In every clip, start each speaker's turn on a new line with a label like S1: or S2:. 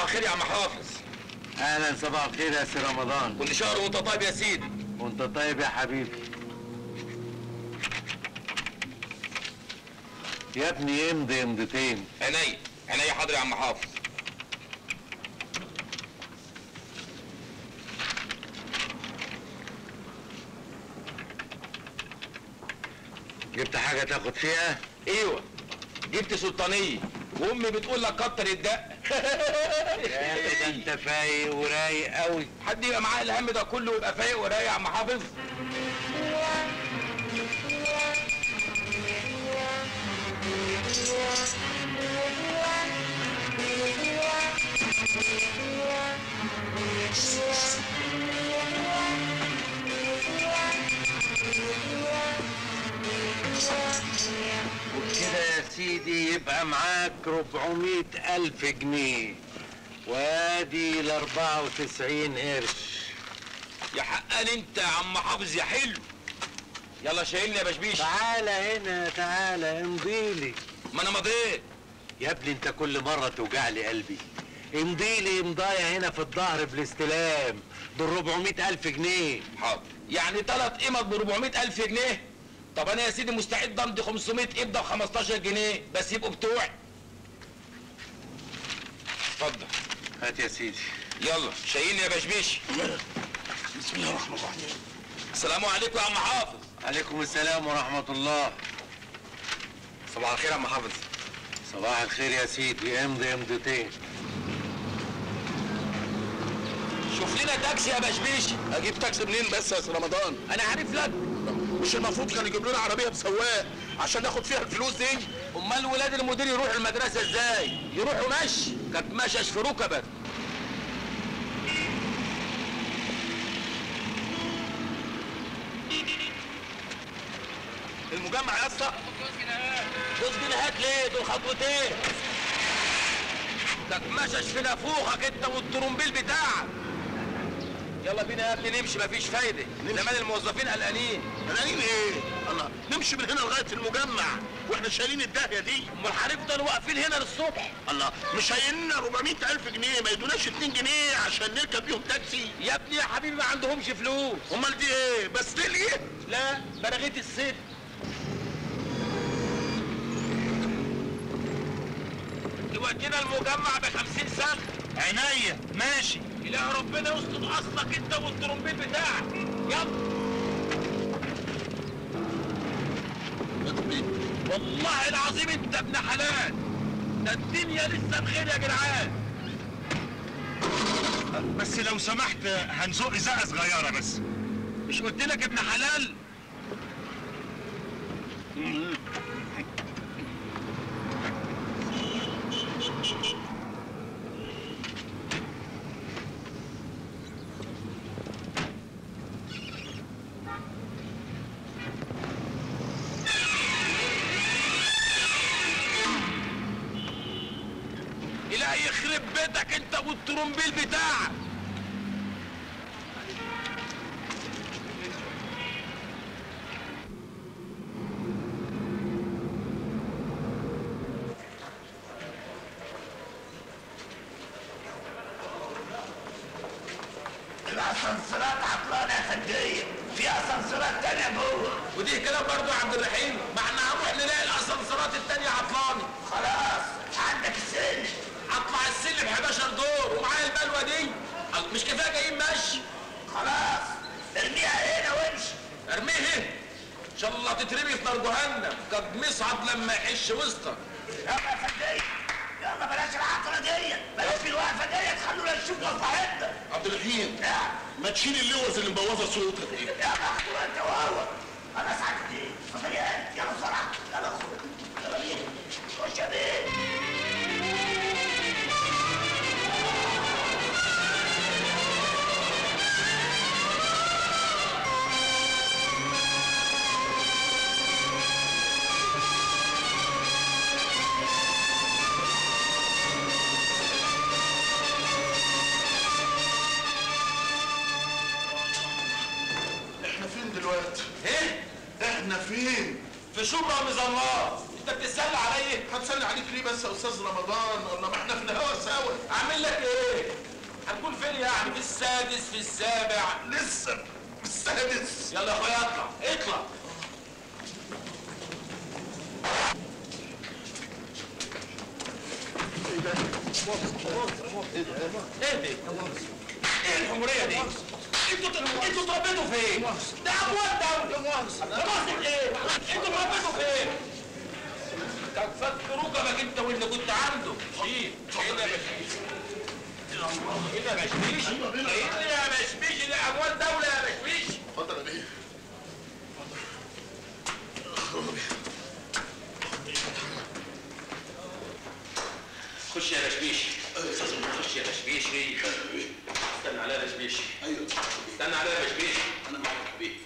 S1: الخير يا عم حافظ.
S2: اهلا، صباح الخير يا سي رمضان.
S1: كل شهر وانت طيب يا سيدي.
S2: وانت طيب يا حبيبي. يا ابني امضي امضتين.
S1: عينيا عينيا، حاضر يا عم حافظ.
S2: جبت حاجة تاخد فيها؟
S1: ايوه جبت سلطانيه، وامي بتقول لك كتر الدق.
S2: يا اخي ده انت فايق ورايق قوي.
S1: حد يبقى معاه الهم ده كله ويبقى فايق ورايق يا عم حافظ؟
S2: وبكده يا سيدي يبقى معاك 400,000 جنيه، وادي ال 94 قرش.
S1: يا حقان انت يا عم حافظ يا حلو. يلا شايلني يا بشبيش.
S2: تعالى هنا، تعالى امضيلي.
S1: ما انا مضيت
S2: يا ابني انت كل مرة توجع لي قلبي. امضيلي امضاية هنا في الظهر بالاستلام، دول 400,000 جنيه.
S1: حاضر. يعني 3 قيمة ب 400,000 جنيه. طب انا يا سيدي مستعد امضي 500 ابدا ب 15 جنيه بس يبقوا بتوعي. اتفضل.
S2: هات يا سيدي.
S1: يلا شايلني يا بشبيش.
S3: بسم الله الرحمن الرحيم.
S1: السلام عليكم يا عم حافظ.
S2: عليكم السلام ورحمة الله.
S1: صباح الخير يا عم حافظ.
S2: صباح الخير يا سيدي، امضي امضتين.
S1: شوف لنا تاكسي يا بشبيش.
S3: اجيب تاكسي منين بس يا سي رمضان؟
S1: انا عارف لك.
S3: مش المفروض كان يجيب لنا عربيه بسواق عشان ناخد فيها الفلوس دي؟
S1: امال ولاد المدير يروحوا المدرسه ازاي؟ يروحوا مشي، كانت مشش في ركبك.
S3: المجمع يا اسطى.
S1: جوز جنيهات ليه؟ دول خطوتين. كانت مشش في نافوخك انت والترومبيل بتاعك. يلا بينا يا ابني نمشي، مفيش فايده. زمان الموظفين قلقانين.
S3: قلقانين ايه؟ الله، نمشي من هنا لغايه المجمع واحنا شايلين الداهيه دي.
S1: امال هنفضل واقفين هنا للصبح؟
S3: الله، مش هيلنا 400,000 جنيه، ما يدوناش 2 جنيه عشان نركب بيهم تاكسي؟
S1: يا ابني يا حبيبي ما عندهمش فلوس.
S3: امال دي ايه؟ بس ليه؟
S1: لا بلغيت الست. تودينا المجمع ب50 سنت.
S3: عينيا ماشي.
S1: إله ربنا يستر اصلك انت والترومبيل بتاعك. يلا. والله العظيم انت ابن حلال. ده الدنيا لسه بخير يا جدعان.
S3: بس لو سمحت هنزق زقه صغيره بس.
S1: مش قلت لك ابن حلال؟ إلهي يخرب بيتك انت والترومبيل بتاعك.
S3: الاسانسيرات عطلانه يا فنديه، في اسانسيرات تانيه جوه.
S1: ودي كده برضه يا عبد الرحيم، ما احنا هنروح نلاقي الاسانسيرات التانية عطلانة.
S3: خلاص عندك السن.
S1: اطلع السلم 11 دور ومعايا البلوه دي. مش كفايه جايين مشي؟
S3: خلاص ارميها هنا وامشي.
S1: ارميه هنا ان شاء الله تترمي في نار جهنم. قد مصعد لما يحش وسطك.
S3: يلا يا فنديه، يلا بلاش العطله دي، بلاش الوقفه دي، تخلونا نشوف مصلحتنا.
S1: عبد الرحيم
S3: ما تشيل اللوز اللي مبوظه صوتك دي. يلا اخدوا انت وهو. انا سعد دي. اتفضل يا يلا بسرعه. يلا خد. يلا بينا. خش يا بيه. احنا فين دلوقتي؟
S1: ايه؟
S3: احنا فين؟
S1: في شبرا مظلات. انت بتتسلى عليا؟
S3: هتسلي عليك ليه بس يا استاذ رمضان؟ والله ما احنا في الهوا سوا.
S1: اعمل لك ايه؟ هنكون فين يعني؟ في السادس في السابع؟
S3: لسه في السادس.
S1: يلا يا اخويا اطلع اطلع.
S3: ايه ده؟
S1: ايه دي؟ ايه الحمورية دي؟ انتوا اتربيتوا فين؟ ده ابواب دولة. مؤاخذة ايه؟ انتوا اتربيتوا فين؟ كان فكروك انك انت واللي كنت عنده. شيل شيل يا بشيش. شيل يا بشيش. شيل يا بشيش. دي اموال دولة يا بشيش.
S3: اتفضل يا بيه.
S1: خش يا بشبيش. خش يا بشبيش. استنى عليا يا بشبيش.
S3: ايوه
S1: استنى عليا يا بشبيش.
S3: انا معاك يا بيه.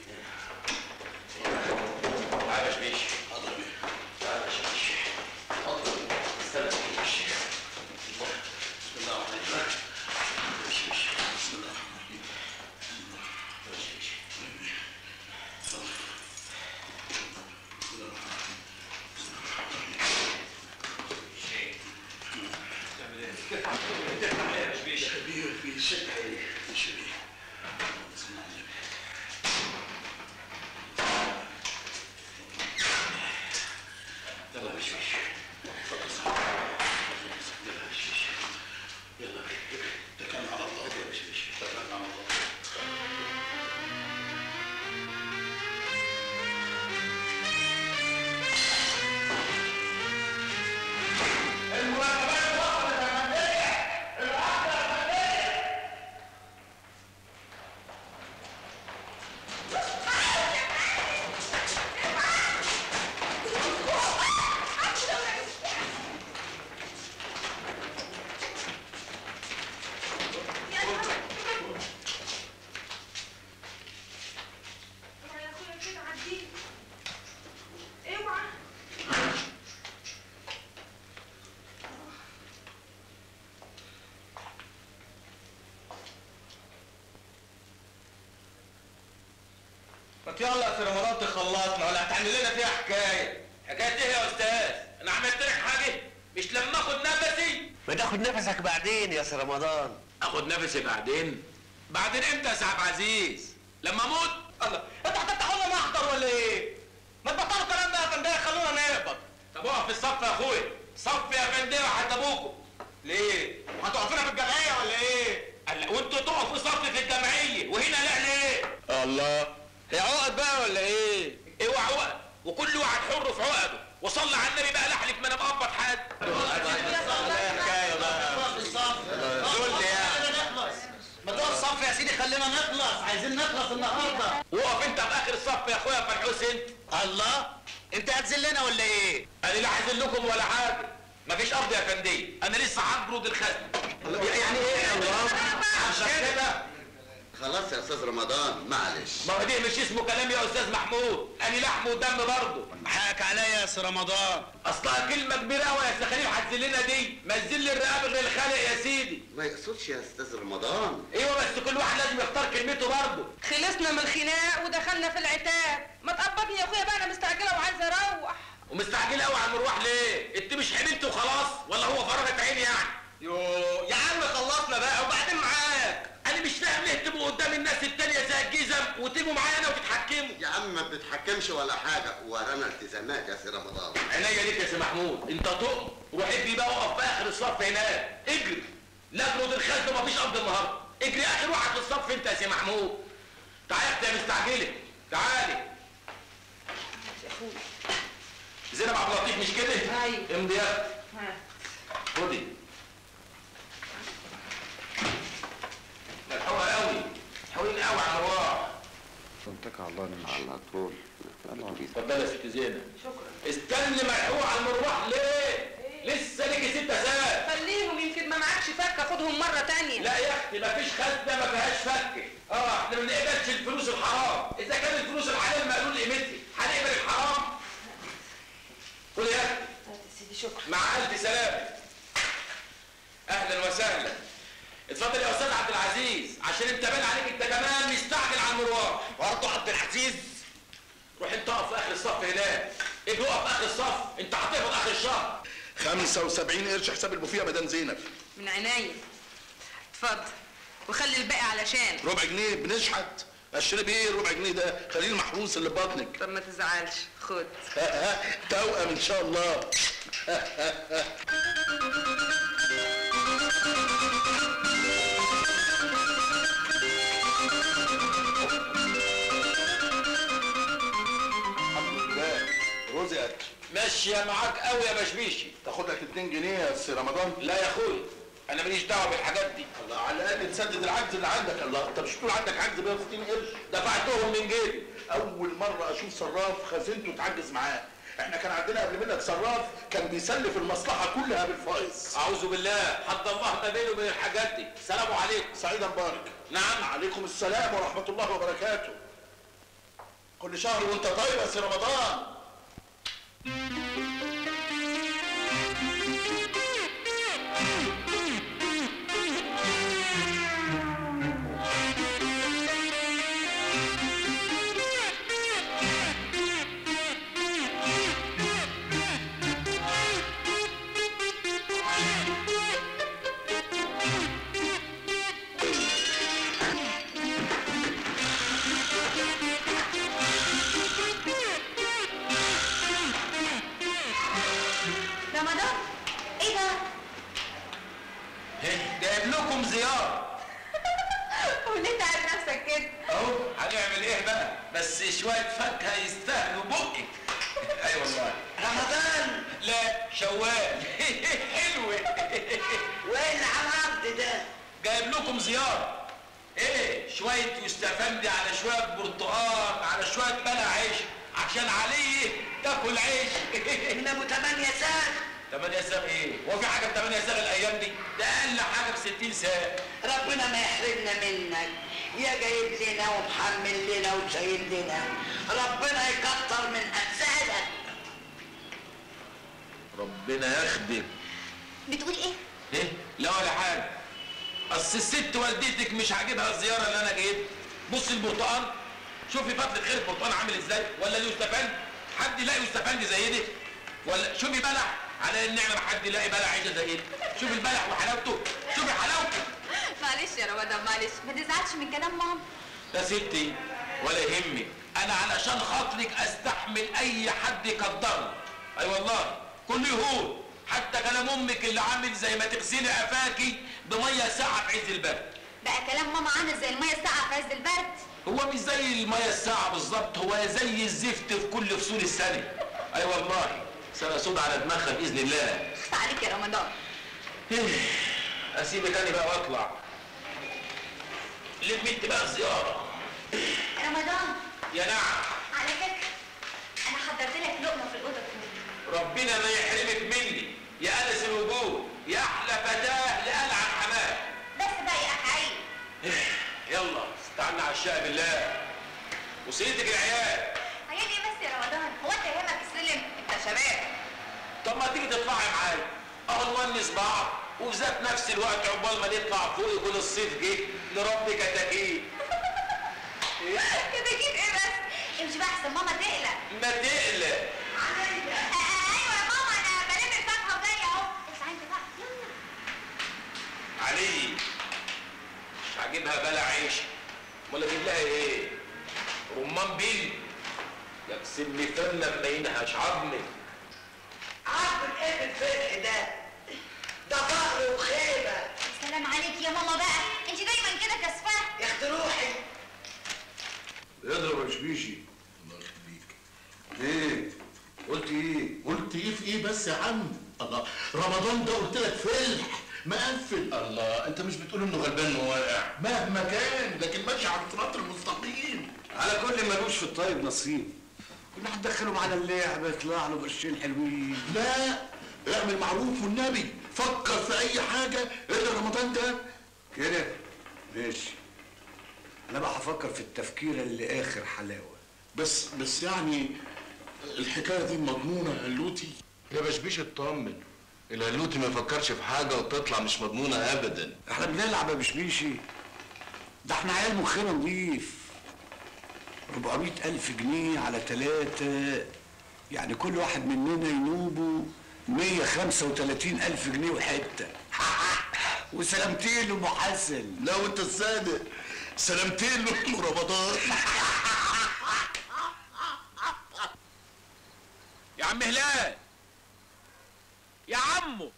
S1: تعال يا بشبيش.
S3: حاضر يا بيه.
S1: تعال يا بشبيش.
S3: اتفضل.
S1: استنى يا بشبيش.
S3: بسم الله الرحمن الرحيم.
S1: بشبيش.
S3: بسم الله الرحمن الرحيم.
S1: بشبيش. يلا يا سي رمضان تخلصنا ولا هتعمل لنا فيها حكايه؟ حكايه ايه يا استاذ؟ انا عملت لك حاجه؟ مش لما اخد نفسي؟
S2: ما تاخد نفسك بعدين يا سي رمضان.
S1: اخد نفسي بعدين؟ بعدين امتى يا سي عبد العزيز؟ لما اموت؟ الله، انتوا هتفتحوا لنا محضر ولا ايه؟ ما تبطلوا الكلام ده يا فندم، خلونا نقبض. طب اقف في الصف يا اخويا، صف يا فندم حتى ابوكم. ليه؟ هتقفونا في الجمعيه ولا ايه؟ قال وانتوا تقفوا صف في الجمعيه وهنا لا ليه؟ الله، هي عقد بقى ولا ايه؟ اوعى عقد، وكل واحد حر في عقده، وصلى على النبي بقى لحلك ما انا مقبض حد. حكايه بقى ذل يعني.
S4: ما تقف صف يا سيدي، خلينا نخلص، عايزين نخلص النهارده.
S1: وقف انت في اخر الصف يا اخويا فنحوس انت.
S4: الله، انت هتذلنا ولا ايه؟
S1: انا لا هذلكم ولا حاجه، مفيش قبض يا فندم، انا لسه هجرد الخزنه.
S4: يعني ايه يا الله؟
S1: عشان كده
S5: خلاص يا استاذ رمضان معلش.
S1: ما هو دي مش اسمه كلام يا استاذ محمود، انا لحم ودم برضه.
S4: حقك عليا يا سي رمضان.
S1: اصلها كلمه كبيره قوي يا استاذ خليل، هتذلنا دي، ما تذل الرقاب غير الخالق يا سيدي.
S5: ما يقصدش يا استاذ رمضان.
S1: ايوه بس كل واحد لازم يختار كلمته برضه.
S6: خلصنا من الخناق ودخلنا في العتاب، ما تقبضني يا اخويا بقى، انا مستعجله وعايزه اروح.
S1: ومستعجله قوي على المروح ليه؟ انت مش حملت وخلاص ولا هو فرغت عين يعني؟ يا عم خلصنا بقى وبعدين معاك. انا مش فاهم ليه تبقوا قدام الناس التانية زي الجزم وتيجوا معايا انا وتتحكموا.
S5: يا عم ما بتتحكمش ولا حاجه، ورانا التزامات يا سي رمضان.
S1: عينيا ليك يا سي محمود، انت تقم روح اجري بقى وقف في اخر الصف هناك، اجري. لا اجرد الخزنه مفيش قبض النهارده، اجري اخر واحد في الصف انت يا سي محمود. تعالى يا اختي يا مستعجله، تعالي.
S6: يا اخويا
S1: زينب عبد اللطيف مش كده؟
S6: ايوه.
S1: امضي يا اختي. خدي. ملحوقه قوي، حلوين قوي على الرواح.
S5: اتكل على الله على طول.
S1: اتفضلي يا ست زينب.
S6: شكرا.
S1: استني ملحوقه على المروح ليه؟ لسه ليكي 6 ساعات.
S6: خليهم يمكن ما معكش فكه، خدهم مره تانية.
S1: لا يا اختي مفيش خزنه ما فيهاش فكه. احنا ما بنقبلش الفلوس الحرام، اذا كان الفلوس الحلال مقلول قيمتها، هنقبل الحرام؟ خدي يا اختي.
S6: يا سيدي شكرا.
S1: مع الف سلامه. اهلا وسهلا. اتفضل يا استاذ عبد العزيز، عشان انت باين عليك انت كمان مستعجل على المروح.
S4: برضه عبد العزيز.
S1: روح انت اقف في اخر الصف هناك، اجي اقف اخر الصف، انت هتقبض اخر الشهر.
S3: 75 قرش حساب البوفيه يا مدام زينب.
S6: من عينيا. اتفضل وخلي الباقي علشان.
S3: ربع جنيه بنشحت. اشتري بيه ربع جنيه ده؟ خليه المحروس اللي ببطنك.
S6: طب ما تزعلش، خد.
S3: توأم ان شاء الله. رزقك
S1: ماشيه معاك قوي يا بشبيشي.
S3: تاخد لك 2 جنيه يا سي رمضان؟
S1: لا يا اخويا انا ماليش دعوه بالحاجات دي.
S3: الله، على الاقل تسدد العجز اللي عندك. الله، انت مش بتقول عندك عجز ب 160 قرش؟
S1: دفعتهم من جيبي.
S3: اول مره اشوف صراف خزينته تعجز معاه. احنا كان عندنا قبل منك صراف كان بيسلف المصلحه كلها بالفايز.
S1: اعوذ بالله، حد الله ما بينه وبين الحاجات دي. السلام عليكم.
S3: سعيد مبارك.
S1: نعم.
S3: عليكم السلام ورحمه الله وبركاته. كل شهر وانت طيب يا سي رمضان.
S1: جايب لكم زيارة.
S6: وليه تعب نفسك كده؟
S1: اهو هنعمل ايه بقى؟ بس شوية فاكهة يستاهلوا بقك. اي والله.
S4: رمضان.
S1: لا شوال. حلوة.
S4: وين العرض ده؟
S1: جايب لكم زيارة. ايه شوية يستفندي على شوية برتقال على شوية بلع عيش عشان عليه تاكل عيش.
S4: من ابو 8 ساغ.
S1: 8 ساغ ايه؟ هو في حاجة ب 8 ساغ الايام دي؟ ده اقل حاجة ب 60 ساغ.
S4: ربنا ما يحرمنا منك، يا جايب لنا ومحمل لنا وشايل لنا، ربنا يكتر من امثالك.
S1: ربنا يخدم.
S7: بتقول ايه؟
S1: ايه؟ لا ولا حاجة. اصل الست والدتك مش عاجبها الزيارة اللي انا جايبها. بص البرتقال، شوفي فتلة خير البرتقال عامل ازاي؟ ولا اليوستفندي؟ حد يلاقي يوستفندي زي دي؟ ولا شوفي بلح، على النعمة ما حد يلاقي بلح عيشة زي دي. شوفي البلح وحلاوته، شوفي حلاوته.
S7: معلش يا رمضان معلش، ما تزعلش من كلام ماما.
S1: يا ستي ولا يهمك، انا علشان خاطرك استحمل اي حد يقدرني. اي والله كل يهون، حتى كلام امك اللي عامل زي ما تغسلي قفاكي بميه ساقعه في عز البرد.
S7: بقى كلام ماما عامل زي الميه الساقعه في عز البرد.
S1: هو مش زي الميه الساقعه بالظبط، هو زي الزفت في كل فصول السنه. اي والله سنه سود على دماغها باذن الله.
S7: اخت عليك يا رمضان.
S1: اسيبك انا بقى واطلع. لم انت بقى زياره.
S7: رمضان.
S1: يا نعم.
S7: على فكره انا حضرت لك لقمه في الاوضه كلها.
S1: ربنا ما يحرمك مني يا انس الوجود، يا احلى فتاه لألعن حماه.
S7: بس بقى يا اخ عيد.
S1: يلا استعنا على الشقه بالله وسيدك العيال.
S7: عيال ايه بس يا رمضان؟ هو انت يهمك السلم؟ انت شباب.
S1: طب ما تيجي تطلعي معايا اهو نونس بعض، وفي ذات نفس الوقت عقبال ما نطلع فوق يكون الصيف جه نربي كتاكيت.
S7: كتاكيت ايه بس؟ امشي بقى احسن ماما تقلق.
S1: ما تقلق.
S7: ايوه يا ماما انا بلم الفاكهه وجايه اهو. اسعى انت بقى يلا.
S1: علي مش عاجبها بلع عيش، امال اجيب لها ايه؟ رمان بيل يكسب لي فم ما ينهش عظمي.
S4: عارف ايه الفرح ده؟ ده فقر وخيبه.
S7: سلام عليك يا ماما بقى، انت دايما كده كسفاه.
S4: يا اخت روحي.
S3: اضرب يا شبيشي. الله يخليك. ايه؟ قلت ايه؟
S8: قلت ايه في ايه بس يا عم؟ الله، رمضان ده قلت لك فلح مقفل.
S3: الله، انت مش بتقول انه غلبان وواقع؟ مهما كان لكن ماشي على الصراط المستقيم.
S2: على كل ملوش في الطيب نصيب. كنا هندخله معانا اللعبة يطلع له قرشين حلوين.
S3: لا، اعمل معروف والنبي، فكر في اي حاجة الا رمضان ده.
S2: كده ماشي. انا بقى هفكر في التفكير اللي اخر حلاوة.
S3: بس يعني الحكاية دي مضمونة يا هلوتي؟
S8: يا بشبيش اطمن، الهلوتي ما يفكرش في حاجة وتطلع مش مضمونة ابدا.
S2: احنا بنلعب يا بشبيشي، ده احنا عيال مخنا نضيف. 400,000 جنيه على 3
S3: يعني كل واحد مننا ينوبه 135,000 جنيه وحته. وسلامتين لأم حسن.
S8: لا وانت الصادق، سلامتين لأم رمضان.
S1: يا عم هلال، يا عمو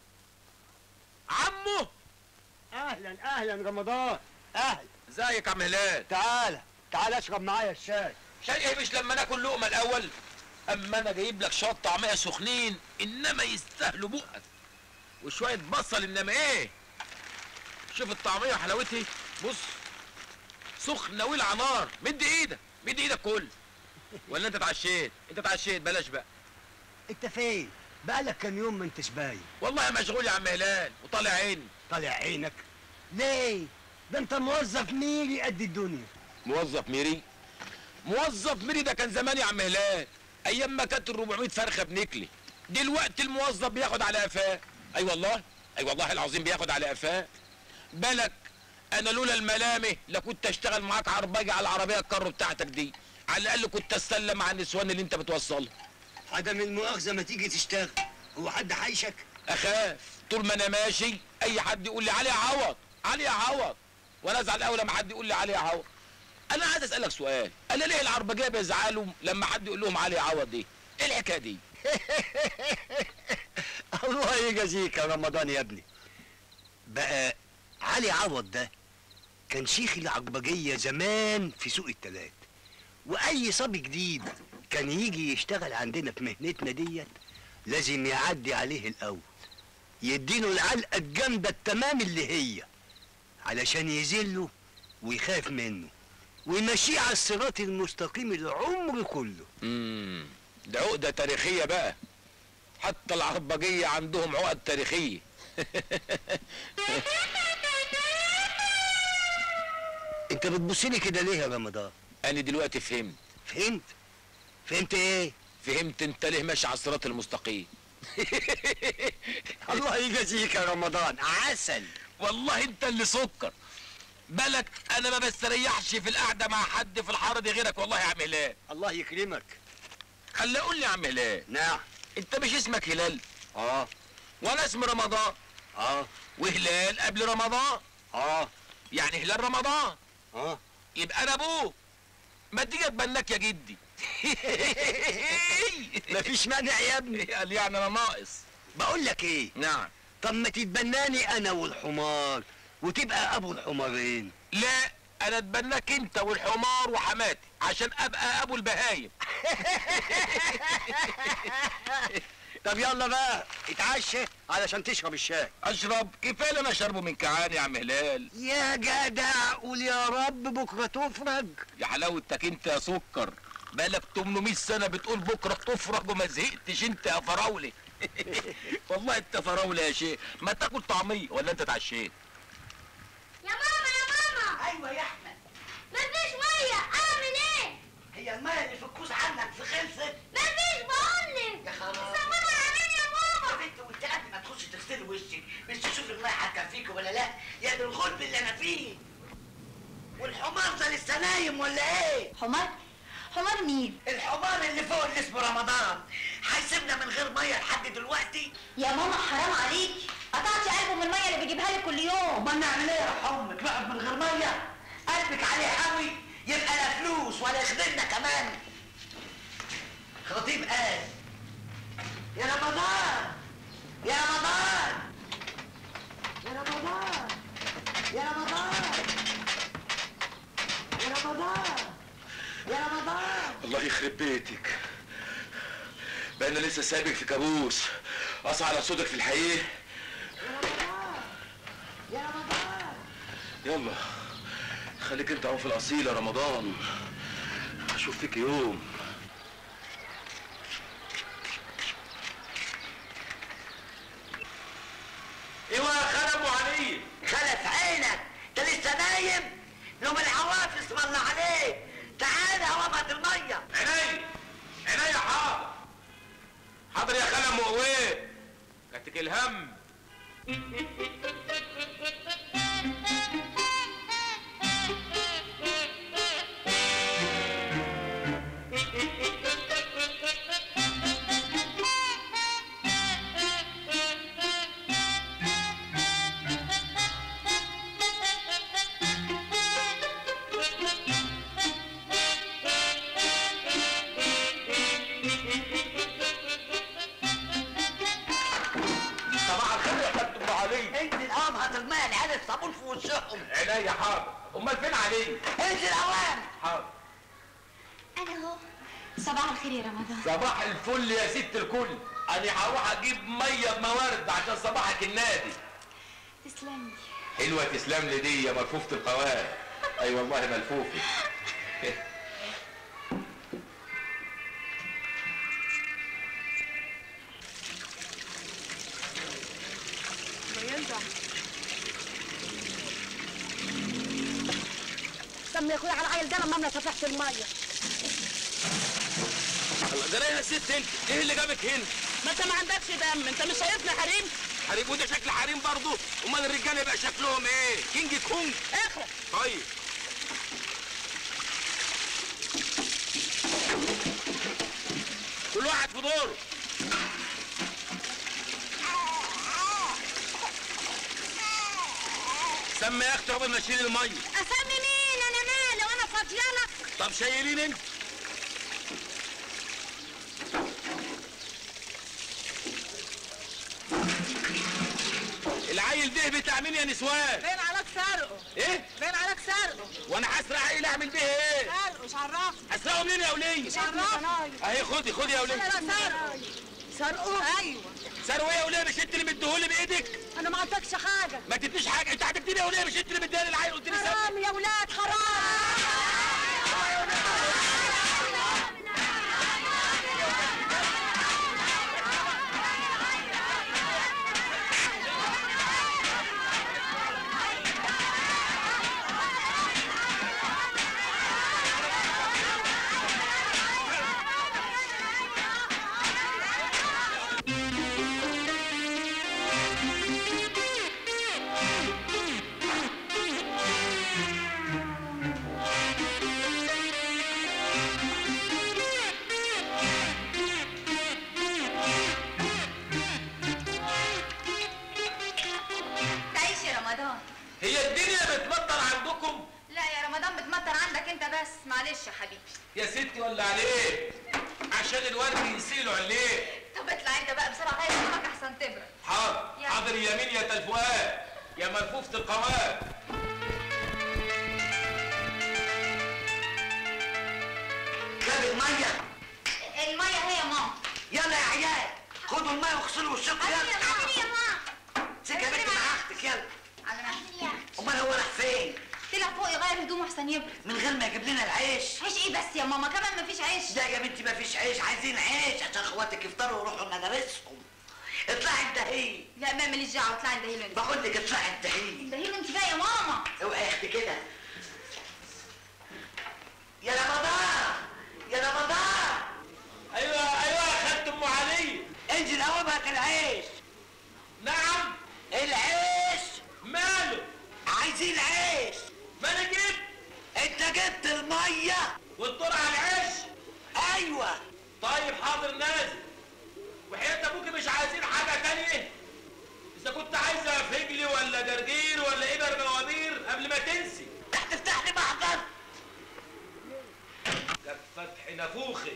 S9: اهلا اهلا رمضان، اهلا.
S1: ازيك يا عم هلال؟
S9: تعال اشرب معايا الشاي.
S1: شاي ايه؟ مش لما ناكل لقمه الاول؟ اما انا جايب لك شويه طعميه سخنين انما يستاهلوا بقك، وشويه بصل انما ايه. شوف الطعميه وحلاوتها، بص سخنه ولع على نار. مد ايدك كل. ولا انت اتعشيت؟ انت اتعشيت بلاش بقى.
S9: انت فين؟ بقالك كام يوم ما انتش باين.
S1: والله مشغول يا عم هلال وطالع عيني.
S9: طالع عينك ليه؟ ده انت موظف ميري قد الدنيا.
S1: موظف ميري؟ موظف ميري ده كان زمان يا عم هلال، ايام ما كانت ال 400 فرخه بنكلي. دلوقتي الموظف بياخد على قفاه. اي والله العظيم بياخد على قفاه. بالك انا لولا الملامه لكنت اشتغل معاك عرباجي على العربيه الكارو بتاعتك دي، على الاقل كنت استلم على النسوان اللي انت بتوصلها.
S9: عدم المؤاخذه ما تيجي تشتغل، هو حد حيشك؟
S1: اخاف طول ما انا ماشي اي حد يقول لي علي يا عوض، وانا ازعل قوي لما حد يقول لي علي يا عوض. انا عايز اسالك سؤال، انا ليه العربجيه بيزعلوا لما حد يقول لهم علي يا عوض دي؟ ايه الحكايه دي؟
S9: الله يجازيك يا رمضان يا ابني. بقى علي عوض ده كان شيخ العربجيه زمان في سوق التلات، واي صبي جديد كان يجي يشتغل عندنا في مهنتنا ديت لازم يعدي عليه الاول، يديله العلقه الجامده التمام اللي هي علشان يذله ويخاف منه ويمشيه على الصراط المستقيم العمر كله.
S1: ده عقده تاريخيه بقى، حتى العربجيه عندهم عقد تاريخيه.
S9: انت بتبصلي كده ليه يا رمضان؟
S1: انا دلوقتي فهمت.
S9: فهمت ايه؟
S1: فهمت انت ليه ماشي على الصراط المستقيم.
S9: الله يجازيك يا رمضان، عسل.
S1: والله انت اللي سكر. بالك انا ما بستريحش في القعده مع حد في الحاره دي غيرك والله يا عم هلال.
S9: الله يكرمك.
S1: خلي اقول لي يا عم هلال.
S9: نعم.
S1: انت مش اسمك هلال؟
S9: اه.
S1: وانا اسمي رمضان.
S9: اه.
S1: وهلال قبل رمضان.
S9: اه.
S1: يعني هلال رمضان.
S9: اه.
S1: يبقى انا ابوك. ما تيجي اتبناك يا جدي.
S9: مفيش مانع يا ابني.
S1: قال يعني انا ناقص.
S9: بقول لك ايه؟
S1: نعم.
S9: طب ما تتبناني انا والحمار وتبقى ابو الحمارين.
S1: لا انا اتبناك انت والحمار وحماتي عشان ابقى ابو البهايم.
S9: طب يلا بقى اتعشى علشان تشرب الشاي.
S1: اشرب؟ كفايه انا شربه من كعان يا عم هلال.
S9: يا جدع قول يا رب بكره تفرج.
S1: يا حلاوتك انت يا سكر، بقالك 800 سنه بتقول بكره تفرج وما زهقتش انت يا فراوله. والله انت فراوله يا شيخ. ما تاكل طعميه ولا انت اتعشيت؟
S7: يا ماما
S4: ايوه يا احمد.
S7: مفيش ميه، اعمل ايه؟
S4: هي الميه اللي في الكوز عندك في خلصت؟
S7: مفيش بقولك.
S4: يا خلاص.
S7: صبروا علينا يا
S4: يا
S7: ماما.
S4: بنت وانت قبل ما تخش تغسلي وشك مش تشوف الميه هتكفيك ولا لا؟ يا دي الغلب اللي انا فيه. والحمار ده لسه نايم ولا ايه؟
S7: حمار مين؟
S4: الحمار اللي فوق اللي اسمه رمضان هيسيبنا من غير ميه لحد دلوقتي؟
S7: يا ماما حرام عليكي، قطعتي قلبه من الميه اللي بيجيبها لك كل يوم.
S4: امال نعمل ايه يا امك؟ نقعد من غير ميه؟ قلبك عليه حاوي يبقى لا فلوس ولا يخدمنا كمان. خطيب قال يا رمضان يا رمضان يا رمضان يا رمضان يا رمضان يا رمضان.
S1: الله يخرب بيتك، بقى انا لسه سابق في كابوس اصعى على صوتك في الحقيقه.
S4: يا رمضان يا رمضان.
S1: يلا خليك انت في الاصيل يا رمضان، اشوف فيك يوم. ايوه يا خالد ابو علي.
S4: خلف عينك، انت لسه نايم؟ نوم العواف اسم الله عليك. تعالى وابعد الميه.
S1: عينيا حاضر. حاضر يا خالد مقويه. كاتك الهم.
S4: لهم.
S1: عينيا حاضر. امال فين علي؟
S4: انزل اوام.
S1: حاضر.
S7: انا اهو. صباح الخير يا رمضان.
S1: صباح الفل يا ست الكل. انا هروح اجيب ميه بموارد عشان صباحك النادي.
S7: تسلم لي.
S1: حلوه تسلم لي دي يا ملفوفه القوام. اي والله ملفوفه.
S6: سمي يا اخويا على العيل ده لما انا فتحت الميه.
S1: الله جرايه يا ست انت، ايه اللي جابك هنا؟
S6: ما انت ما عندكش دم، انت مش شايفنا حريم؟
S1: حريم وده شكل حريم برضه؟ امال الرجاله يبقى شكلهم ايه؟ كينج كونج؟
S6: اخرج.
S1: طيب. كل واحد في دوره. سمي يا اختي قبل ما اشيل الميه.
S6: اسمي مين؟ انا مالي وانا فاضيالك؟
S1: طب شايلين انت. العيل ده بتاع مين يا نسوان؟
S6: باين عليك سرقه.
S1: ايه؟
S6: باين عليك سرقه.
S1: وانا هسرق عيل اعمل بيه ايه؟
S6: سرقه مش عرفني.
S1: هسرقه منين يا وليه؟
S6: مش عرفني.
S1: اهي خدي يا وليه.
S6: لا سرقه. سرقوه ايوه.
S1: سرقه يا وليه؟ مش انت اللي مديهولي بايدك؟
S6: انا ما عطيتكش حاجه.
S1: ما تديش حاجه، انت هتديني يا وليه؟ مش انت اللي مديها للعيل قلت لي سرقه.
S6: حرام يا ولاد حرام.
S1: هي الدنيا بتمطر عندكم؟
S7: لا يا رمضان بتمطر عندك انت بس، معلش يا حبيبي.
S1: يا ستي ولا عليه؟ عشان الورد يسيلوا عليه.
S7: طب اطلع انت بقى بسرعه غير هدومك احسن تبرد.
S1: حاضر حاضر يمين يا تلفؤاد يا ملفوفة القوام.
S4: جاب الميه.
S7: الميه هي يا ماما.
S4: يلا يا عيال خدوا الميه واغسلوا وشكوا يلا.
S7: يا ماما.
S4: سيبي يا بنت مع اختك يلا.
S7: على مهلي.
S4: امال هو راح فين؟
S7: طلع فوق يغير هدومه احسن يبرد.
S4: من غير ما يجيب لنا العيش.
S7: عيش ايه بس يا ماما؟ كمان مفيش عيش.
S4: لا يا بنتي مفيش عيش، عايزين عيش عشان اخواتك يفطروا ويروحوا مدارسهم. اطلعي اندهي.
S7: لا ما ماليش دعوه، اطلعي اندهيله انت.
S4: بقول لك اطلعي اندهي.
S7: اندهيله انت بقى يا ماما.
S4: اوعي يا اختي كده. يا رمضان يا رمضان.
S1: ايوه خدت ام علي.
S4: انزل قوم هات العيش.
S1: نعم.
S4: العيش
S1: ماله؟
S4: عايزين عيش.
S1: ما انا جبت.
S4: انت جبت الميه
S1: والدور على العيش.
S4: ايوه.
S1: طيب حاضر نازل. وحياة ابوكي مش عايزين حاجه تانية؟ اذا كنت عايزه فجلي ولا جرجير ولا ابر موابير قبل ما تنسي.
S4: تفتح لي محضر.
S1: ده فتح نافوخي.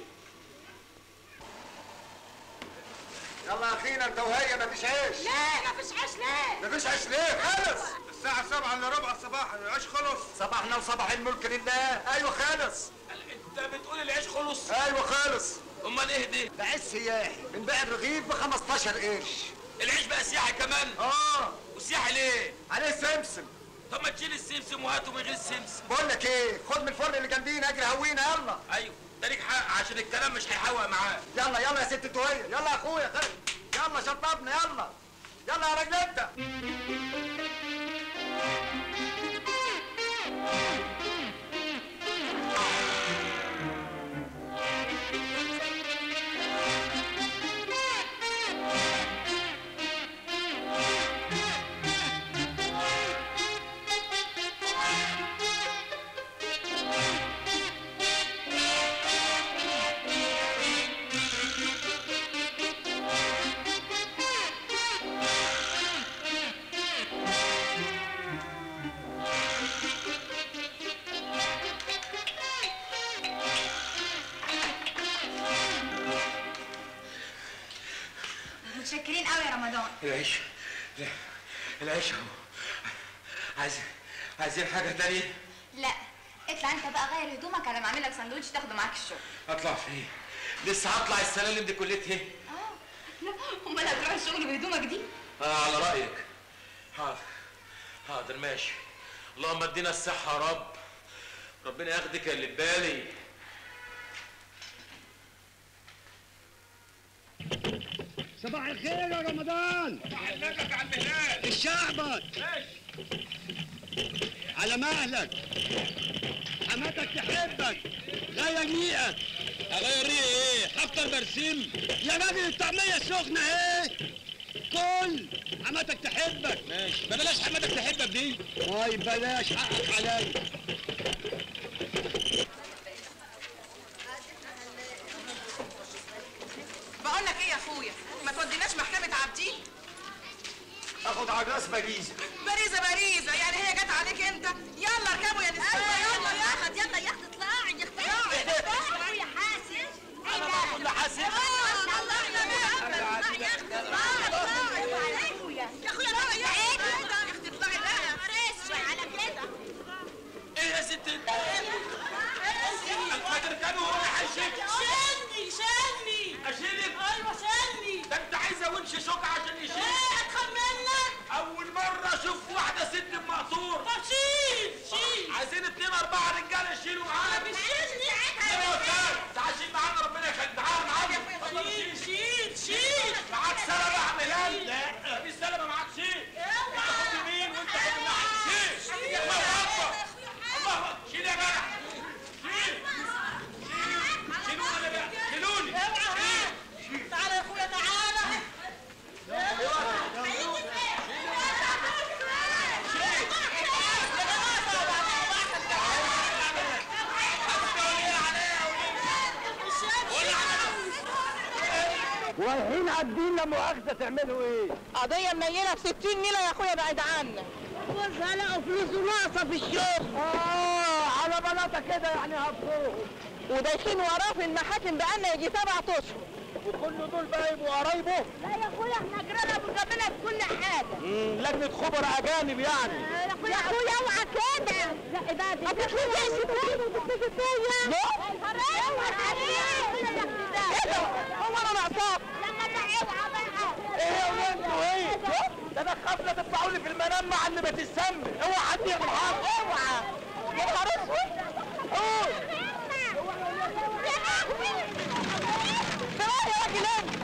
S5: يلا يا اخينا انت وهي مفيش عيش.
S6: لا مفيش عيش ليه؟
S5: مفيش عيش ليه؟ خلص الساعة 7:15 صباحا العيش خلص. صباحنا وصباح الملك لله. ايوه خلص.
S1: انت بتقول العيش خلص؟
S5: ايوه خلص.
S1: امال ايه دي؟
S5: ده عيش سياحي بنبيع الرغيف ب 15 قرش.
S1: العيش بقى سياحي كمان؟ وسياحي ليه؟
S5: عليه سمسم.
S1: طب ما تشيل السمسم وهاته من غير السمسم.
S5: بقول لك ايه، خد من الفرن اللي جنبينا اجري هوينا يلا.
S1: ايوه ده ليك حق عشان الكلام مش هيحوق معاه.
S5: يلا يا ست توهيه، يلا يا اخويا يلا شطبنا يلا. يلا يا راجل انت.
S7: متشكرين قوي يا رمضان.
S1: العيش اهو. عايزين حاجه تانية؟
S7: لا اطلع انت بقى غير هدومك على ما اعمل لك سندوتش تاخده معاك الشغل.
S1: اطلع فين؟ لسه هطلع السلالم دي كلتها؟
S7: لا امال هتروح الشغل بهدومك دي؟
S1: على رايك. حاضر حاضر ماشي. اللهم ادينا الصحه يا رب. ربنا ياخدك اللي ببالي.
S9: صباح الخير يا رمضان.
S5: عندك على المهلال
S9: الشعبك على مهلك. حماتك تحبك غير ريقك. اغير ريقي ايه؟ حفطر برسيم يا راجل. الطعميه سخنه اهي كل. حماتك تحبك. ماشي بلاش حماتك تحبك دي. طيب بلاش حقك عليا.
S6: بقول لك ايه يا اخويا، ما توديناش محكمة عابدين؟
S5: اخد على الراس باريزه.
S6: باريزة يعني هي جت عليك انت؟ يلا اركبوا يا نسوان.
S7: يلا يا اخت يلا يا اخت اطلعي يا اختي. يا حاسب.
S5: انا بقى كل حاسب.
S7: طلعنا بقى. يا اختي اطلعي. يا اخويا طلعي يا اختي اطلعي بقى. فرش على كده.
S1: ايه يا ست انت؟ هتركبي وهو هيشيلك.
S7: شيلني
S1: اشيلك؟
S7: ايوه شيلني.
S1: ده انت عايزه ونش شوكه عشان يشيلك.
S7: ايه اتخن منك؟
S1: اول مره اشوف واحده ست بمقصور.
S7: طب شيل.
S1: عايزين 2 4 رجاله يشيلوا معانا.
S7: مش شيلني
S1: يا استاذ تعال شيل معانا ربنا يخليك. تعال معانا.
S7: شيل.
S1: معاك سلبه يا عملان؟ لا مفيش سلبه معاك. شيل. انت خد يمين وانت خد معاك. شيل. الله اكبر. الله اكبر. شيل يا جدع. شيل. شيلوني بقى. شيلوني.
S7: تعالى يا اخويا تعالى.
S9: ورايحين عابدين لا مؤاخذه تعملوا ايه؟
S6: قضية منيلة ب60 نيلة يا اخويا بعيد عنك.
S7: جوزها لقوا فلوسه ناقصه في الشغل.
S9: على بلاطه كده يعني هبطوهم.
S6: ودايخين وراه في المحاكم بقالنا يجي 7 اشهر.
S9: وكل دول بقى يبقوا قرايبه؟
S7: لا يا اخويا احنا جيراننا وبنقابلها في كل حاجه.
S9: لجنه خبراء اجانب يعني.
S7: يا اخويا اوعى كده. لا ده دي بتتكلم وبتتكلم فيا.
S6: ايه ده؟ هو انا ناقصاك؟
S7: لما اوعى بقى.
S9: ايه يا ولاد انتوا ايه؟ ده انا خاف لا تطلعوا لي في المنام مع اللي بتسمي. اوعى حد يعمل حاجه.
S6: اوعى. يا نهار اسود. يا راجل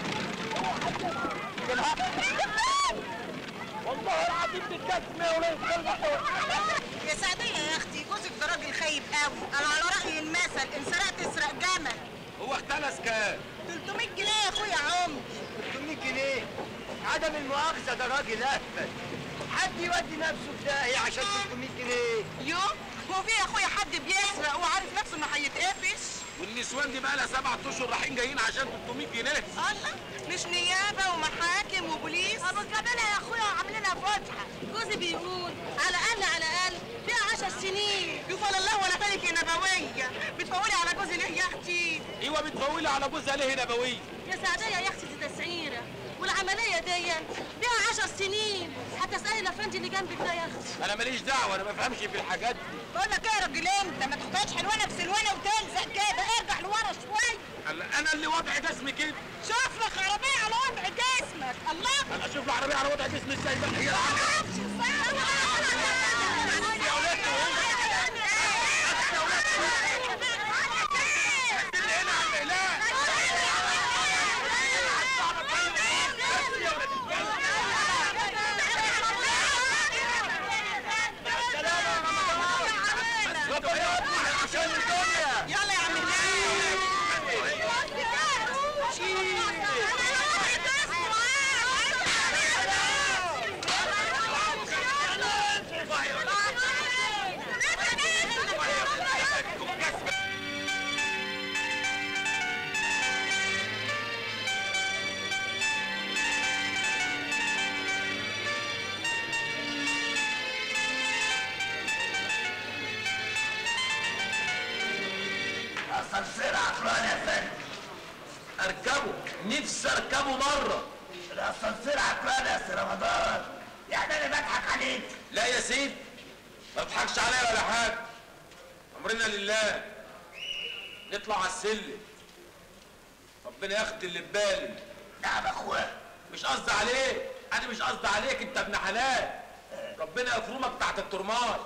S9: والله العظيم بالجسم يا ولاد.
S6: يا سعدية يا اختي جوزك ده راجل خايب قوي. انا على رأي المثل ان سرقت اسرق جمل.
S1: هو اختلس كام؟
S6: 300 جنيه يا اخويا عمر.
S9: 300 جنيه عدم المؤاخذه ده راجل اهبل. حد يودي نفسه في داهيه عشان 300 جنيه.
S6: يو هو في يا اخويا حد بيسرق وعارف نفسه انه هيتقفش؟
S1: والنسوان دي بقى لها 7 اشهر رايحين جايين عشان 300 جنيه.
S6: الله مش نيابه ومحاكم وبوليس.
S7: ابو الجبله يا اخويا وعاملينها فاتحه. جوزي بيقول على الاقل فيها 10 سنين.
S6: يفضل الله ولا بالك يا نبويه. بتفولي على جوزي ليه يا اختي؟
S1: ايوه بتفولي على جوزها ليه نبويه؟
S7: يا سعديه يا اختي دي تسعيره والعمليه دي فيها 10 سنين. هتسالي الافندي اللي جنبك ده يا اختي.
S1: انا ماليش دعوه انا ما بفهمش في الحاجات دي.
S6: بقول لك ايه يا راجل انت ما تاخدهاش حلوانه في سلوانه وتلزق كده. ارجع لورا شويه.
S1: انا اللي وضع جسمي كده.
S6: شوف لك عربيه على وضع جسمك. الله
S1: انا اشوف له عربيه على وضع جسمي ازاي بقى؟ هي
S6: يلا يا عم
S3: الاسانسير عقلان يا فندم.
S1: اركبه. نفسي اركبه مره.
S3: الاسانسير عقلان يا سي رمضان. يعني انا بضحك عليك.
S1: لا يا سيدي ما تضحكش عليا ولا حاجه، امرنا لله. نطلع على السلم، ربنا ياخد اللي ببالي.
S4: نعم يا اخويا.
S1: مش قصدي عليك، انا مش قصدي عليك، انت ابن حلال، ربنا يفرمك تحت الترماي.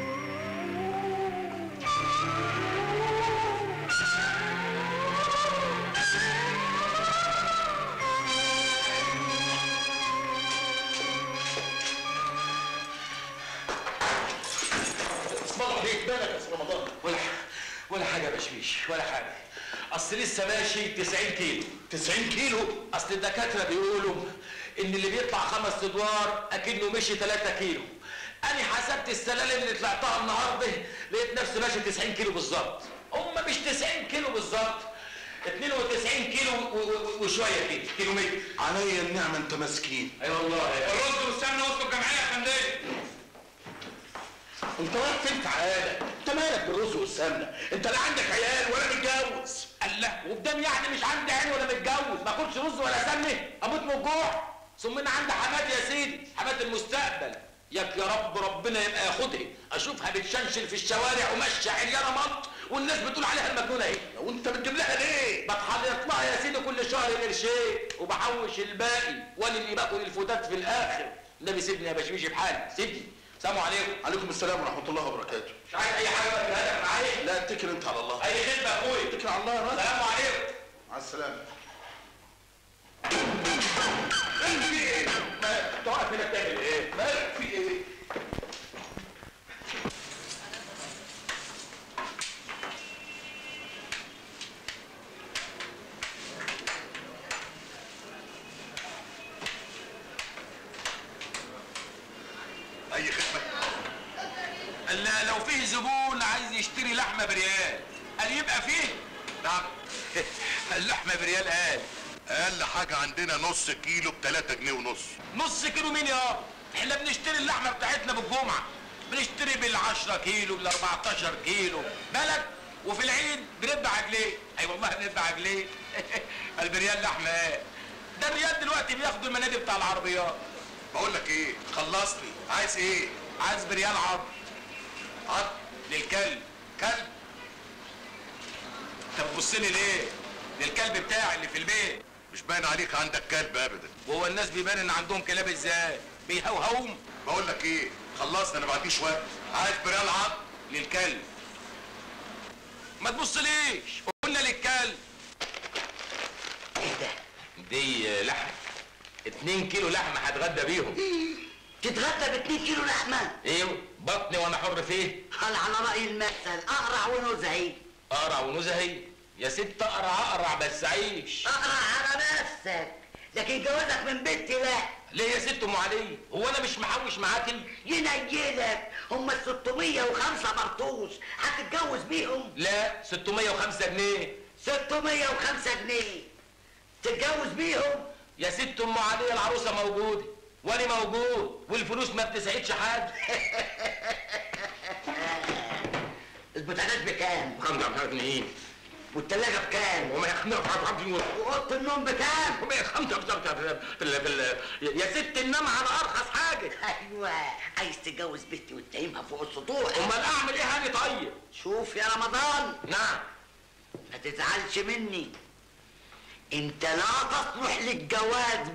S3: اسمع عليك بالك يا سي رمضان.
S1: ولا حاجه يا بشويش، ولا حاجه. اصل لسه ماشي 90 كيلو.
S3: 90 كيلو؟
S1: اصل الدكاتره بيقولوا ان اللي بيطلع 5 ادوار اكنه مشي 3 كيلو. انا حسبت السلالم اللي طلعتها النهارده لقيت نفسي ماشي 90 كيلو بالظبط. هم مش 90 كيلو بالظبط، 92 كيلو وشويه كيلو متر.
S3: عليا النعمه انت مسكين.
S1: اي والله.
S5: الرز والسمنه وسط الجمعيه يا فندم.
S3: انت رايح فين تعالى؟ انت مالك بالرز والسمنه؟ انت لا عندك عيال ولا متجوز.
S1: الله، وقدام يعني مش عندي عيال ولا متجوز، ما اكلش رز ولا سمنه، اموت من الجوع. ثم انا عندي حماد يا سيدي، حماد المستقبل. ياك يا رب ربنا يبقى ياخدها، اشوفها بتشنشل في الشوارع وماشيه عريانه مط والناس بتقول عليها المجنونه ايه.
S3: وانت بتجيب لها ليه؟
S1: بتحلط لها يا سيدي كل شهر قرشين وبحوش الباقي، وانا اللي باكل الفتات في الاخر. النبي سيبني يا بشويش بحالي، سيبني. السلام عليكم.
S3: عليكم السلام ورحمه الله وبركاته.
S1: مش عايز اي حاجه بقى تهدك معايا؟
S3: لا اتكل انت على الله.
S1: اي خدمه يا اخويا.
S3: اتكل على الله يا راجل.
S1: السلام عليكم.
S3: مع السلامه.
S1: في ايه؟ مالك؟ انت واقف هنا بتعمل ايه؟
S3: مالك في ايه؟ اي خدمه؟
S1: الا لو فيه زبون عايز يشتري لحمه بريال، قال يبقى فيه؟
S3: نعم.
S1: اللحمه بريال قال.
S3: اقل حاجه عندنا نص كيلو ب3 جنيه ونص.
S1: نص كيلو مين يا؟ احنا بنشتري اللحمه بتاعتنا بالجمعه، بنشتري بال10 كيلو بال14 كيلو بالك، وفي العيد بنذبح عجليه. اي والله بنذبح عجليه. البريال لحمه ايه؟ ده الريال دلوقتي بياخدوا المنادي بتاع العربيات.
S3: بقول لك ايه، خلصني. عايز ايه؟
S1: عايز بريال عظم.
S3: عض
S1: للكلب.
S3: كلب؟
S1: انت بتبص لي ليه؟ للكلب بتاعي اللي في البيت.
S3: مش باين عليك عندك كلب ابدا.
S1: وهو الناس بيبان ان عندهم كلاب ازاي؟ بيهوهوم.
S3: بقول لك ايه، خلصنا انا ما عنديش وقت. عايز بريال عض
S1: للكلب. ما تبصليش، قلنا للكلب.
S4: ايه ده؟
S1: دي لحمه 2 كيلو لحمه هتغدى بيهم.
S4: تتغدى ب2 كيلو لحمه؟
S1: ايوه، بطني وانا حر فيه.
S4: قال على راي المثل اقرع ونزهي.
S1: اقرع ونزهي؟ يا ست اقرع بس عيش.
S4: اقرع على نفسك، لكن جوازك من بنتي لا.
S1: ليه يا ست ام علي؟ هو انا مش محوش معاكي؟
S4: ينيلك، هم ال 605 مرطوش هتتجوز بيهم؟
S1: لا، 605 جنيه.
S4: 605 جنيه تتجوز بيهم؟
S1: يا ست ام علي العروسه موجوده وانا موجود والفلوس ما بتسعدش حد.
S4: البوتاجاز بكام؟
S1: 5 جنيه.
S4: والتلاجة بكام؟
S1: وما يخنق
S4: وأوضة النوم بكام؟
S1: وما يخنق يا ست النام على ارخص حاجه.
S4: ايوه، عايز تتجوز بنتي وتقيمها فوق السطوح.
S1: امال اعمل ايه هاني؟ طيب
S4: شوف يا رمضان.
S1: نعم.
S4: ما تزعلش مني، انت لا تصلح للجواز.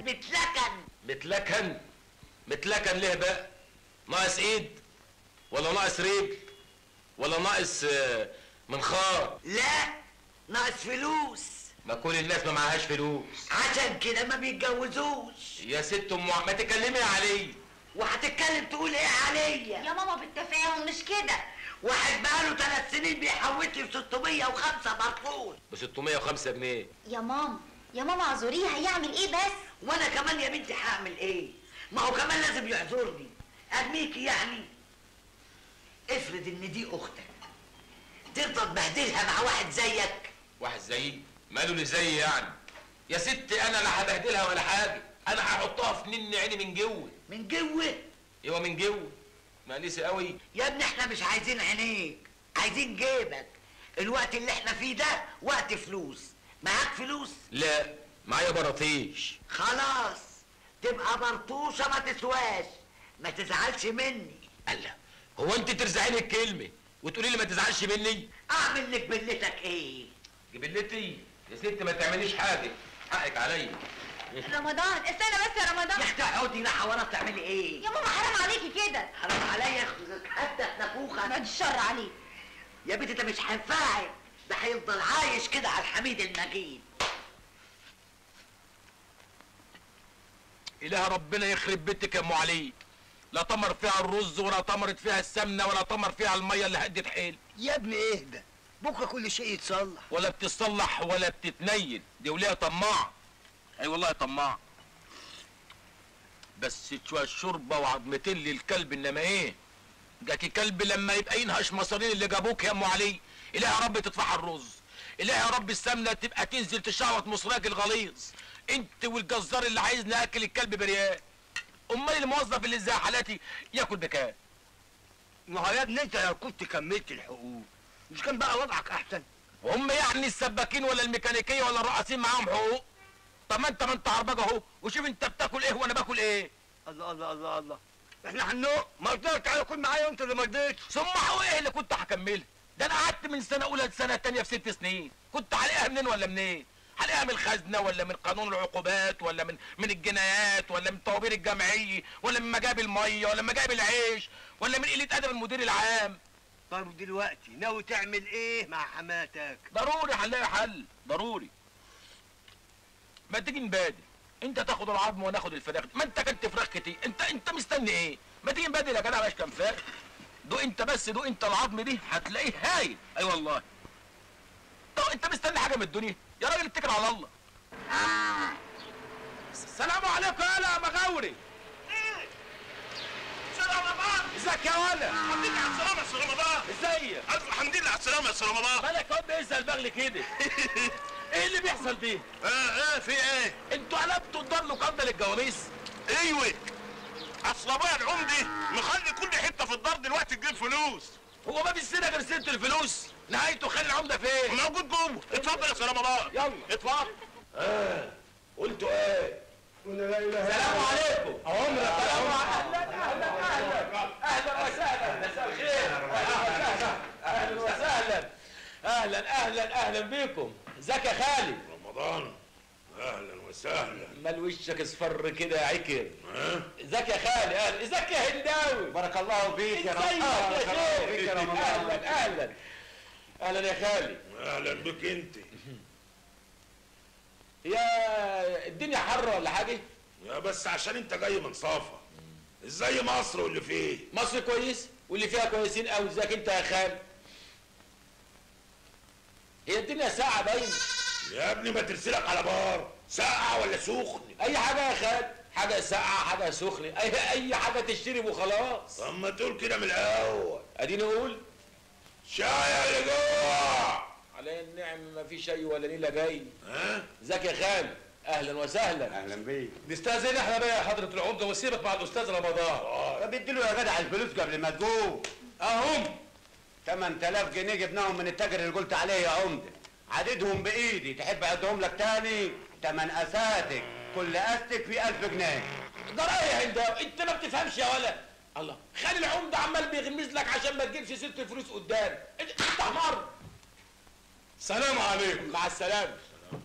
S1: متلكن ليه بقى؟ ناقص ايد ولا ناقص رجل ولا ناقص منخار؟
S4: لا، ناقص فلوس.
S1: ما كل الناس ما معهاش فلوس،
S4: عشان كده ما بيتجوزوش.
S1: يا ست ام ما تكلمي علي.
S4: وهتتكلم تقول ايه عليا؟
S7: يا ماما بالتفاهم مش كده.
S4: واحد بقاله 3 سنين بيحوش لي ب 605 مرفوض.
S1: ب 605 جنيه.
S7: يا ماما اعذريه، هيعمل ايه بس؟
S4: وانا كمان يا بنتي هعمل ايه؟ ما هو كمان لازم يعذرني. ارميكي يعني؟ افرض ان دي اختك، ترضى تبهدلها مع واحد زيك؟
S1: واحد زيي؟ ماله اللي زيي يعني؟ يا ست انا لا هبهدلها ولا حاجه، انا هحطها في نن عيني من جوه.
S4: من جوه؟
S1: ايوه من جوه. مقليسه قوي
S4: يا ابني احنا مش عايزين عينيك، عايزين جيبك. الوقت اللي احنا فيه ده وقت فلوس. معاك فلوس؟
S1: لا، معايا براطيش.
S4: خلاص، تبقى برطوشه ما تسواش. ما تزعلش مني.
S1: الله، هو انت ترزعيني الكلمه وتقولي لي ما تزعلش مني؟
S4: اعمل لك بلتك ايه؟
S1: جبلتي يا ست ما تعمليش حاجه، حقك عليا.
S7: رمضان استنى بس يا رمضان.
S4: يا اختي اقعدي راحه ورا بتعملي ايه؟
S7: يا ماما حرام عليكي كده.
S4: حرام عليا يا اختي، حتى نافوخك.
S7: بعد الشر عليك
S4: يا بنتي ده مش هينفعك، ده هيفضل عايش كده على الحميد المجيد.
S1: إله ربنا يخرب بيتك يا ام علي، لا طمر فيها الرز ولا طمرت فيها السمنه ولا طمر فيها الميه اللي هدت حيل.
S9: يا ابني اهدى، بكره كل شيء يتصلح.
S1: ولا بتتصلح ولا بتتنيل، دي وليها طماعه. اي والله طماعه. بس شويه شوربه وعظمتين للكلب، انما ايه؟ جاكي كلب لما يبقى ينهش مصارين اللي جابوك يا ام علي. إله يا رب تدفع الرز، إله يا رب السمنه تبقى تنزل تشعوط مصراك الغليظ. انت والجزار اللي عايز ناكل الكلب بريال. امال الموظف اللي زي حالاتي ياكل بكام؟
S9: ما هو يا ابني انت لو كنت كملت الحقوق مش كان بقى وضعك احسن؟
S1: هم يعني السباكين ولا الميكانيكيه ولا الرقاصين معاهم حقوق؟ طب ما انت عربجه اهو، وشوف انت بتاكل ايه وانا باكل ايه.
S9: الله الله الله الله، احنا هنوق ما قلت لك تعالى كل معايا وانت اللي ما رضيتش.
S1: ثم حقوق ايه اللي كنت هكملها؟ ده انا قعدت من سنه اولى لسنه تانيه في 6 سنين، كنت هلاقيها منين ولا منين؟ هلاقيها من الخزنه ولا من قانون العقوبات ولا من الجنايات ولا من الطوابير الجامعيه ولا من مجاب الميه ولا من مجاب العيش ولا من قله ادب المدير العام؟
S9: طب دلوقتي ناوي تعمل ايه مع حماتك؟
S1: ضروري هنلاقي حل، ضروري. ما تيجي نبادل، انت تاخد العظم وانا اخد الفراخ. ما انت كنت فراخ كتير، انت مستني ايه؟ ما تيجي نبادل يا جدع، مش كان فراخ. دوق انت بس، دوق انت العظم دي هتلاقيه هايل. اي والله. طب انت مستني حاجه من الدنيا؟ يا راجل اتكل على الله. السلام عليكم يا مغاوري.
S3: سلام رمضان.
S1: ازيك يا ولا؟
S3: الحمد لله على السلامة يا سي رمضان.
S1: ازيك؟
S3: ألف الحمد لله على السلامة يا سي رمضان.
S1: مالك يا واد بيسأل بغل كده؟ ايه اللي بيحصل دي؟
S3: في ايه؟
S1: انتوا قلبتوا الدار لقندة للجواميس؟
S3: ايوه. اصل ابويا العمدي مخلي كل حتة في الدار دلوقتي تجيب فلوس.
S1: هو ما فيش غير سيرة الفلوس؟ نهايته خلي العمدة فين؟
S3: موجود جوه. اتفضل يا سي رمضان.
S1: يلا
S3: اتفضل.
S1: قلتوا ايه؟ السلام عليكم. عمرك السلام عليكم. اهلا وسهلا. مساء الخير. اهلا وسهلا. اهلا بيكم. ازيك يا خالد؟
S3: رمضان. اهلا وسهلا.
S1: مال وشك اصفر كده يا عكر. ازيك يا خالد؟ اهلا. ازيك يا هنداوي؟
S2: بارك الله فيك يا رمضان.
S1: ازيك يا شيخ؟ اهلا يا خالد.
S3: اهلا بك انت.
S1: يا الدنيا حر ولا حاجه؟
S3: يا بس عشان انت جاي من صافا. ازاي مصر واللي فيه؟
S1: مصر كويس واللي فيها كويسين قوي. ازيك انت يا خالد؟ هي الدنيا ساقعه باين.
S3: يا ابني ما ترسلك على بار، ساقعه ولا سخن؟
S1: اي حاجه يا خالد، حاجه ساقعه حاجه سخنه، اي حاجه تشتري وخلاص.
S3: طب ما تقول كده من الاول.
S1: اديني اقول
S3: شاي اللي جوه.
S1: علي النعم ما في شيء ولا نيله جاي.
S3: ها؟
S1: ازيك يا خالد؟ اهلا وسهلا.
S2: اهلا بيك.
S1: نستاذن احنا بقى يا حضره العمده وسيبك مع الاستاذ رمضان.
S2: طب اديله يا جدع الفلوس قبل ما تقوم.
S1: اهم
S2: 8000 جنيه جبناهم من التاجر اللي قلت عليه يا عمده، عددهم بايدي. تحب اعدهم لك تاني؟ 8 اساتك، كل استك في 1000 جنيه.
S1: ده رايي يا هنداوي، انت ما بتفهمش يا ولا. الله، خلي العمده عمال بيغمز لك عشان ما تجيبش سيره الفلوس قدام. انت حمار.
S3: سلام عليكم.
S1: مع السلامه.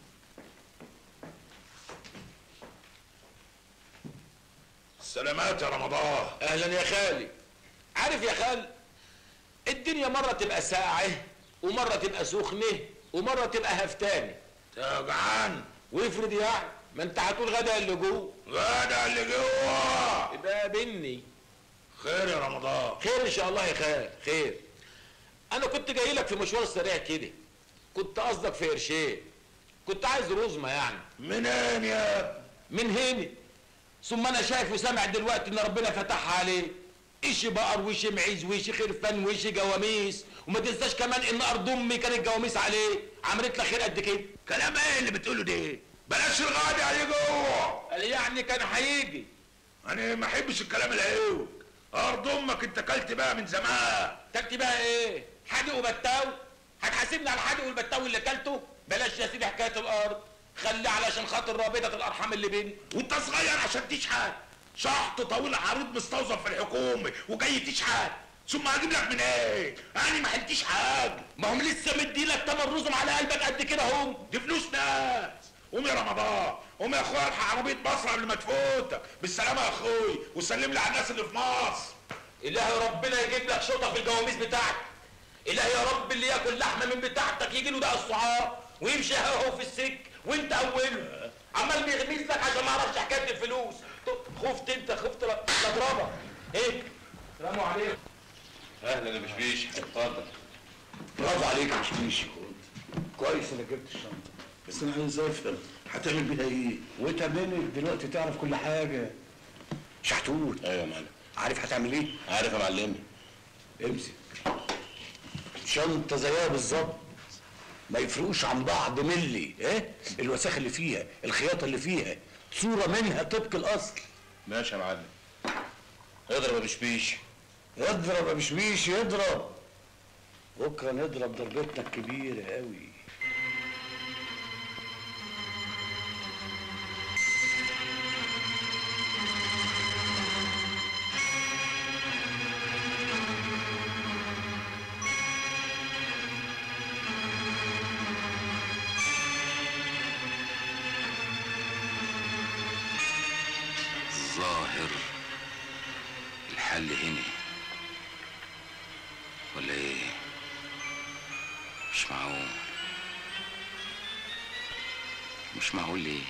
S3: سلامات يا رمضان.
S1: اهلا يا خالي. عارف يا خال، الدنيا مره تبقى ساقعه ومره تبقى سخنه ومره تبقى هفتانه.
S3: جعان.
S1: وافرض يعني ما انت هتقول غدا اللي جوه.
S3: غدا اللي جوه.
S1: يبقى بني.
S3: خير يا رمضان.
S1: خير ان شاء الله يا خال، خير. انا كنت جاي لك في مشوار سريع كده، كنت قصدك في قرشين، كنت عايز رزمه يعني.
S3: منين يا ابني؟
S1: من هنا. ثم انا شايف وسامع دلوقتي ان ربنا فتحها عليه، ايشي بقر وشي معيز وشي خرفان وشي جواميس، وما تنساش كمان ان ارض امي كانت جواميس عليه، عملت لك خير قد كده.
S3: كلام ايه اللي بتقوله ده؟ بلاش الغادي عليه جوه.
S1: قال يعني كان هيجي.
S3: انا ما احبش الكلام العيوب. ارض امك انت كلت بقى من زمان.
S1: كلت بقى ايه؟ حادق وبتاو؟ هتحاسبني على الحادق والبتاو اللي كلته؟ بلاش يا سيدي حكايه الارض، خلي علشان خاطر رابطه الارحام اللي بيني.
S3: وانت صغير عشان تشحت، شحط طويل عريض مستوظف في الحكومه وجاي تشحت. ثم هجيب لك من ايه؟ انا ما حلتيش حاجه.
S1: ما هم لسه مديلك تمن رزم على قلبك قد كده هم.
S3: دي فلوس ناس. قوم يا رمضان، قوم يا اخويا الحق عربيه مصر قبل ما تفوتك. بالسلامه يا اخوي، وسلم لي على الناس اللي في مصر.
S1: الهي ربنا يجيب لك شرطه في الجواميس بتاعتك. الهي يا رب اللي ياكل لحمه من بتاعتك يجي له ده الصعاب ويمشي هو في السك وانت اوله عمال بيغميس لك عشان ما اعرفش حكايه الفلوس. خفت انت، خفت لا اضربك. ايه؟ السلام عليكم.
S8: اهلا يا بشبيش، اتفضل.
S3: برافو عليك يا بشبيش. كويس انك جبت الشنطه، بس انا عايز افهم هتعمل بيها ايه؟
S2: وانت منك دلوقتي تعرف كل حاجه.
S3: شحتوت.
S8: ايوه يا معلم.
S3: عارف هتعمل ايه؟
S8: عارف يا معلمي.
S3: امسك شنطه زيها بالظبط، ما يفرقوش عن بعض ملي. ايه الوساخه اللي فيها، الخياطه اللي فيها، صوره منها طبق الاصل.
S8: ماشي يا معلم. اضرب يا بشبيش.
S3: اضرب يا بشبيش، اضرب. بكره نضرب ضربتنا الكبيره قوي.
S1: الظاهر الحل هنا ولا ايه؟ مش معقول. مش معقول ليه؟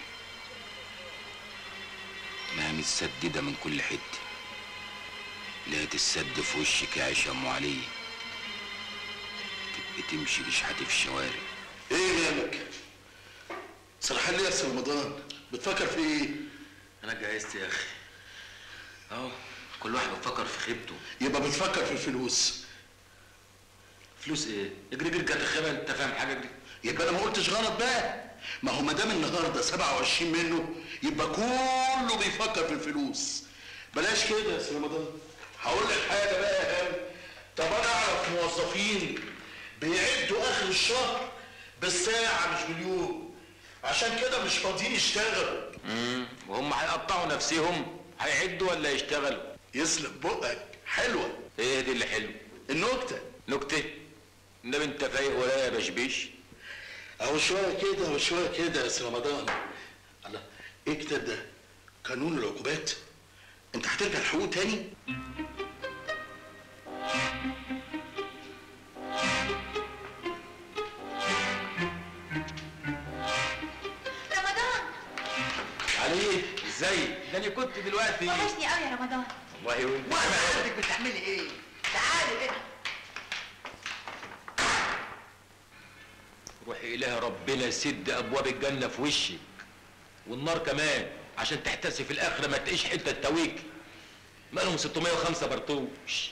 S1: ما متسددة من كل حتة. لا تتسد في وشك يا عيشة ام علي. تبقى تمشي تشحتي في الشوارع.
S3: ايه مالك؟ سرحان ليه يا سي رمضان؟ بتفكر في ايه؟
S1: انا اتجهزت يا اخي. اهو كل واحد بيفكر في خيبته.
S3: يبقى بتفكر في الفلوس.
S1: فلوس ايه؟ اجري اجري كانت الخيبه، انت فاهم حاجه؟ اجري.
S3: يبقى انا ما قلتش غلط بقى. ما هو ما دام النهارده 27 منه يبقى كله بيفكر في الفلوس. بلاش كده يا سي رمضان. هقول لك حاجه بقى يا هاني. طب انا اعرف موظفين بيعدوا اخر الشهر بالساعه مش باليوم، عشان كده مش فاضيين يشتغلوا.
S1: وهم هيقطعوا نفسهم هيعدوا ولا يشتغلوا؟
S3: يسلم بقك. حلوه.
S1: ايه دي اللي حلو؟
S3: النكته.
S1: نكته؟ النبي انت فايق ولا يا بشبيش؟
S3: اهو شويه كده وشويه كده يا سي رمضان. الله، ايه الكتاب ده؟ قانون العقوبات؟ انت هترجع الحقوق تاني؟
S7: رمضان
S1: علي ازاي؟ ده انا كنت دلوقتي.
S7: وحشني قوي يا رمضان.
S1: والله وانت
S4: عندك بتعملي ايه؟ تعالي هنا.
S1: روحي إله ربنا يسد ابواب الجنه في وشك والنار كمان عشان تحتسي في الاخره ما تلاقيش حته تاويك. مالهم 605 برطوش.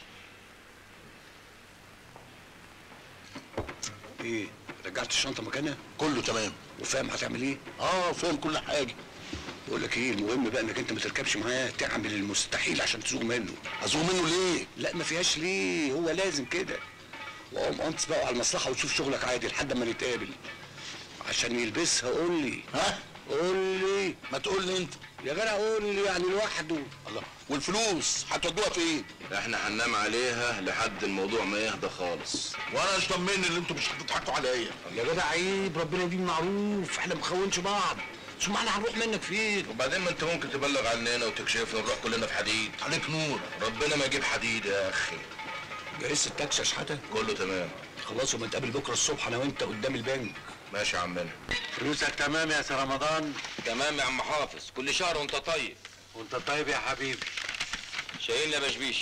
S3: ايه؟ رجعت الشنطه مكانها؟
S5: كله تمام.
S3: وفاهم هتعمل ايه؟
S5: فاهم كل حاجه.
S3: بقول لك ايه، المهم بقى انك انت ما تركبش معاه، تعمل المستحيل عشان تزوغ منه.
S5: ازوغ منه ليه؟
S3: لا ما فيهاش ليه، هو لازم كده. وقوم انت بقى على المصلحه وتشوف شغلك عادي لحد ما نتقابل. عشان يلبسها قول لي.
S5: ها؟
S3: قول لي.
S5: ما تقول لي انت.
S3: يا جدع قول لي يعني لوحده.
S5: الله، والفلوس هتودوها فين؟
S8: احنا هننام عليها لحد الموضوع ما يهدى خالص.
S5: وانا ايش ضمني اللي انتوا مش هتضحكوا عليا؟
S3: يا جدع عيب، ربنا يديم معروف، احنا ما بنخونش بعض. ثم احنا هنروح منك فين؟
S8: وبعدين ما انت ممكن تبلغ عننا وتكشفنا ونروح كلنا في حديد.
S5: عليك نور.
S8: ربنا ما يجيب حديد يا اخي.
S3: جهزت التاكسي يا شحاته؟
S8: كله تمام.
S3: خلاص وما نتقابل بكره الصبح انا وانت قدام البنك.
S8: ماشي يا عمنا.
S2: فلوسك تمام يا سي رمضان؟
S1: تمام يا عم حافظ، كل شهر وانت طيب.
S2: وانت طيب يا حبيبي.
S1: شايلني يا بشبيش.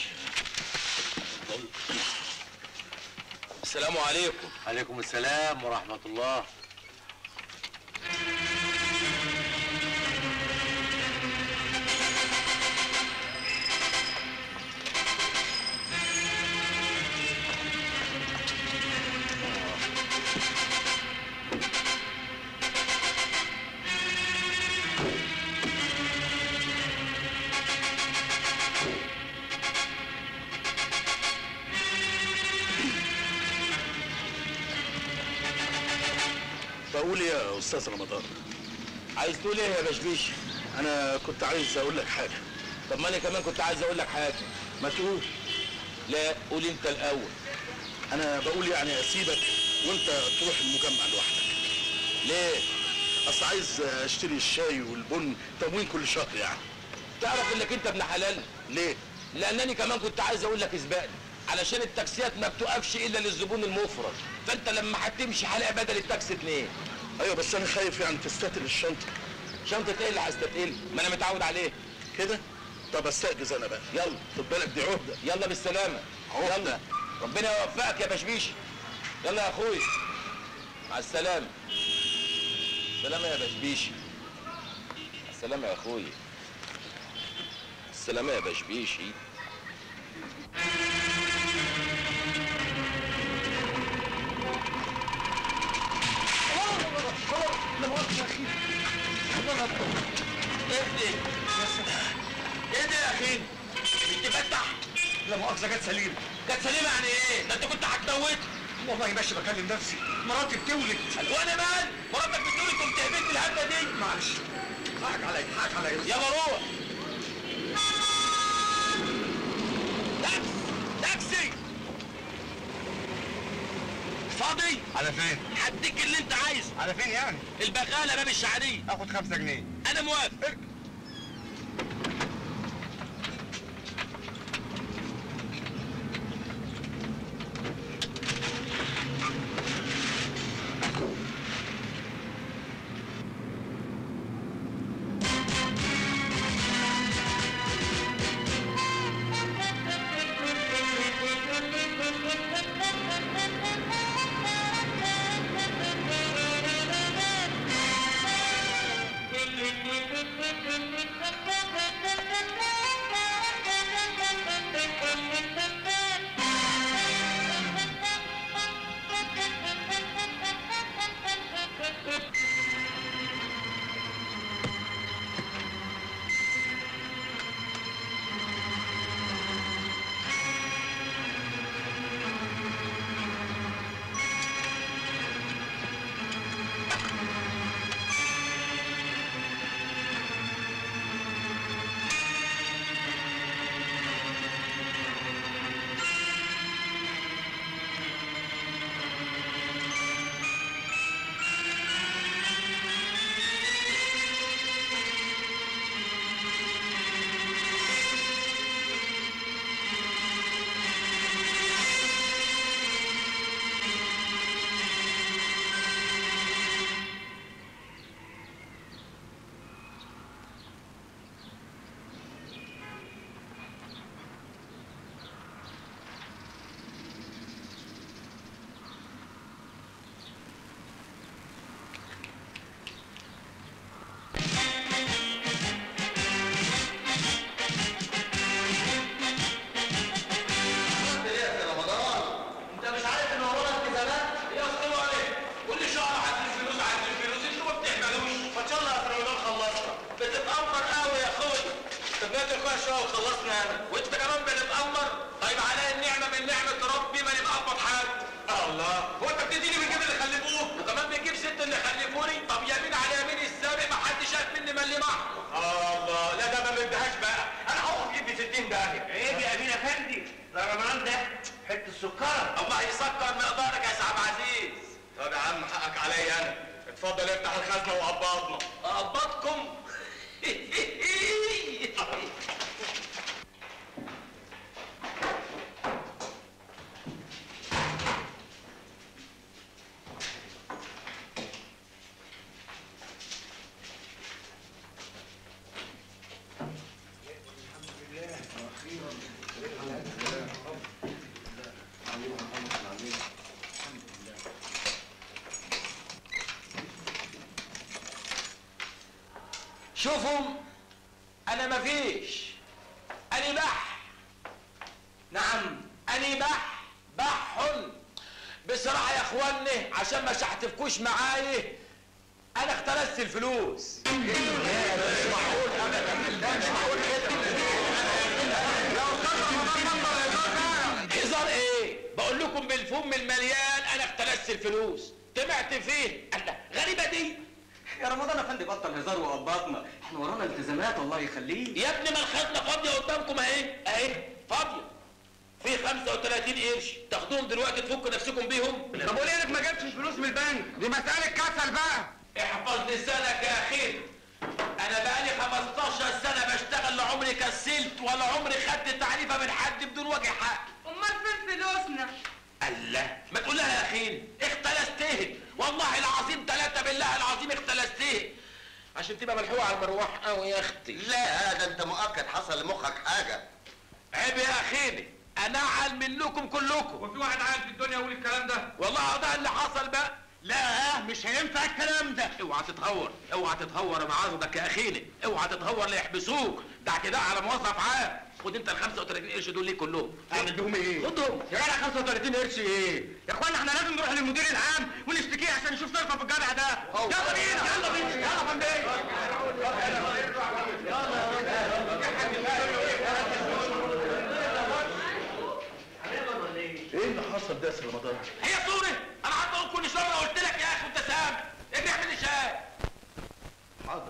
S1: السلام عليكم.
S2: عليكم السلام ورحمة الله.
S3: بقول ايه يا استاذ رمضان؟
S1: عايز تقول ايه يا بشبيش؟
S3: انا كنت عايز اقول لك حاجه.
S1: طب ما انا كمان كنت عايز اقول لك حاجه.
S3: ما تقول.
S1: لا قول انت الاول.
S3: انا بقول يعني اسيبك وانت تروح المجمع لوحدك.
S1: ليه؟
S3: اصل عايز اشتري الشاي والبن تموين كل شهر يعني.
S1: تعرف انك انت ابن حلال؟
S3: ليه؟
S1: لانني كمان كنت عايز اقول لك اسبقني، علشان التاكسيات ما بتقفش الا للزبون المفرد، فانت لما هتمشي هلاقي بدل التاكسي 2.
S3: ايوه بس انا خايف يعني تستتقل الشنطه.
S1: شنطه ايه اللي هستتقل؟ ما انا متعود عليه
S3: كده. طب استأجز انا بقى.
S1: يلا
S3: خد بالك دي عهده.
S1: يلا بالسلامه. يلا ربنا يوفقك يا بشبيش. يلا يا اخوي مع السلامه. السلامه يا بشبيشي. السلامه يا اخوي. السلامه يا بشبيشي.
S3: لا مؤاخذة يا اخي.
S1: ايه ده يا اخي؟ بتفتح؟
S5: لا مؤاخذة جت سليمة.
S1: كانت سليمه يعني ايه؟ ده انت كنت هتموت.
S5: والله ماشي بكلم نفسي، مراتي بتولد.
S1: وانا مال؟ مراتك بتولد وانت هبلت الهبله دي؟
S5: معلش حقك عليا حقك عليا.
S1: يلا روح. تاكسي فاضي؟
S5: على فين؟
S1: هديك اللي انت عايزه.
S5: على فين يعني؟
S1: البقاله باب الشعريه.
S5: اخد 5 جنيه.
S1: انا موافق.
S10: وخلصنا انا وانت كمان بنتأمر. طيب عليا النعمه من نعمه ربي ما نبقى اقبض حد. الله هو انت بتديني من جيب اللي خلفوه وكمان بتجيب ست اللي خلفوني؟ طب يمين على يمين السابق ما حدش شاف مني ملي محمر. الله لا ده ما بدهاش بقى، انا هقف جيب لي 60 داهيه. عيب يا امين افندي، ده رمضان ده حته السكر. الله يسكر مقدارك يا سعد عزيز. طب يا عم حقك عليا انا، اتفضل افتح الخزنه وقبضنا. اقبضكم؟ شوفوا انا مفيش، اني بح. نعم اني بح بصراحه يا اخواني عشان ما شحتفكوش معايا، انا اختلست الفلوس. مش معقول ابدا، مش معقول كده. هزار ايه؟ بقول لكم بالفم المليان انا اختلست الفلوس. طمعت فيه الله، غريبه دي.
S11: يا رمضان افندي بطل هزار وقبضنا، احنا ورانا التزامات الله يخليك.
S10: يا ابني ما الخزنه فاضيه قدامكم اهي اهي فاضيه.
S1: في 35 قرش تاخدوهم دلوقتي تفكوا نفسكم بيهم.
S5: طب وليه انك ما جبتش الفلوس من البنك؟ دي مسألة كسل بقى.
S1: احفظ لسانك يا اخي. انا بقالي 15 سنة بشتغل، لا عمري كسلت ولا عمري خدت تعريفة من حد بدون وجه حق.
S7: امال فين فلوسنا؟
S1: الله، ما تقول لها يا اخي اختلستيه، والله العظيم 3 بالله العظيم اختلستيه عشان تبقى ملحوقة على المروح قوي يا اختي.
S2: لا هذا انت مؤكد حصل لمخك حاجة.
S1: عيب يا اخيني، انا اعل منكم كلكم.
S5: وفي واحد عاقل في الدنيا يقول الكلام ده؟
S1: والله ده اللي حصل بقى.
S2: لا مش هينفع الكلام ده.
S1: اوعى تتهور، اوعى تتهور يا معاذك يا اخيني، اوعى تتهور ليحبسوك، ده اعتداء على موظف عام. خد انت ال 35 قرش دول ليه كلهم؟
S2: اعمل بيهم ايه؟
S1: خدهم.
S5: يا جدع 35 قرش ايه؟ يا اخوانا احنا لازم نروح للمدير العام ونشتكيه عشان نشوف صرفه في الجدع ده. يلا بينا يلا بينا يلا يا فندم.
S3: ايه اللي حصل ده يا سي رمضان؟
S1: هي صورة؟ انا قعدت اقول كل شويه قلت لك يا اخي وانت سامع. ابني اعمل لي شاي.
S3: حاضر.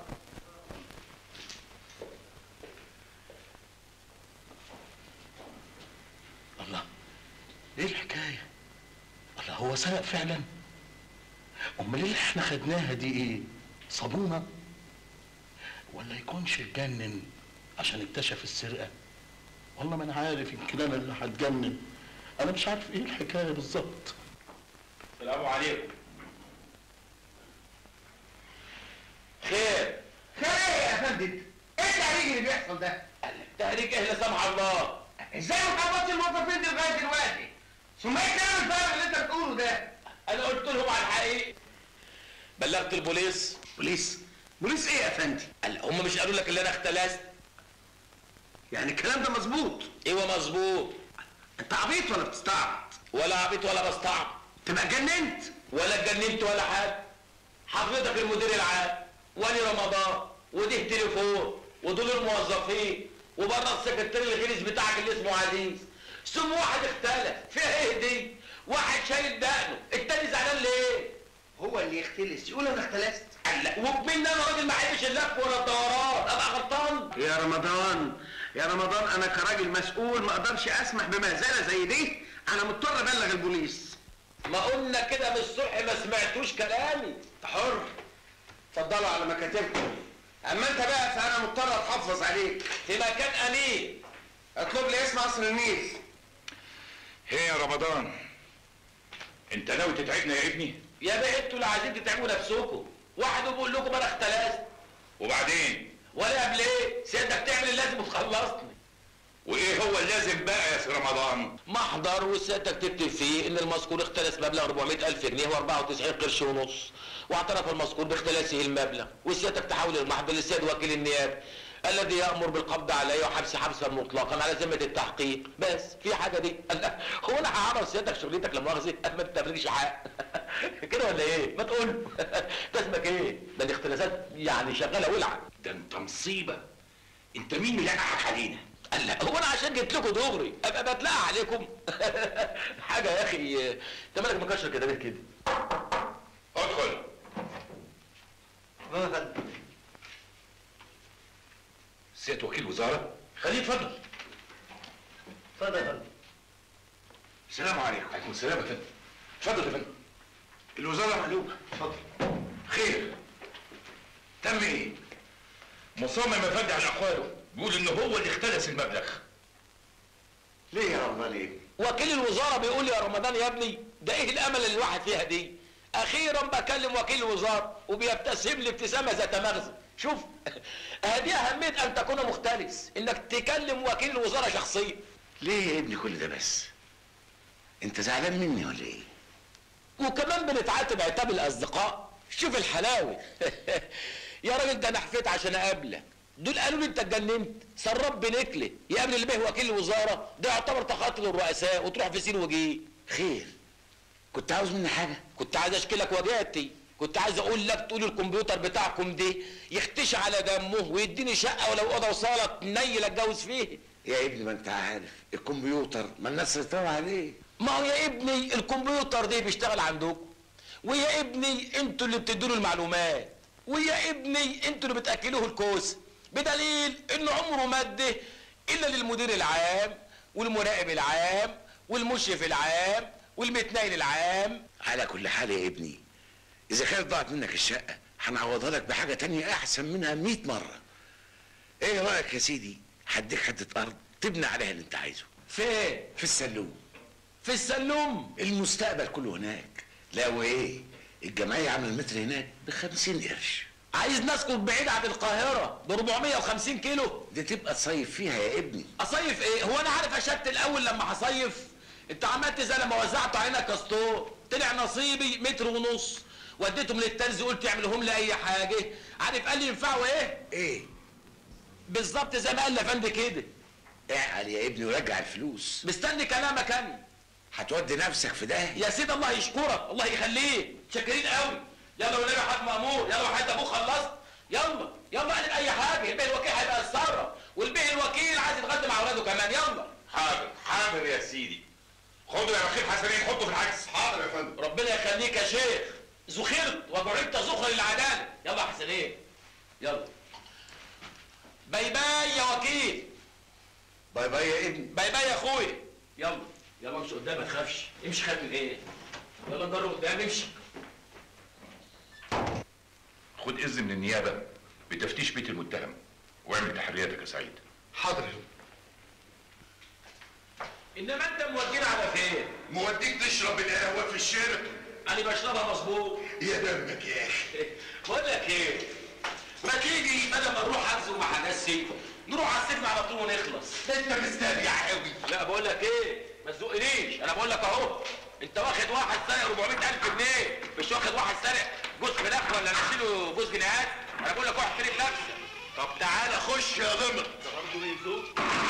S3: الله، ايه الحكايه؟ الله، هو سرق فعلا؟ امال اللي احنا خدناها دي ايه؟ صابونه؟ ولا يكونش اتجنن عشان اكتشف السرقه؟ والله ما انا عارف، يمكن انا اللي هتجنن. انا مش عارف ايه الحكايه بالظبط.
S1: السلام عليكم. خير.
S5: خير ايه يا فندم؟ ايه التهريج اللي بيحصل ده؟
S1: التهريج ايه لا سمح الله؟
S5: ازاي ما خبطش الموظفين دي لغايه دلوقتي؟ ثم ايه الكلام الفارغ اللي انت بتقوله ده؟
S1: انا قلت لهم على الحقيقه. بلغت البوليس.
S3: بوليس؟ بوليس ايه يا فندم؟
S1: هم مش قالوا لك اللي انا اختلست؟
S3: يعني الكلام ده مظبوط؟
S1: ايوه مظبوط.
S3: انت عبيط ولا بتستعبط؟
S1: ولا عبيط ولا بستعبط.
S3: تبقى اتجننت؟
S1: ولا اتجننت ولا حاجه. حضرتك المدير العام، ولي رمضان، وده تليفون، ودول الموظفين، وبره السكرتير الغليظ بتاعك اللي اسمه عزيز. ثم واحد اختلف، فيها ايه دي؟ واحد شايل دقنه، التاني زعلان ليه؟
S2: هو اللي يختلس يقول انا اختلست.
S1: وبمين انا راجل ما احبش اللف ولا الدوران، ابقى غلطان؟
S2: يا رمضان يا رمضان، انا كراجل مسؤول ما اقدرش اسمح بمهزله زي دي. انا مضطر ابلغ البوليس.
S1: ما قلنا كده من الصبح ما سمعتوش كلامي.
S2: انت حر، اتفضلوا على مكاتبكم. اما انت بقى فانا مضطر اتحفظ عليك
S1: في مكان امين.
S2: اطلب لي اسم قصر النيل.
S5: ايه يا رمضان؟ انت ناوي تتعبنا يا ابني؟
S1: يا بيه انتوا اللي عايزين تتعبوا نفسكم. واحد بيقول لكم انا اختلست.
S5: وبعدين؟
S1: ولا قبل ايه؟ سيادتك تعمل اللازم وتخلصني.
S5: وايه هو اللازم بقى يا سي رمضان؟
S1: محضر وسيادتك تكتب فيه ان المذكور اختلس مبلغ 400,000 جنيه و94 قرش ونص، واعترف المذكور باختلاسه المبلغ، وسيادتك تحول المحضر للسيد وكيل النيابه الذي يامر بالقبض عليه وحبس حبسا مطلقا على ذمه التحقيق. بس في حاجه دي؟ هو انا هعرف سيادتك شغلتك لا مؤاخذه ما بتبلغش حق كده ولا ايه؟ ما تقول ده اسمك ايه؟ ده الاختلاسات يعني شغاله ولعه.
S5: ده انت مصيبه. انت مين ملقحك علينا؟
S1: هو انا عشان جيت لكم دغري ابقى بتلاقى عليكم؟ حاجه يا اخي، انت مالك مكشر كده ليه كده؟
S5: ادخل. سيادة وكيل وزاره؟
S1: خليه يتفضل.
S2: اتفضل يا فندم.
S5: السلام عليكم. وعليكم السلام يا فندم. اتفضل يا فندم. الوزاره مقلوبه. اتفضل. خير. تم ايه؟ مصمم يا فندم على اقواله، بيقول ان هو اللي اختلس المبلغ.
S2: ليه يا رمضان ليه؟
S1: وكيل الوزاره بيقول يا رمضان يا ابني ده ايه الامل اللي الواحد فيها دي؟ اخيرا بكلم وكيل الوزاره وبيبتسم لي ابتسامه ذات مغزى. شوف هذه اهميه ان تكون مختلس، انك تكلم وكيل الوزاره شخصيا.
S3: ليه يا ابني كل ده بس؟ انت زعلان مني ولا ايه؟
S1: وكمان بنتعاتب عتاب الاصدقاء. شوف الحلاوه يا راجل ده انا حفيت عشان اقابلك. دول قالوا لي انت اتجننت، سراب بنكله يقابل اللي به وكيل الوزاره، ده يعتبر تخاطب الرؤساء وتروح في سين وجيه.
S3: خير، كنت عاوز مني حاجه؟
S1: كنت عايز اشكلك وجهتي، كنت عايز اقول لك تقول الكمبيوتر بتاعكم ده يختشي على دمه ويديني شقه ولو اوضه وصاله تنيل اتجوز فيه.
S3: يا ابني ما انت عارف الكمبيوتر ما الناس سيطروا عليه.
S1: ما هو يا ابني الكمبيوتر ده بيشتغل عندكم، ويا ابني انتوا اللي بتدوا له المعلومات، ويا ابني انتوا اللي بتاكلوه الكوسه، بدليل انه عمره ما ادى الا للمدير العام والمراقب العام والمشرف العام والمتنايل العام.
S12: على كل حال يا ابني، اذا كانت ضاعت منك الشقه هنعوضها لك بحاجه تانية احسن منها 100 مره. ايه رايك يا سيدي؟ هديك حته ارض تبني عليها اللي انت عايزه.
S1: فين؟
S12: في السلوم.
S1: في السلوم؟
S12: المستقبل كله هناك. لا وايه، الجمعيه عامله المتر هناك ب50 قرش.
S1: عايز نسكن بعيد عن القاهره ب 450 كيلو؟
S12: دي تبقى تصيف فيها يا ابني.
S1: اصيف ايه؟ هو انا عارف اشت الاول لما هصيف؟ انت عملت زي لما وزعته علينا كاستور، طلع نصيبي متر ونص، وديتهم للترزي قلت يعملهم لي اي حاجه، عارف قال لي ينفعوا ايه؟
S12: ايه؟
S1: بالظبط زي ما قال لافندي كده.
S12: اعقل يا ابني ورجع الفلوس.
S1: مستني كلامك انا.
S12: هتودي نفسك في ده
S1: يا سيدي الله يشكرك، الله يخليك، شاكرين قوي. يلا والنبي يا حاج مامور، يلا وحيد ابوك خلصت، يلا يلا قال اي حاجه، البيه الوكيل هيبقى يتصرف، والبيه الوكيل عايز يتغدى مع اولاده كمان، يلا.
S5: حاضر حاضر يا سيدي. خدوا يا بخيل حسنين حطوا في العكس. حاضر يا فندم.
S1: ربنا يخليك يا شيخ، زخرت وجعلت زخر للعداله، يلا يا حسنين يلا. باي باي يا وكيل.
S12: باي باي يا ابني.
S1: باي باي يا اخويا. يلا يلا امشي قدام ما تخافش، امشي خايف من ايه؟ يلا نجرب قدام امشي.
S5: خد اذن من النيابه بتفتيش بيت المتهم واعمل تحرياتك يا سعيد.
S3: حاضر.
S1: انما انت مودينا على فين؟
S3: موديك تشرب القهوه في الشارع.
S1: انا بشربها مظبوط.
S3: يا دمك يا اخي.
S1: بقول لك ايه؟ ما تيجي بدل ما نروح اغزو مع ناسي نروح على السجن على طول ونخلص.
S3: انت مستريح قوي.
S1: لا بقول لك ايه؟ ما تزقنيش، انا بقول لك اهو. انت واخد واحد سارق 400,000 جنيه، مش واخد واحد سارق جوز فراخ ولا نشيله جوز جنيهات. انا بقول لك واحد احترم نفسك.
S3: طب تعالى خش يا ضمر.
S1: ده برضه بيزوق.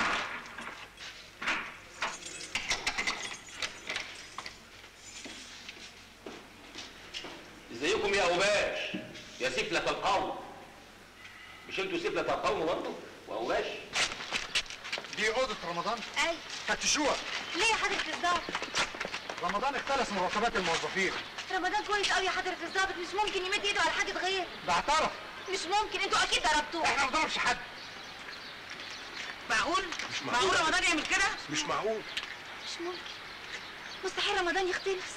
S1: ازيكم يا اوباش؟ يا سفلة القوم. مش انتوا سفلة القوم برضه؟ واوباش؟
S13: دي اوضه رمضان؟
S7: ايوه.
S13: فتشوها.
S7: ليه يا حضرة الضابط؟
S13: رمضان اختلس مرتبات الموظفين.
S7: رمضان كويس قوي يا حضرة الضابط، مش ممكن يمد ايده على حاجة غير.
S13: ده اعترف.
S7: مش ممكن، انتوا اكيد ضربتوه.
S13: احنا ما بنضربش حد.
S4: معقول؟ معقول رمضان يعمل كده؟
S13: مش معقول.
S7: مش ممكن، مستحيل رمضان يختلس.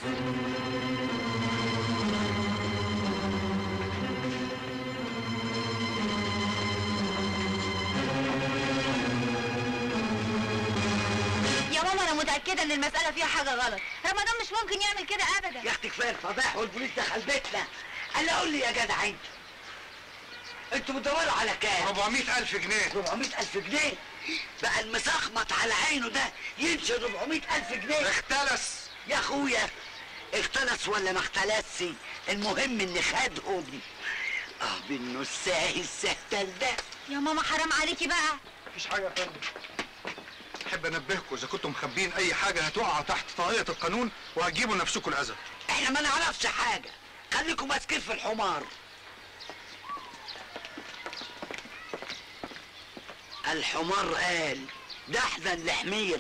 S7: يا ماما انا متأكدة ان المسألة فيها حاجة غلط، رمضان مش ممكن يعمل كده ابدا.
S4: يا اختي كفايه الفضايح والبوليس دخل بيتنا. قال قول لي يا جدع انتوا بتدوروا على كام؟
S13: 400,000 جنيه.
S4: 400,000 جنيه؟ بقى المسخمط على عينه ده يمشي 400,000 جنيه؟
S13: اختلس
S4: يا اخويا، اختلس ولا ما اختلسش، المهم ان خدهم. بالنساهي السهتل ده.
S7: يا ماما حرام عليكي بقى.
S13: مفيش حاجه يا فندم. احب انبهكم اذا كنتم مخبيين اي حاجه هتقع تحت طاقيه القانون وهتجيبوا لنفسكم الاذى.
S4: احنا ما نعرفش حاجه، خليكم ماسكين في الحمار. الحمار قال ده احزن لحمير.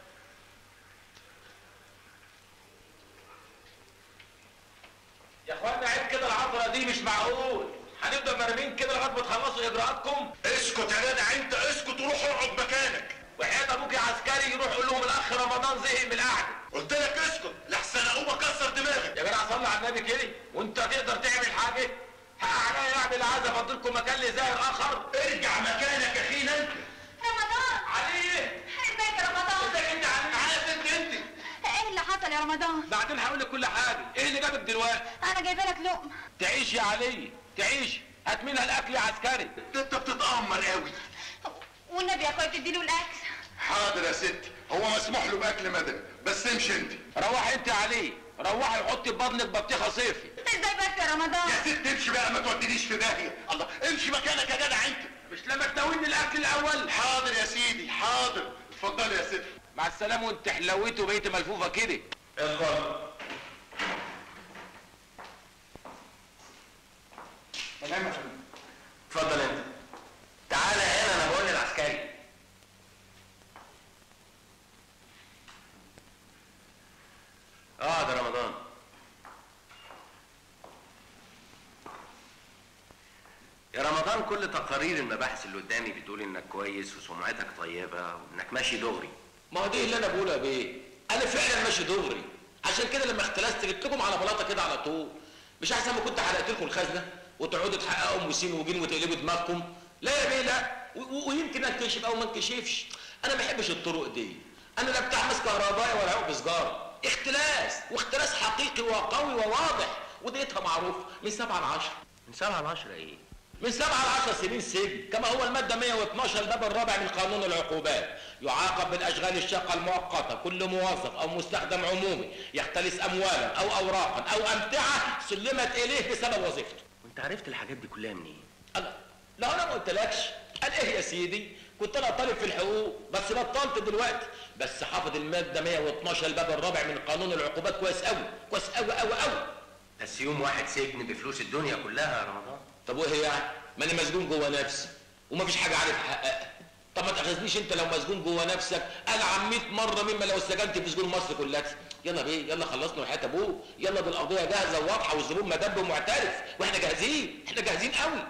S1: يا اخوانا عيب كده العطره دي، مش معقول. هنفضل مرمين كده لغايه ما تخلصوا اجراءاتكم؟
S3: اسكت يا جدع انت، اسكت وروح اقعد مكانك.
S1: وحياة ابوك يا عسكري يروح يقول لهم الاخ رمضان زهق من القعده.
S3: قلت لك اسكت لحسن اقوم اكسر دماغك.
S1: يا جدع صلي على النبي كده، وانت تقدر تعمل حاجه؟ حق عليا اعمل عايز افضلكم مكان لزاهر اخر.
S3: ارجع مكانك يا اخينا انت.
S7: رمضان.
S1: علي.
S7: ازيك يا رمضان؟
S1: ازيك انت علي؟ عارف انت
S7: ايه اللي حصل يا رمضان؟
S1: بعدين هقول لك كل حاجه. ايه اللي جابك دلوقتي؟
S7: انا جايبه لك لقمه.
S1: تعيش يا علي تعيش، هات منها الاكل يا عسكري.
S3: انت بتتامر قوي.
S7: والنبي يا اخويا تديله الاكل.
S3: حاضر يا ستي، هو مسموح له باكل مدني، بس امشي انت.
S1: روحي انت يا علي، روحي وحطي في بطنك بطيخه صيفي.
S7: ازاي بس يا رمضان؟
S3: يا ست امشي بقى، ما تودينيش في داهيه. الله، امشي مكانك يا جدع انت.
S1: مش لما تناولني الاكل الاول؟
S3: حاضر يا سيدي حاضر. اتفضلي يا ست.
S1: مع السلامه. وانت حلويت وبقيت ملفوفه كده. اتفضل.
S13: تمام يا فندم.
S11: اتفضل انت. تعالى هنا، انا بقول للعسكري. ده رمضان. يا رمضان، كل تقارير المباحث اللي قدامي بتقول انك كويس وسمعتك طيبه وانك ماشي دغري.
S1: ما هو دي اللي انا بقولها بيه، انا فعلا ماشي دغري، عشان كده لما اختلست جبتكم على بلاطه كده على طول. مش احسن ما كنت حرقت لكم الخزنه وتقعدوا تحققوا ام وسين وجين وتقلبوا دماغكم؟ لا يا بيه لا، ويمكن انكشف او ما انكشفش، انا ما بحبش الطرق دي. انا لا بتاع مس كهربائي ولا عقب سجاره، اختلاس، واختلاس حقيقي وقوي وواضح، وديتها معروفه من 7 ل 10.
S11: من 7 ل 10 ايه؟
S1: من 7 ل 10 سنين سجن، كما هو الماده 112 الباب الرابع من قانون العقوبات. يعاقب بالاشغال الشاقه المؤقته كل موظف او مستخدم عمومي يختلس اموالا او اوراقا او امتعه سلمت اليه بسبب وظيفته.
S11: وانت عرفت الحاجات دي كلها منين؟
S1: الله، لا انا ما قلتلكش. قال ايه يا سيدي؟ كنت انا طالب في الحقوق بس بطلت دلوقتي، بس حافظ الماده 112 الباب الرابع من قانون العقوبات كويس قوي، كويس قوي قوي قوي.
S11: بس يوم واحد سجن بفلوس الدنيا كلها يا رمضان.
S1: طب وايه يعني؟ ما انا مسجون جوه نفسي ومفيش حاجه عارف احققها. طب ما تاخذنيش انت لو مسجون جوه نفسك العن 100 مره مما لو سجنت في سجون مصر كلها. يلا بيه، يلا خلصنا وحياه ابوه، يلا دي القضيه جاهزه وواضحه والزبون مدب ومعترف واحنا جاهزين، احنا جاهزين قوي.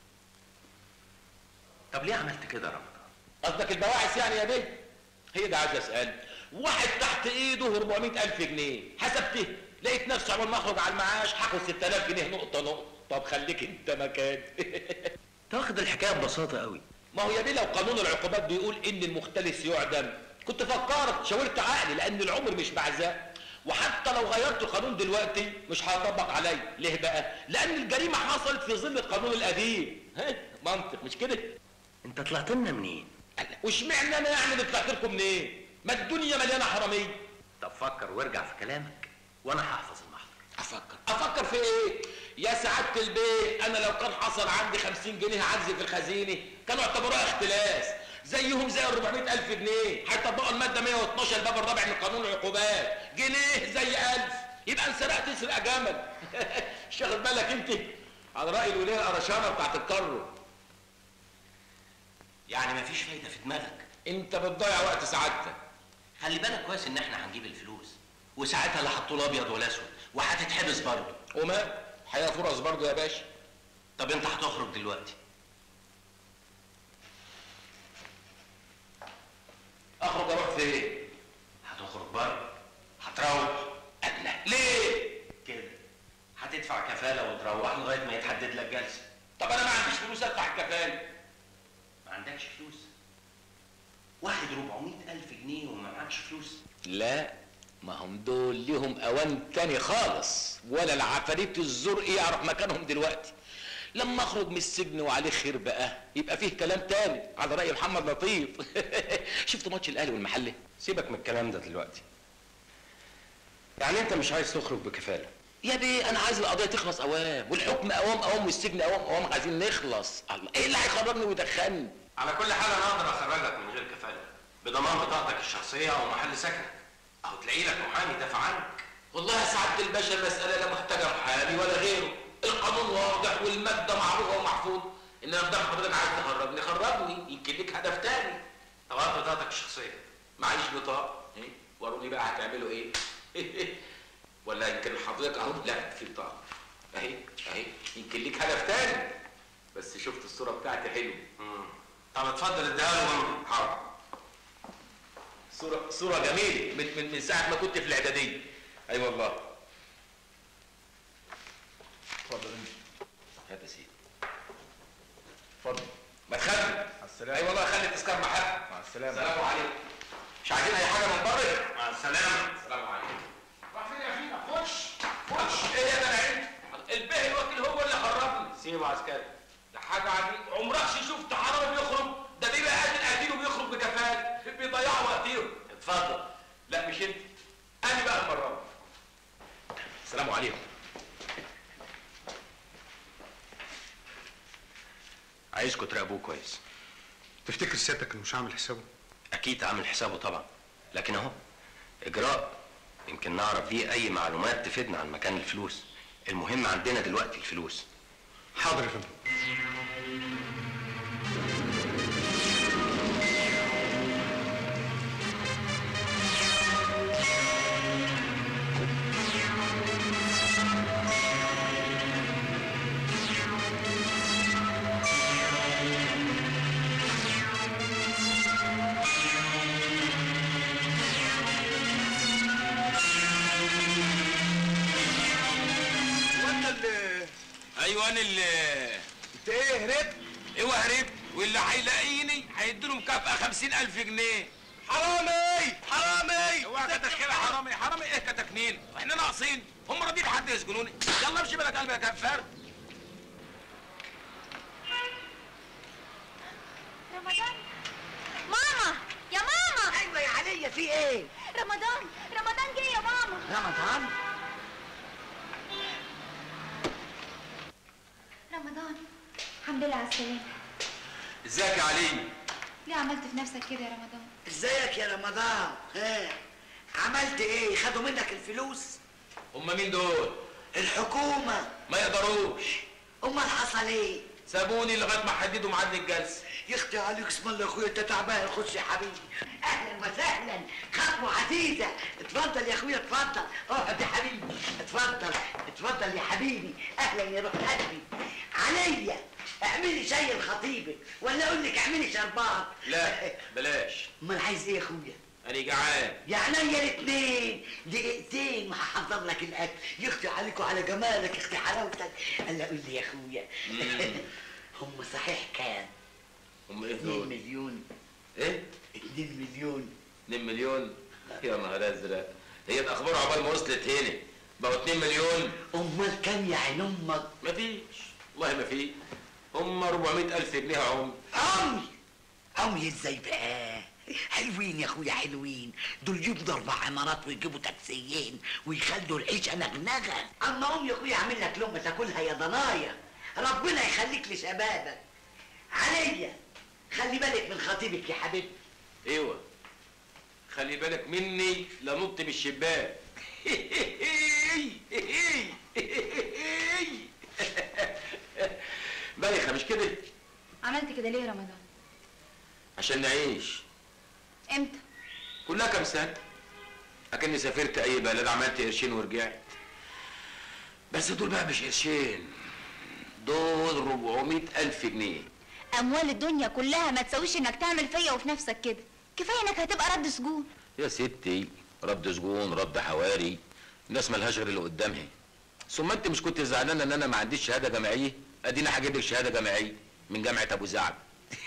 S11: طب ليه عملت كده يا رمضان؟
S1: قصدك البواعث يعني يا بيه؟ هي ده عايز اسال. واحد تحت ايده 400,000 جنيه، حسبته لقيت نفسي عمال ما اخرج على المعاش هاخد 6000 جنيه نقطه نقطه. طب خليك انت مكاني.
S11: تاخد الحكايه ببساطه قوي.
S1: ما هو يا بيه لو قانون العقوبات بيقول ان المختلس يعدم كنت فكرت شاورت عقلي، لان العمر مش بعزاء، وحتى لو غيرت القانون دلوقتي مش هيطبق عليا. ليه بقى؟ لان الجريمه حصلت في ظل القانون القديم. منطق مش كده؟
S11: انت طلعت لنا منين؟
S1: واشمعنى انا يعني اللي طلعت لكم منين؟ ما الدنيا مليانه حراميه.
S11: طب فكر وارجع في كلامك وانا هحفظ المحضر.
S1: افكر في ايه؟ يا سعاده البيت، انا لو كان حصل عندي 50 جنيه عجز في الخزينه كانوا اعتبروها اختلاس زيهم زي ال 400,000 جنيه. هيطبقوا الماده 112 الباب الرابع من قانون العقوبات، جنيه زي 1000 يبقى انسرقت تسرق جمل. مش واخد بالك انت؟ على راي الوليه القرشانه بتاعت الكرو.
S11: يعني مفيش فايده في دماغك؟
S1: انت بتضيع وقت سعادتك.
S11: خلي بالك كويس ان احنا هنجيب الفلوس وساعتها لا حطوا له ابيض ولا اسود وهتتحبس برضه.
S1: وما حياه فرص برضه يا باشا.
S11: طب انت هتخرج دلوقتي.
S1: اخرج اروح فين؟
S11: هتخرج بره، هتروح.
S1: الله، ليه؟
S11: كده هتدفع كفاله وتروح لغايه ما يتحدد لك جلسه.
S1: طب انا ما عنديش فلوس ادفع الكفاله.
S11: ما عندكش فلوس؟ واحد 400,000 جنيه وما معكش فلوس؟
S1: لا، ما هم دول ليهم اوان تاني خالص، ولا العفاريت الزرق يعرف مكانهم دلوقتي. لما اخرج من السجن وعليه خير بقى يبقى فيه كلام تاني على راي محمد لطيف. شفت ماتش الاهلي والمحله؟
S11: سيبك من الكلام ده دلوقتي. يعني انت مش عايز تخرج بكفاله؟
S1: يا بيه انا عايز القضيه تخلص اوام، والحكم اوام والسجن اوام، عايزين نخلص. الله، ايه اللي هيخرجني ويدخلني؟
S11: على كل حال انا اقدر اخرجك من غير كفاله بضمان بطاقتك الشخصيه او محل سكنك، او تلاقي لك محامي يدافع عنك.
S1: والله يا سعاده الباشا المساله لا محتاجه محامي ولا غيره، القانون واضح والماده معروفه ومحفوظه. انما بدل حضرتك عايز تخرجني خرجني، يمكن ليك هدف تاني.
S11: طب هات بطاقتك الشخصيه.
S1: معيش بطاقه. وروني بقى هتعملوا ايه؟ ولا يمكن حضرتك اهو. لا في بطاقه اهي اهي، يمكن ليك هدف تاني. بس شفت الصوره بتاعتي حلوه.
S11: طب اتفضل اديها له.
S1: حاضر. صوره جميله من ساعه ما كنت في الاعداديه. اي والله. اتفضل انت. هات يا سيدي. اتفضل. ما تخلي. مع السلامه. اي والله خلي التذكار معاك. مع السلامه. السلام عليكم. مش عايزين اي حاجه من بره.
S11: مع السلامه.
S1: السلام عليكم. راح فين يا فينا؟ خش. ايه يا جدعان؟ البيه الوكيل هو اللي خرجني.
S11: سيبه عسكري.
S1: ده حاجه عجيبه، عمرك شفت حرامي بيخرج؟ ده بيبقى قاتل وبيخرج بكفاله، بيضيعوا وقتهم.
S11: اتفضل.
S1: لا مش انت، انا بقى المره. السلام عليكم.
S11: عايزكم تراقبوه كويس.
S13: تفتكر سيادتك انه مش عامل حسابه؟
S11: اكيد عامل حسابه طبعا، لكن اهو اجراء يمكن نعرف بيه اي معلومات تفيدنا عن مكان الفلوس. المهم عندنا دلوقتي الفلوس.
S13: حاضر يا فندم.
S10: ايوه انا اللي انت ايه هربت؟ ايوه هربت، واللي هيلاقيني هيديله مكافأة 50,000 جنيه. حرامي حرامي، اوعى كتكنين حرامي. حرامي ايه كتكنين؟ احنا ناقصين؟ هم راضيين حد يسجنوني؟ يلا امشي بلك قلبي يا كفار.
S7: رمضان، ماما يا ماما.
S4: ايوه يا عليا، في ايه؟
S7: رمضان جه يا ماما.
S4: رمضان
S7: الحمد لله على السلامة.
S10: ازيك يا علي؟
S7: ليه عملت في نفسك كده يا رمضان؟
S4: ازيك يا رمضان؟ ها عملت ايه؟ خدوا منك الفلوس؟
S10: هم مين دول؟
S4: الحكومة.
S10: ما يقدروش.
S4: امال حصل ايه؟
S10: سابوني لغايه ما حددوا ميعاد الجلسه.
S4: يختي عليك اسم الله يا اخويا، انت تعبان. خش يا حبيبي. اهلا وسهلا، خطوه عزيزه. اتفضل يا اخويا اتفضل. اقعد يا حبيبي. اتفضل اتفضل يا حبيبي. اهلا يا روح قلبي. عليا اعملي شاي لخطيبك ولا اقول لك اعملي شربات؟
S10: لا بلاش.
S4: امال عايز ايه يا اخويا؟
S10: انا جعان.
S4: يا عينيا الاثنين، دقيقتين وهحضر لك الاكل. يختي عليك وعلى جمالك، يختي حلاوتك. الا قول لي يا اخويا هم صحيح كام؟
S10: هم ايه
S4: 2
S10: دول؟
S4: مليون.
S10: ايه؟
S4: 2 مليون.
S10: 2 مليون؟ يا نهار ازرق، هي الاخبار عقبال ما وصلت هنا بقوا 2 مليون؟
S4: امال كام يا عين امك؟
S10: مفيش والله ما في. هم 400,000 جنيه يا
S4: عمي ازاي بقى؟ حلوين يا اخويا حلوين. دول يبنوا 4 عمارات ويجيبوا تاكسيين ويخلوا العيشه نغنغه. اما يا اخويا اعمل لك لقمه تاكلها يا ضنايا. ربنا يخليك لشبابك. عليا خلي بالك من خطيبك يا حبيبي.
S10: ايوه خلي بالك مني لنط من الشباك. بايخه مش كده؟
S7: عملت كده ليه يا رمضان؟
S10: عشان نعيش.
S7: امتى؟
S10: كلها كام سنه. اكني سافرت اي بلد عملت قرشين ورجعت. بس دول بقى مش قرشين، دول 400,000 جنيه.
S7: اموال الدنيا كلها ما تساويش انك تعمل فيا وفي نفسك كده. كفايه انك هتبقى رد سجون.
S10: يا ستي رد سجون رد حواري، الناس ملهاش غير اللي قدامها. ثم انت مش كنت زعلانه ان انا ما عنديش شهاده جامعيه؟ ادينا هجيب لك شهاده جامعيه من جامعه ابو زعب.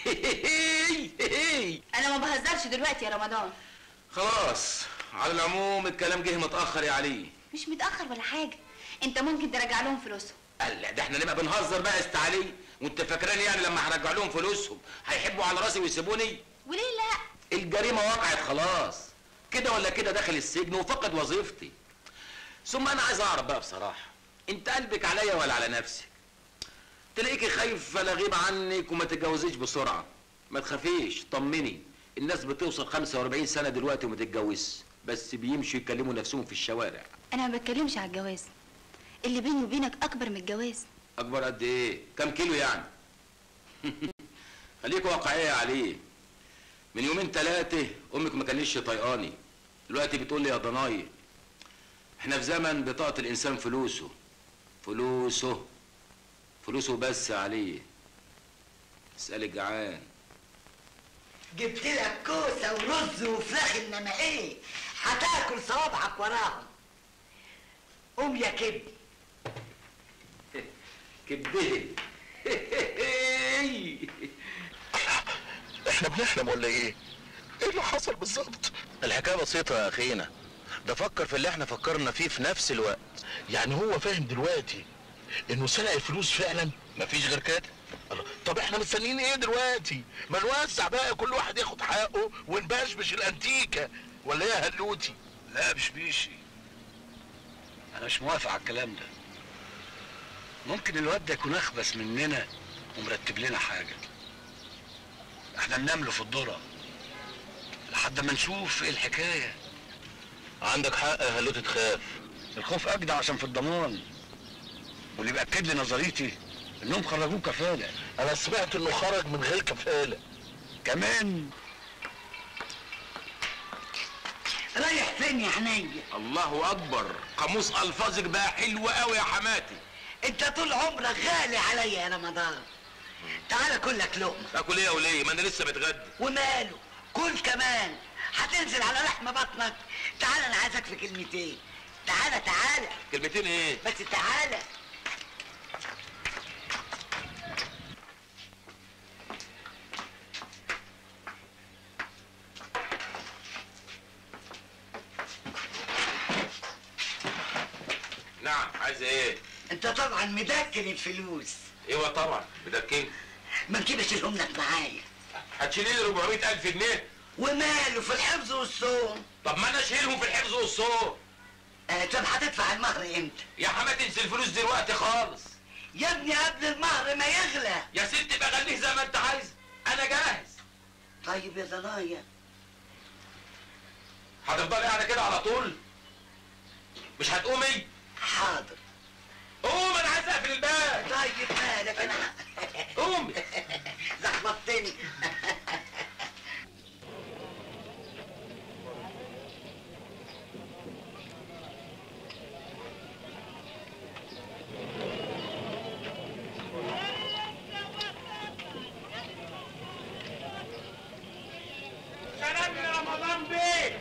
S7: انا ما بهزرش دلوقتي يا رمضان.
S10: خلاص على العموم الكلام جه متاخر يا علي.
S7: مش متاخر ولا حاجه، انت ممكن ترجع لهم فلوسهم.
S10: لا ده احنا نبقى بنهزر بقى يا است علي، وانت فاكراني يعني لما هرجع لهم فلوسهم هيحبوا على راسي ويسيبوني؟
S7: وليه لا؟
S10: الجريمه وقعت خلاص، كده ولا كده داخل السجن وفقد وظيفتي. ثم انا عايز اعرف بقى بصراحه، انت قلبك عليا ولا على نفسك؟ تلاقيكي خايف فلا غيب عنك وما تتجوزيش بسرعه. ما تخافيش طمني، الناس بتوصل 45 سنه دلوقتي وما تتجوزش، بس بيمشوا يكلموا نفسهم في الشوارع.
S7: انا ما بتكلمش على الجواز، اللي بيني وبينك اكبر من الجواز.
S10: اكبر قد ايه؟ كام كيلو يعني؟ خليك واقعيه عليه. من يومين 3 امك ما كانتش طايقاني، دلوقتي بتقول لي يا ضناي. احنا في زمن بطاقه الانسان فلوسه فلوسه فلوسه بس عليه. اسال الجعان.
S4: جبت لك كوسه ورز وفراخ، انما ايه؟ هتاكل صوابعك وراهم. قوم يا كبدي.
S10: كبده.
S3: احنا بنحلم ولا ايه؟ ايه اللي حصل بالظبط؟
S8: الحكايه بسيطه يا اخينا، ده فكر في اللي احنا فكرنا فيه في نفس الوقت.
S3: يعني هو فاهم دلوقتي انه سرق الفلوس فعلا؟
S8: مفيش غير كده.
S3: الله، طب احنا مستنيين ايه دلوقتي؟ ما نوزع بقى، كل واحد ياخد حقه ونبشبش الانتيكه، ولا ايه يا هلوتي؟
S9: لا مش بيشي، انا مش موافق على الكلام ده. ممكن الواد ده يكون اخبث مننا ومرتب لنا حاجه، احنا ننامله في الذره لحد ما نشوف ايه الحكايه.
S8: عندك حق يا هلوتي تخاف.
S9: الخوف اجدع عشان في الضمان، واللي بيأكد لي نظريتي انهم خرجوه كفاله.
S3: انا سمعت انه خرج من غير كفاله
S9: كمان.
S4: رايح فين يا عينيا؟
S10: الله اكبر، قاموس الفاظك بقى حلو قوي يا حماتي.
S4: انت طول عمرك غالي عليا يا رمضان. تعالى كل لك لقمه.
S10: اكل ايه يا وليه؟ ما انا لسه متغدى.
S4: وماله؟ كل كمان. هتنزل على لحم بطنك. تعالى انا عايزك في كلمتين. تعالى تعالى.
S10: كلمتين ايه؟
S4: بس تعالى.
S1: عايز ايه؟
S4: انت طبعا مدكن الفلوس.
S1: ايوه طبعا مدكن.
S4: ما نجيب اشيلهم لك معايا.
S1: هتشيلي لي 400,000 جنيه؟
S4: وماله في الحفظ والصوم.
S1: طب ما انا اشيلهم في الحفظ والصوم.
S4: طب هتدفع المهر امتى؟
S1: يا حماتي انسي الفلوس دلوقتي خالص.
S4: يا ابني قبل المهر ما يغلى.
S1: يا ستي بقى خليه زي ما انت عايز، انا جاهز.
S4: طيب يا ضنايا.
S1: هتفضلي قاعده كده على طول؟ مش هتقومي؟
S4: حاضر.
S1: قوم انا عايز اقفل الباب.
S4: طيب مالك انا.
S1: قومي.
S4: لخبطتني.
S1: سلام يا رمضان بيه.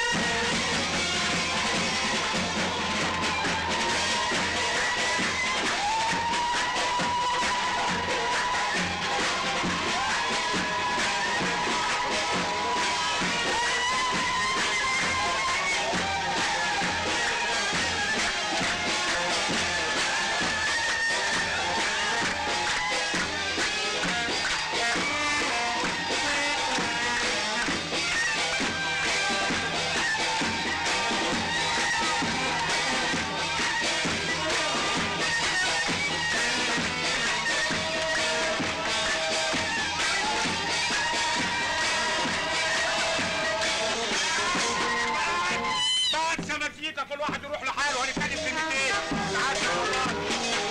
S1: كل واحد يروح لحاله وهنتكلم كلمتين. تعالى يا والله.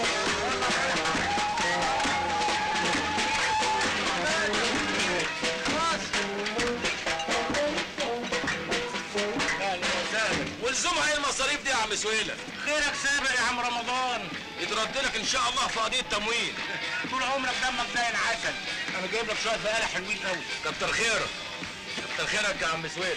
S1: والزمها ايه المصاريف دي يا عم سويلة؟ خيرك سابق يا عم رمضان. يترد لك ان شاء الله في قضية تموين. طول عمرك دمك زي العسل. انا جايب لك شوية بقالة حلوين قوي. كتر خيرك. كتر خيرك يا عم سويلة.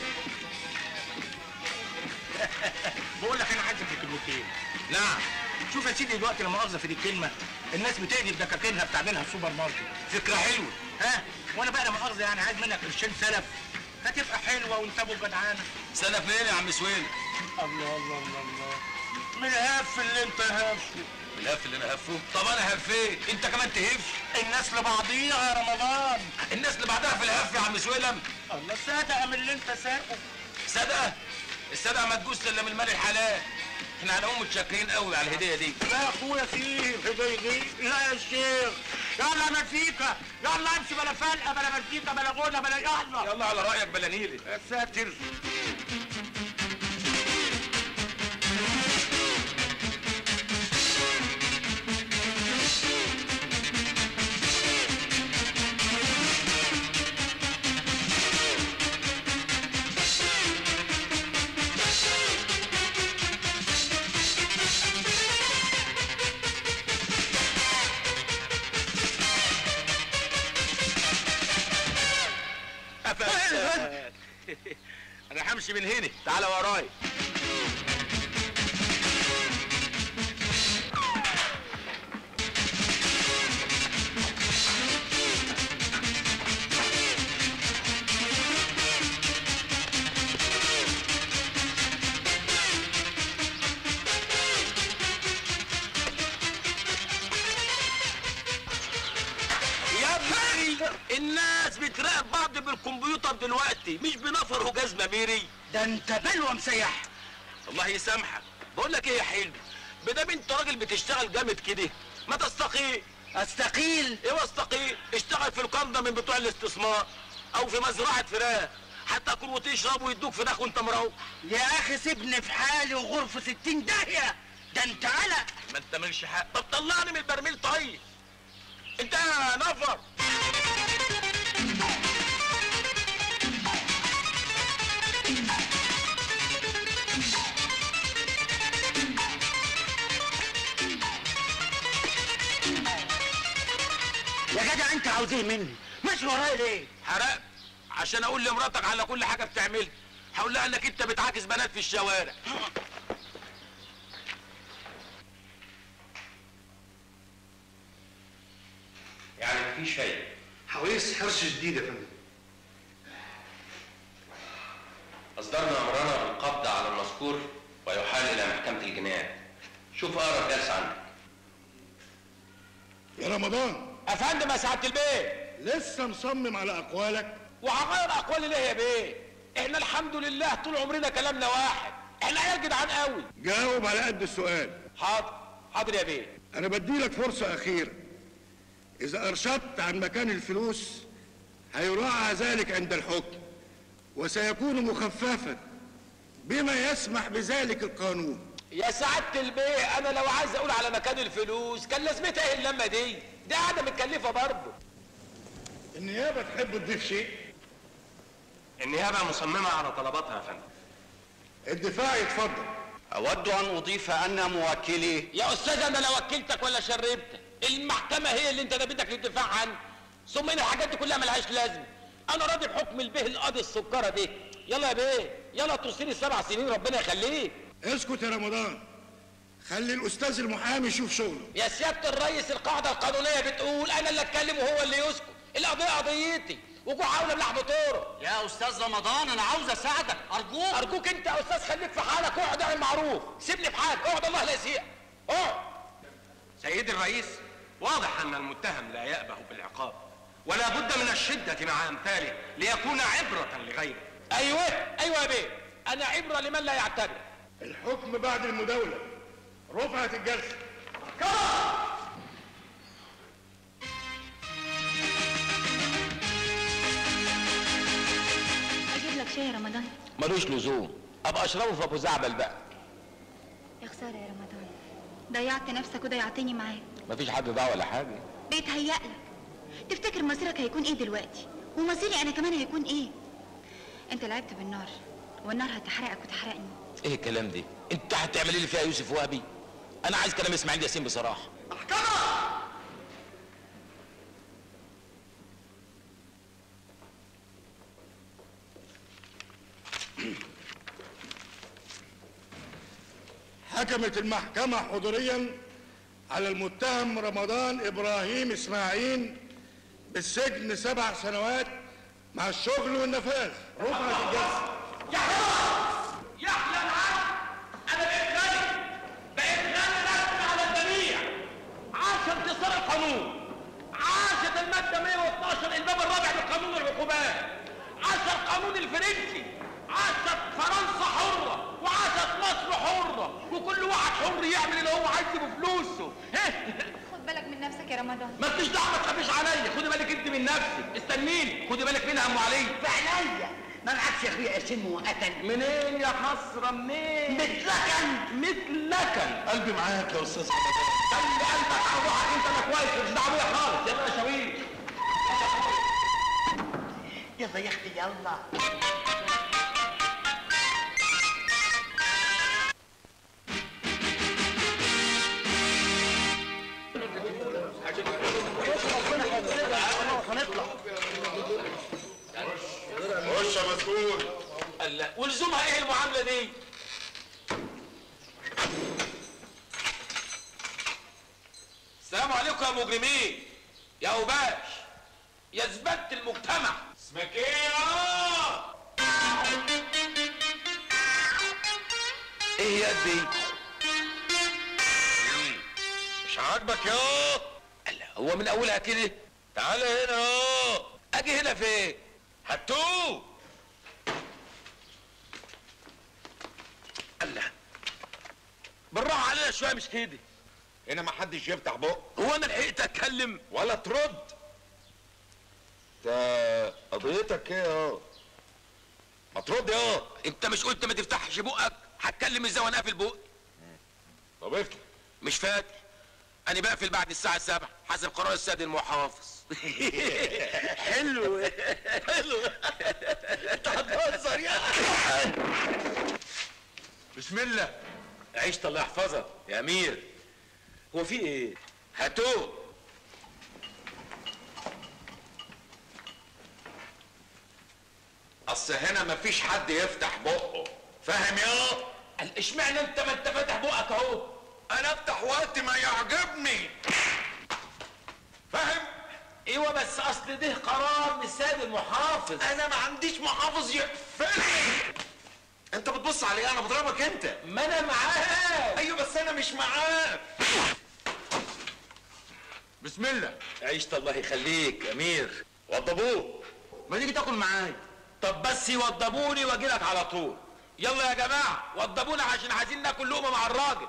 S1: بقول لك انا عايزك في كلمتين. نعم. شوف يا سيدي دلوقتي لما مؤاخذه في دي الكلمه، الناس بتقلب دكاكينها بتعملها في سوبر ماركت. فكره حلوه. ها؟ وانا بقى لا مؤاخذه يعني عايز منك قرشين سلف، هتبقى حلوه وانتبهوا جدعانه. سلف منين يا عم سويل؟ الله الله الله الله. من الهف اللي انت هفه. الهف اللي انا هفه؟ طب انا هفيت، انت كمان تهف؟ الناس لبعضيها يا رمضان. الناس لبعضها في الهف يا عم سويلم. الله صدقه من اللي انت ساقه. صدقه؟ الصدقه ما تجوز الا من المال الحلال. احنا هنقوم متشكرين قوي على الهديه دي. لا يا اخويا فيه هديه دي؟ لا يا شيخ. يلا مزيكا، يلا امشي بلا فلقه بلا مزيكا بلا غنى بلا يلا. يلا على رايك بلا نيلي. يا ساتر. انا همشي من هنا، تعالى ورايا. الناس بتراقب بعض بالكمبيوتر دلوقتي، مش بنفر وجاز ميري. ده انت بلوه مسيح. الله يسامحك. بقول لك ايه يا حلو، بدام انت راجل بتشتغل جامد كده ما تستقيل. استقيل؟ ايوه استقيل. اشتغل في القنده من بتوع الاستثمار او في مزرعه فراخ، هتاكل وتشرب ويدوك فراخ وانت مروح. يا اخي سيبني في حالي وغرفه 60 داهيه. ده انت قلق. ما انت مالكش حق. طب طلعني من البرميل طيب. انت يا نفر. يا جدع انت عاوز ايه مني؟ ماشي ورايا ليه؟ حرقت عشان اقول لمراتك على كل حاجه بتعملها. هقول لها انك انت بتعاكس بنات في الشوارع.
S11: يعني مفيش فايده.
S13: حويس حرش جديد يا فندم.
S11: اصدرنا امرنا بالقبض على المذكور ويحال الى محكمه الجنايات. شوف اقرب درس عندك.
S3: يا رمضان.
S1: افندم يا سعاده البيه.
S3: لسه مصمم على اقوالك؟
S1: وهغير اقوالي ليه يا بيه؟ احنا الحمد لله طول عمرنا كلامنا واحد، احنا عيال جدعان قوي.
S3: جاوب على قد السؤال.
S1: حاضر يا بيه.
S3: انا بديلك فرصه اخيره، اذا ارشدت عن مكان الفلوس هيراعى ذلك عند الحكم وسيكون مخففا بما يسمح بذلك القانون.
S1: يا سعاده البيه انا لو عايز اقول على مكان الفلوس كان لازمتها ايه اللمه دي قاعده متكلفه برضه.
S3: النيابه تحب تضيف شيء؟
S11: النيابه مصممه على طلباتها يا فندم.
S3: الدفاع يتفضل.
S2: اود ان اضيف ان موكلي.
S1: يا استاذ انا لا وكلتك ولا شربتك، المحكمه هي اللي انت بدك للدفاع عنه، ثم ان الحاجات دي كلها ملهاش لازمه. انا راضي بحكم البيه القاضي السكره دي. يلا يا بيه يلا توصيني 7 سنين ربنا يخليك.
S3: اسكت يا رمضان، خلي الاستاذ المحامي يشوف شغله.
S1: يا سياده الريس القاعده القانونيه بتقول انا اللي اتكلم وهو اللي يسكت، القضيه قضيتي وجوع حاول بلحم طوره.
S2: يا استاذ رمضان انا عاوز اساعدك
S1: ارجوك انت يا استاذ خليك في حالك، اقعد اعمل معروف، سيبني في حالي، اقعد الله لا يسيئك. اقعد.
S11: سيدي الرئيس، واضح ان المتهم لا يأبه بالعقاب ولا بد من الشدة مع امثاله ليكون عبرة لغيره.
S1: ايوه يا بيه، انا عبرة لمن لا يعتبر.
S3: الحكم بعد المداولة. رفعت الجلسة.
S14: اجيب لك شاي يا رمضان؟
S1: ملوش لزوم، ابقى اشربه في ابو زعبل بقى.
S14: يا خساره يا رمضان، ضيعت نفسك وضيعتني معاك.
S1: مفيش حد ضاع ولا حاجه.
S14: بيتهيألك. تفتكر مصيرك هيكون ايه دلوقتي؟ ومصيري انا كمان هيكون ايه؟ انت لعبت بالنار والنار هتحرقك وتحرقني.
S1: ايه الكلام ده؟ انت هتعملي لي فيها يوسف وهبي؟ انا عايز كلام اسماعيل ياسين بصراحه.
S3: حكمت المحكمة حضوريا على المتهم رمضان إبراهيم إسماعيل بالسجن 7 سنوات مع الشغل والنفاذ. رفعت الجلسة.
S1: يا احلى العالم، انا بقيت غني رسمي على الجميع. عاش انتصار القانون، عاشت المادة 112 الباب الرابع من قانون العقوبات، عاش القانون الفرنسي، عاشت فرنسا حرة وعاشت مصر حرة، وكل واحد حر يعمل اللي هو عايزه بفلوسه.
S14: خد بالك من نفسك يا رمضان.
S1: مالكيش دعوه، ما تخافيش عليا، خدي بالك انت من نفسك، استنيني، خدي بالك منها ام علي.
S4: في عينيا، ما معكش يا اخويا قرشين مؤقتا.
S1: منين يا حسره منين؟ مثلكن
S3: قلبي معاك يا استاذ رمضان.
S1: خلي قلبك على روحك انت، ما كويس مش دعوه بيا خالص. يلا يا شويش.
S4: يلا يا اختي يلا.
S3: خش يا مسؤول.
S1: الله، ولزومها ايه المعامله دي؟ السلام عليكم يا مجرمين، يا اوباش، يا زبالة المجتمع. اسمك ايه يا؟ ايه يا دي؟ مش عاجبك يا؟ الله، هو من اولها كده؟ تعالى هنا يا. اجي هنا فين؟ هاتوه. الله، بالراحه علينا شويه مش كده.
S5: هنا ما حدش يفتح بقه.
S1: هو انا لحقت اتكلم
S5: ولا ترد؟ انت قضيتك ايه يا؟ ما ترد يا.
S1: انت مش قلت ما تفتحش بقك؟ هتكلم ازاي وانا قافل بقي؟
S5: طب افتح.
S1: مش فاكر، انا بقفل بعد الساعه 7 حسب قرار السيد المحافظ.
S9: حلو انت هتهزر يا
S1: بسم الله. عيشت الله يحفظك يا امير. هو في ايه؟ هاتوه.
S5: اصل هنا مفيش حد يفتح بقه، فاهم يا؟
S1: قال اشمعنى انت ما انت فاتح بقك اهو؟
S5: انا افتح وقت ما يعجبني، فاهم؟
S1: ايوه بس اصل ده قرار من السيد المحافظ.
S5: انا ما عنديش محافظ يقفلني. انت بتبص على ايه؟ انا بضربك انت.
S1: ما انا معاك.
S5: ايوه بس انا مش معاك. بسم الله.
S1: عيشت الله يخليك يا امير.
S5: وضبوه. ما تيجي تاكل معايا.
S1: طب بس يوضبوني واجي لك على طول. يلا يا جماعه وضبونا عشان عايزين ناكل لقمه مع الراجل.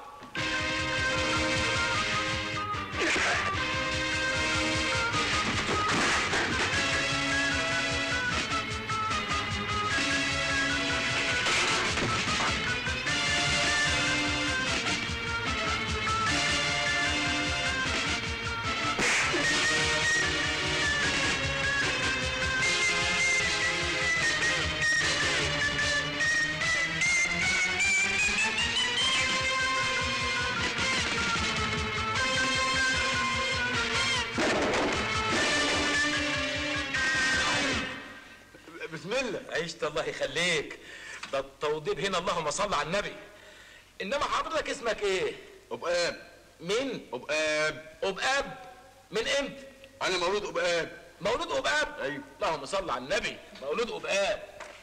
S5: بسم الله.
S1: عيشت الله يخليك. ده التوضيب هنا اللهم صل على النبي. انما حضرتك اسمك ايه؟
S5: أبقاب.
S1: مين؟
S5: أبقاب.
S1: أبقاب؟ من امتى؟
S5: أنا مولود أبقاب.
S1: مولود أبقاب؟
S5: أيوه.
S1: اللهم صل على النبي. مولود أبقاب.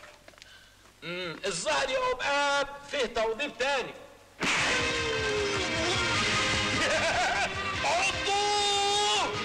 S1: الظاهر يا أبقاب فيه توضيب تاني. عضوه!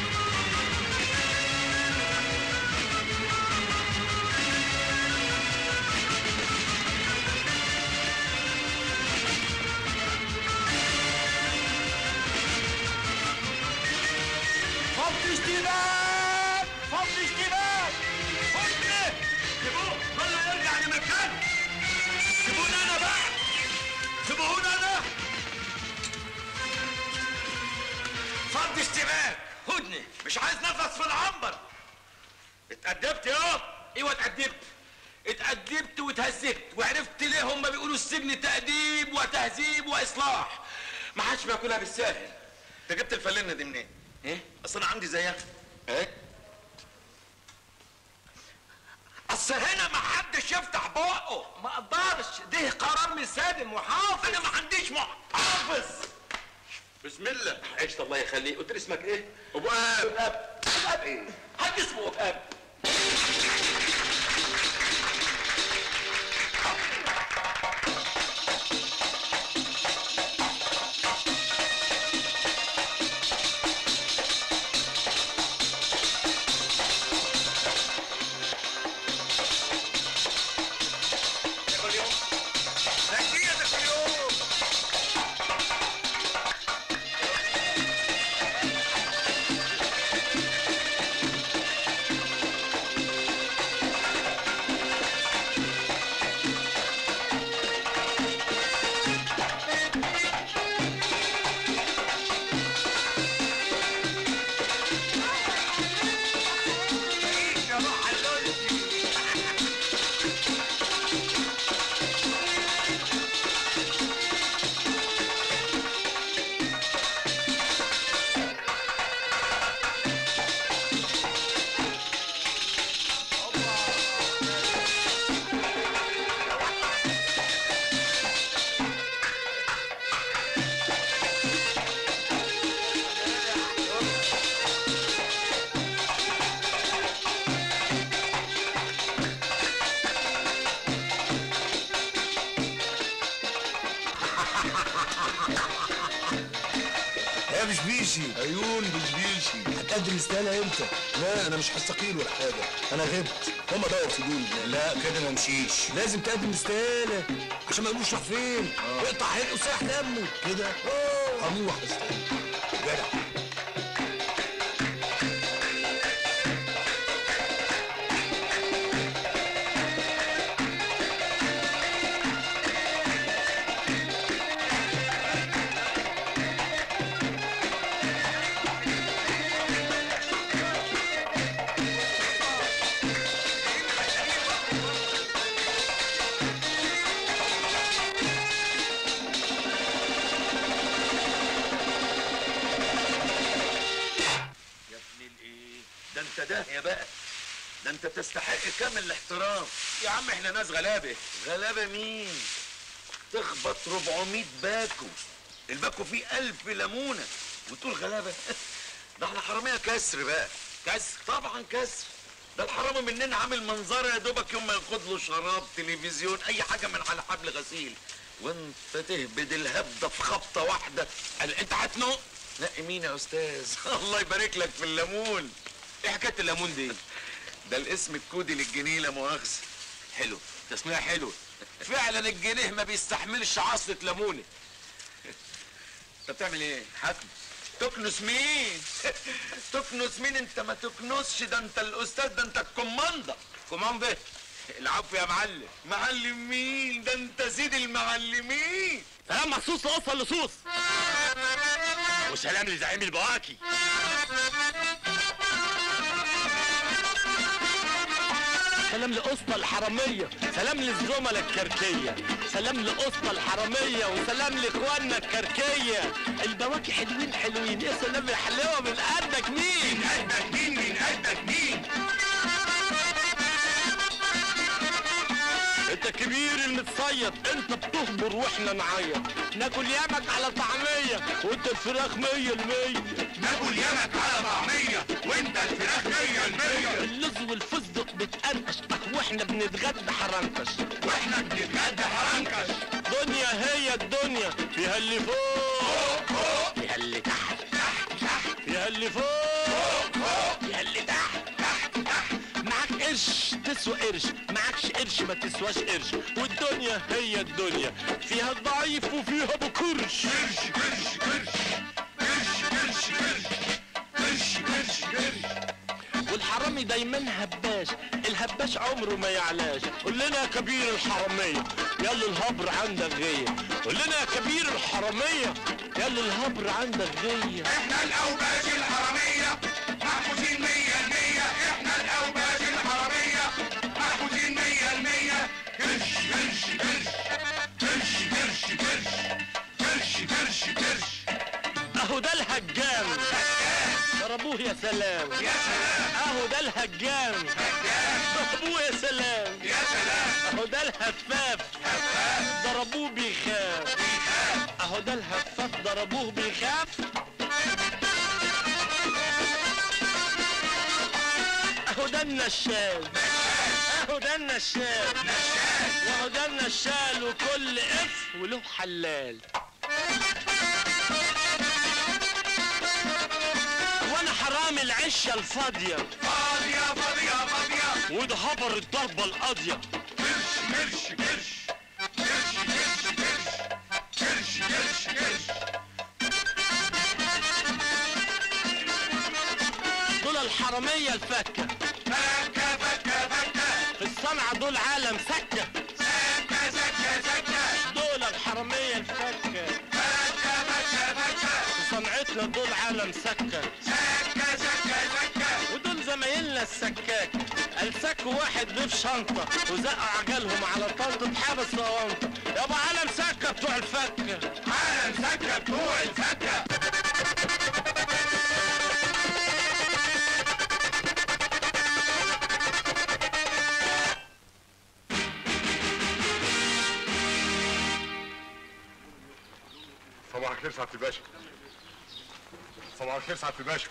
S1: فض اشتباك! فض اشتباك! فض! سيبوه كله يرجع لمكانه. سيبوني انا بقى. سيبوني انا. فض اشتباك. هدني مش عايز نفس في العنبر. اتأدبت يا. ايوه اتأدبت. اتأدبت واتهذبت وعرفت ليه هم بيقولوا السجن تأديب وتهذيب وإصلاح. ما حدش بياكلها بالساهل.
S5: انت جبت الفلنه دي منين؟
S1: ايه؟
S5: اصل انا عندي زيها.
S1: ايه؟ اصل هنا ما حدش يفتح بقه. ما اقدرش. ده قرار من سيد المحافظ.
S5: انا ما عنديش محافظ. بسم الله.
S1: عيشت الله يخليك. قلت لي اسمك ايه؟
S5: أبقاب.
S1: أبقاب. أبقاب ايه؟ حد اسمه أبقاب.
S15: يا بشبيشي.
S8: عيون بشبيشي.
S15: هتقدم استقالة امتى؟
S8: لا انا مش هستقيل ولا حاجه، انا غبت. هم دور في دول.
S15: لا كده ما امشيش. لازم تقدم استقالة عشان ما يقولوش راح فين. يقطع حلقه وساح دمه كده.
S8: هروح استقيل.
S15: جدع.
S5: ده يا بقى. ده انت تستحق كامل الاحترام.
S1: يا عم احنا ناس غلابه.
S5: غلابه مين؟ تخبط 400 باكو. الباكو فيه 1000 ليمونه وتقول غلابه؟ ده احنا حراميه كسر بقى.
S1: كسر؟
S5: طبعا كسر.
S12: ده الحرامي مننا عامل منظره يا دوبك يوم ما ياخد له شراب تلفزيون اي حاجه من على حبل غسيل، وانت تهبد الهبده في خبطه واحده. قال انت هتنق؟ نقي مين يا استاذ؟ الله يبارك لك في الليمون.
S10: ايه حكايه الليمون دي؟
S12: ده الاسم الكودي للجنيه لا مؤاخذه.
S10: حلو، تسمية حلو. فعلا الجنيه ما بيستحملش عصرة ليمونه.
S12: انت بتعمل ايه؟ حاتم تكنس مين؟ تكنس مين؟ انت ما تكنسش، ده انت الاستاذ، ده انت الكوماندا.
S10: كوماندا؟ العفو يا معلم.
S12: معلم مين؟ ده انت سيد المعلمين.
S10: سلام مخصوص لقصة لصوص.
S9: وسلام لزعيم البواكي.
S10: سلام لقسطة الحرامية، سلام للزملاء الكركية، سلام لقسطة الحرامية، وسلام لاخواننا الكركية. البواكي حلوين حلوين، يا سلام يا حلاوة، من قدك مين؟
S12: من قدك مين؟ من قدك مين؟
S10: انت الكبير المتصيد، انت بتهبر واحنا نعيط. ناكل يامك على طعمية وانت الفراخ 100%.
S12: ناكل يامك على طعمية وانت الفراخ 100%.
S10: اللوز والفستق بتقرقش واحنا بنتغدى حرنكش.
S12: واحنا بنتغدى حرنكش.
S10: دنيا هي الدنيا، فيها اللي فوق
S12: فوق،
S10: فيها اللي تحت
S12: تحت،
S10: فيها اللي فوق
S12: فوق،
S10: فيها اللي تحت
S12: تحت.
S10: معاك قرش تسوى قرش، معاكش قرش ما تسواش قرش. والدنيا هي الدنيا، فيها الضعيف وفيها ابو كرش.
S12: قرش قرش قرش قرش قرش قرش قرش قرش.
S10: والحرامي دايما هباش، الهباش عمره ما يعلاش. قول لنا يا كبير الحرامية، يلا الهبر عندك غية. قول لنا يا كبير الحرامية، يلا الهبر عندك غية.
S12: احنا الاوباش الحرامية محفوظين 100%. احنا الاوباش الحرامية محفوظين 100%. قرش قرش قرش قرش قرش قرش قرش قرش.
S10: اهو ده الهجام ضربوه يا سلام.
S12: يا سلام.
S10: اهو ده الهجام ضربوه يا سلام.
S12: يا سلام.
S10: اهو ده الهفاف ضربوه بيخاف. اهو ده الهفاف ضربوه بيخاف. اهو ده النشال، اهو ده النشال، واهو ده النشال، وكل اف وله حلال. وانا حرامي العشه الفاضيه،
S12: فاضية فاضية فاضية،
S10: وده هبر الضربه القاضيه.
S12: قرش قرش قرش قرش قرش قرش قرش قرش قرش.
S10: دول الحراميه الفكه،
S12: فكة فكة فكة.
S10: في الصنعه دول عالم سكه.
S12: سكة سكة سكة.
S10: دول الحراميه الفكه،
S12: فكة فكة فكة.
S10: في صنعتنا دول عالم سكه.
S12: سكة سكة سكة.
S10: ودول زمايلنا السكاك، السكوا واحد ضيف شنطه وزقوا عجلهم على طنطة حابس صوانطه. يابا عالم سكه بتوع الفكه،
S12: عالم سكة بتوع الفكة.
S13: صباح الخير سعادة الباشا. صباح الخير سعادة الباشا.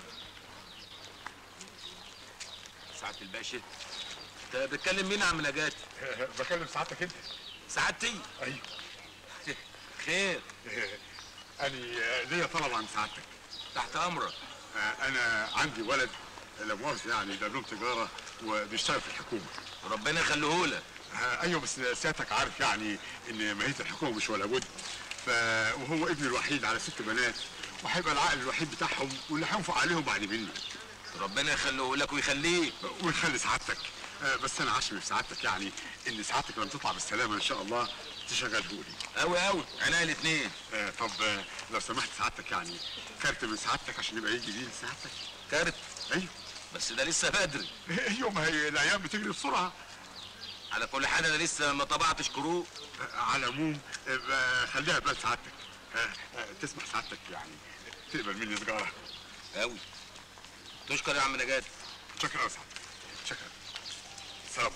S10: سعادة الباشا، انت بتكلم مين يا عم نجاتي؟
S13: بكلم سعادتك انت.
S10: سعادتي؟
S13: ايوه.
S10: خير.
S13: اني ليا طلب عن سعادتك.
S10: تحت امرك.
S13: انا عندي ولد لا مؤاخذة يعني دبلوم تجارة وبيشتغل في الحكومة.
S10: ربنا يخليهولك.
S13: ايوه بس سيادتك عارف يعني ان ماهية الحكومة مش ولا بد. وهو ابني الوحيد على 6 بنات، وهيبقى العقل الوحيد بتاعهم واللي هينفق عليهم بعد مني.
S10: ربنا يخليهولك ويخليك.
S13: ويخلي سعادتك. بس انا عشمي في سعادتك يعني ان سعادتك لما تطلع بالسلامه ان شاء الله تشغلهولي.
S10: قوي قوي، عينيا الاثنين.
S13: طب لو سمحت سعادتك يعني كارت من سعادتك عشان يبقى يجي بيه لسعادتك.
S10: كارت؟
S13: ايوه.
S10: بس ده لسه بدري.
S13: ايوه ما هي الايام بتجري بسرعه.
S10: على كل حال انا لسه ما طبعتش كروت.
S13: على العموم خليها بلاد سعادتك. تسمح سعادتك يعني تقبل مني سجاره.
S10: قوي. تشكر يا عم نجاتي.
S13: شكرا يا سعادتك. شكرا. سلام.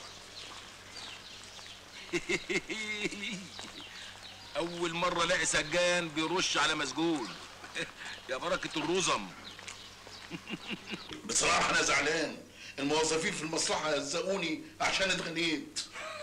S10: اول مره الاقي سجان بيرش على مسجون. يا بركه الرزم.
S3: بصراحه انا زعلان الموظفين في المصلحه هزقوني عشان اتغنيت.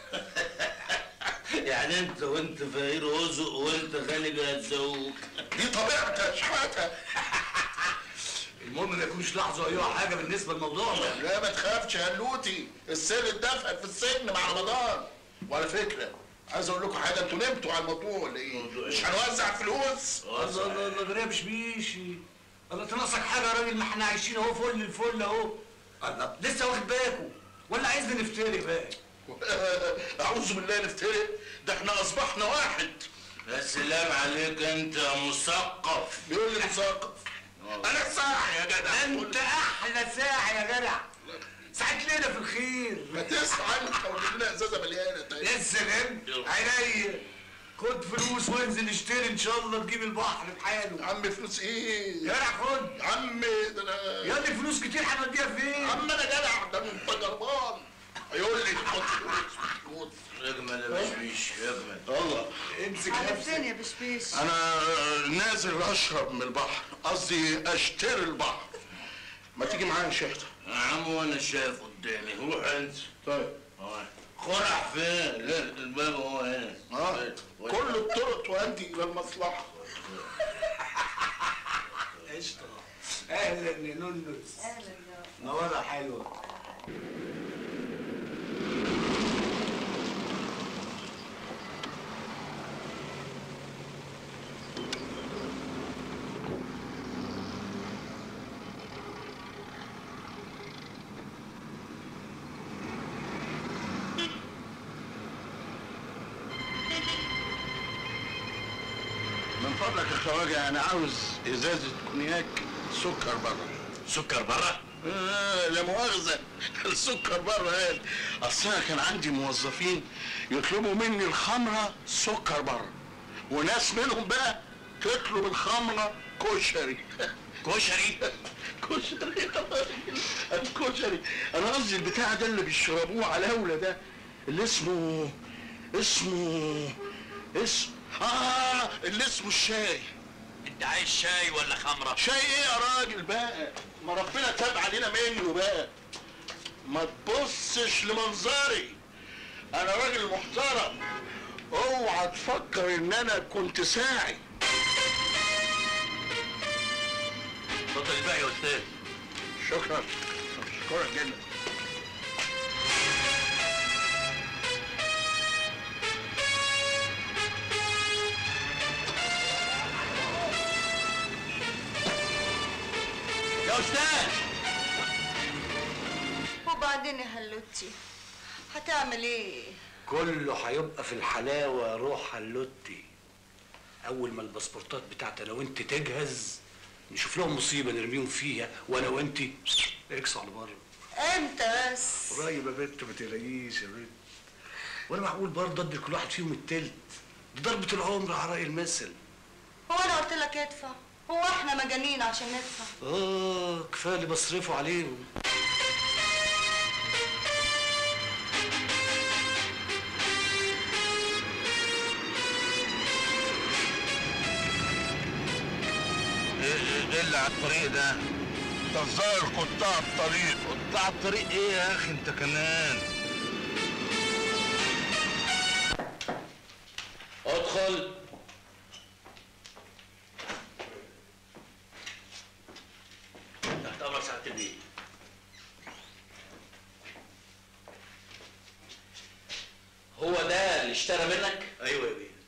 S16: يعني انت وانت فقير رزق وانت غني بيهزقوك.
S3: دي طبيعتي يا شحاته.
S9: المهم ما يكونوش لاحظوا اي حاجه بالنسبه للموضوع ده.
S3: لا ما تخافش يا هلوتي، السر اتدفن في السجن مع رمضان. وعلى فكره عايز اقول لكم حاجه، انتوا نمتوا على الموضوع ولا ايه؟ مش هنوزع فلوس؟
S9: الله الله الله غريب بشبيشي. الله تناقصك حاجه يا راجل؟ ما احنا عايشين اهو فل الفل اهو. الله لسه واخد بالكم ولا عايزنا نفتري بقى؟
S3: اعوذ بالله نفترق، ده احنا اصبحنا واحد.
S16: يا سلام عليك انت يا مثقف.
S3: بيقول لي مثقف. انا ساعة يا جدع.
S9: انت احلى ساعة يا جدع. ساعة ليلة في الخير.
S3: ما تسعى انت وتجيب لنا ازازة مليانة طيب.
S9: يا سلام عينيا. خد فلوس وانزل اشتري ان شاء الله تجيب البحر بحاله.
S3: يا عم فلوس ايه؟
S9: يا جدع خد.
S3: يا عم ده انا
S9: يا ابني فلوس كتير هنوديها فين؟
S3: يا عم انا جدع، ده انت جربان. هيقول لي خد فلوس.
S16: اجمل يا بشبيش اجمل.
S3: الله
S9: امسك
S6: على فين يا بشبيش؟
S3: انا نازل اشرب من البحر، قصدي اشتري البحر. ما تيجي معايا يا شيخة؟
S16: يا عم وانا شايف قدامي، روح انت.
S3: طيب
S16: خرع فين؟ لا الباب هو هنا.
S3: كل الطرق تؤدي الى المصلحة.
S9: قشطة. اهلا يا نونس.
S6: اهلا يا
S9: نورة حلوة.
S3: من فضلك يا خواجه انا عاوز ازازه كونياك سكر بره.
S16: سكر بره؟
S3: لا مؤاخذه السكر بره قال اصل انا كان عندي موظفين يطلبوا مني الخمره سكر بره، وناس منهم بقى تطلب الخمره كشري.
S16: كشري؟
S3: كشري الكشري. انا قصدي البتاع ده اللي بيشربوه على الاولى ده اللي اسمه اللي اسمه الشاي.
S16: انت عايز شاي ولا خمره؟
S3: شاي ايه يا راجل بقى؟ ما ربنا تاب علينا منه بقى. ما تبصش لمنظري، انا راجل محترم. اوعى تفكر ان انا كنت ساعي.
S16: اتفضل الباقي يا استاذ.
S3: شكرا شكرا جدا.
S16: يا استاذ.
S6: وبعدين يا هلوتي هتعمل ايه؟
S9: كله هيبقى في الحلاوة يا روح هلوتي. أول ما الباسبورتات بتاعتي أنا وأنت تجهز نشوف لهم مصيبة نرميهم فيها وأنا وأنت اكسوا على بره.
S6: امتى بس؟
S9: قريب يا بنت ما تقلقيش يا بنت. وأنا معقول برضه أدي كل واحد فيهم التلت؟ دي ضربة العمر على رأي المثل.
S6: هو انا قلت لك ادفع؟ هو احنا مجانين عشان ندفع؟
S9: كفاية اللي بصرفه عليهم.
S16: ايه اللي على الطريق ده؟
S3: ده الظاهر قطاع الطريق.
S16: قطاع الطريق ايه يا اخي انت كمان؟ ادخل. تحت امرك سعادة البيه.
S1: هو ده اللي اشترى منك؟
S16: ايوه يا بيه.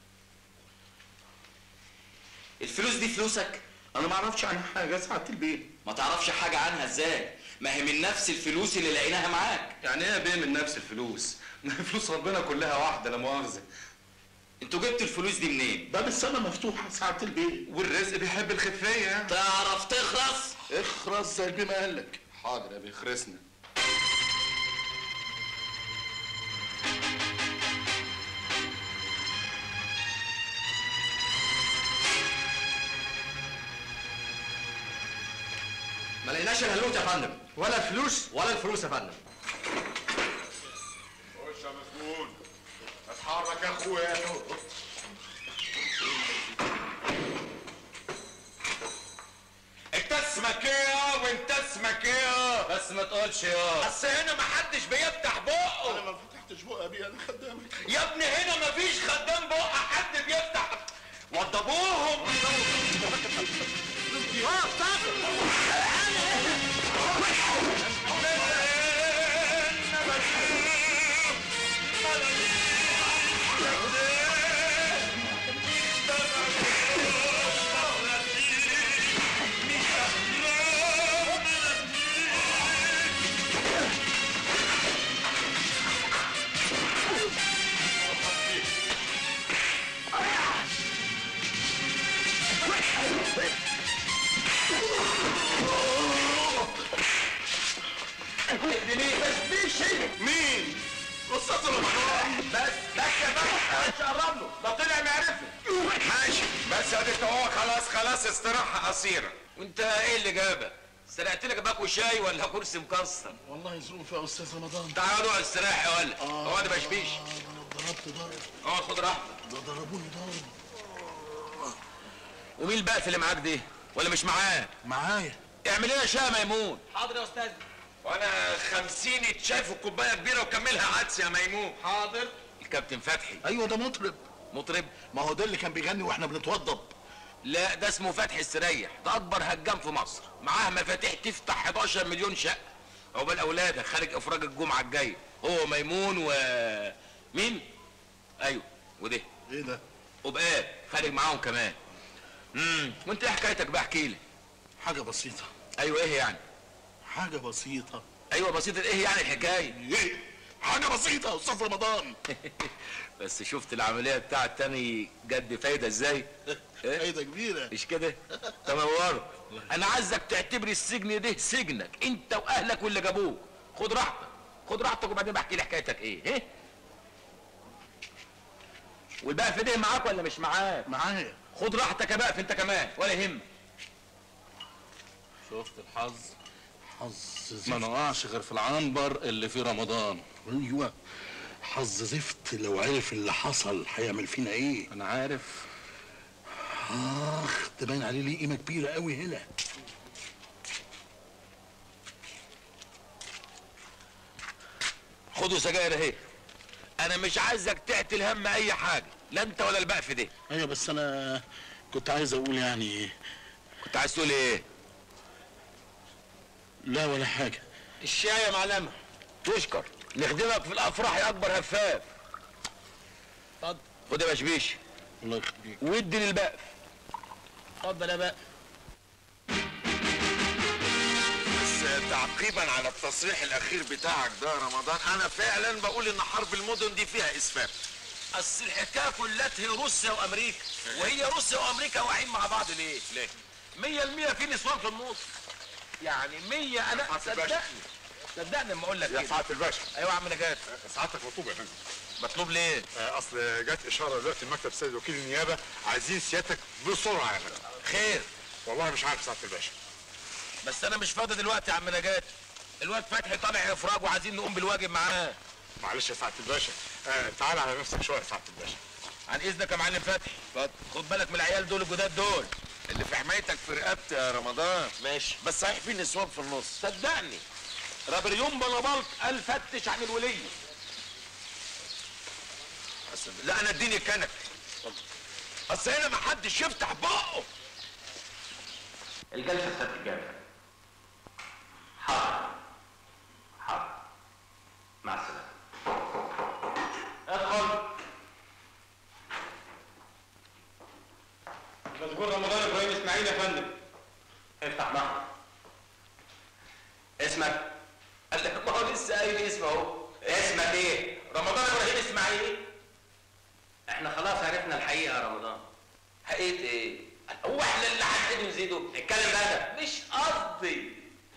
S1: الفلوس دي فلوسك؟
S3: انا ما اعرفش عنها حاجه سعاده البيه.
S1: ما تعرفش حاجه عنها ازاي؟ ما هي من نفس الفلوس اللي لقيناها معاك.
S10: يعني ايه يا بيه من نفس الفلوس؟ فلوس ربنا كلها واحده لا مؤاخذه.
S1: انتوا جبتوا الفلوس دي منين؟
S3: باب السما مفتوحه سعاده البيه.
S10: والرزق بيحب الخفيه.
S1: تعرف تخرس؟
S3: اخرس زي البيه ما قال لك.
S10: حاضر يا بيه خرسنا.
S1: ما لقيناش الهلوت يا فندم.
S10: ولا الفلوس؟
S1: ولا الفلوس يا فندم.
S13: خش يا مسجون. اتحرك يا اخويا.
S1: اكتس
S12: اسمك ايه وانت اسمك ايه؟
S1: بس ما تقولش يا
S12: اصل هنا محدش بيفتح بقه.
S3: انا ما فتحتش بقى يا بيه، انا خدامك.
S12: يا ابني هنا مفيش خدام بقه، حد بيفتح. وضبوهم.
S3: مين؟ استاذ رمضان.
S12: بس يا باشا مش قرب له، ده طلع معرفه. ماشي بس اديك هو خلاص استراحه قصيره.
S1: وانت ايه اللي جابك؟ سرقت لك باكو شاي ولا كرسي مكسر؟
S3: والله ظروف يا استاذ رمضان.
S1: تعال اقعد استريح يا ولد. اقعد يا بشبيش.
S3: ضربت ضرب.
S1: اقعد خد راحتك.
S3: ده ضربوني ضرب.
S1: ومين البقف اللي معاك دي؟ ولا مش معاه؟
S3: معايا.
S1: اعمل ايه يا شاه ميمون؟
S12: حاضر يا استاذ. وانا 50 اتشاف كوبايه كبيره وكملها عدس يا ميمون.
S1: حاضر. الكابتن فتحي.
S3: ايوه ده مطرب.
S1: مطرب؟
S3: ما هو ده اللي كان بيغني واحنا بنتوضب.
S1: لا ده اسمه فتحي السريح، ده اكبر هجام في مصر، معاه مفاتيح تفتح 11 مليون شقه. عقبال اولادك خارج افراج الجمعه الجايه، هو ميمون و مين؟ ايوه وده
S3: ايه ده؟
S1: وبقى خارج معاهم كمان. وانت ايه حكايتك بقى؟ احكي لي.
S3: حاجه بسيطه.
S1: ايوه ايه يعني؟
S3: حاجه بسيطه.
S1: ايوه بسيطه ايه يعني الحكايه؟
S3: ايه؟ حاجه بسيطه يا استاذ رمضان.
S1: بس شفت العمليه بتاعت تاني جد فايده ازاي؟
S3: فايده كبيره.
S1: مش كده؟ تنورت. انا عايزك تعتبر السجن ده سجنك انت واهلك واللي جابوك. خد راحتك خد راحتك وبعدين بحكي لي حكايتك ايه؟ والبقف ده معاك ولا مش معاك؟
S3: معايا.
S1: خد راحتك يا بقف انت كمان ولا يهمك.
S5: شفت الحظ؟
S3: حظ زفت.
S5: ما نقعش غير في العنبر اللي في رمضان.
S3: ايوه حظ زفت. لو عرف اللي حصل هيعمل فينا ايه؟
S5: انا عارف.
S3: اخ ده باين عليه ليه قيمه كبيره قوي هنا.
S1: خدوا سجاير اهي. انا مش عايزك تعتل هم اي حاجه، لا انت ولا البقف ده.
S3: ايوه بس انا كنت عايز اقول يعني.
S1: كنت عايز تقول ايه؟
S3: لا ولا حاجه.
S1: الشاي يا معلمه. تشكر. نخدمك في الافراح يا اكبر هفاف. اتفضل. خد يا بشبيش.
S3: الله يخليك.
S1: وادي للبقف.
S12: اتفضل يا بقى. بس تعقيبا على التصريح الاخير بتاعك ده يا رمضان، انا فعلا بقول ان حرب المدن دي فيها اسفاف.
S1: اصل الحكايه كلها هي روسيا وامريكا، وهي روسيا وامريكا واقعين مع بعض ليه؟
S12: ليه؟
S1: 100% في نسوان في النص. يعني 100 انا صدقني لما اقول لك
S13: يا
S1: كده.
S13: سعاده الباشا.
S1: ايوه يا عم نجاة.
S13: سعادتك مطلوب يا فندم.
S1: مطلوب ليه؟
S13: اصل جت اشاره دلوقتي المكتب السيد وكيل النيابه عايزين سيادتك بسرعه يا فندم.
S1: خير.
S13: والله مش عارف سعاده الباشا.
S1: بس انا مش فاضي دلوقتي يا عم نجاة. الواد فتحي طالع افراج وعايزين نقوم بالواجب معاه.
S13: معلش يا سعاده الباشا. تعال على نفسك شويه يا سعاده الباشا.
S1: عن اذنك يا معلم فتحي. اتفضل. خد بالك من العيال دول الجداد دول.
S12: اللي في حمايتك في رقبتي يا رمضان.
S1: ماشي.
S12: بس صحيح في نسوان في النص.
S1: صدقني رابريون بلبلط قال فتش عن الوليه.
S12: لا انا اديني الكنك. اصل هنا ما حدش يفتح بقه.
S11: الجلسه ستتجدد. حاضر. مع السلامه.
S1: ادخل. مذكور رمضان ابراهيم اسماعيل يا فندم.
S11: افتح معه. اسمك؟
S1: ما هو لسه قايل اسمه اهو.
S11: اسمك ايه؟
S1: رمضان ابراهيم اسماعيل.
S11: احنا خلاص عرفنا الحقيقه يا رمضان.
S1: حقيقة ايه؟ هو احنا اللي هنعيد ونزيده؟
S11: اتكلم بقى.
S1: مش قصدي.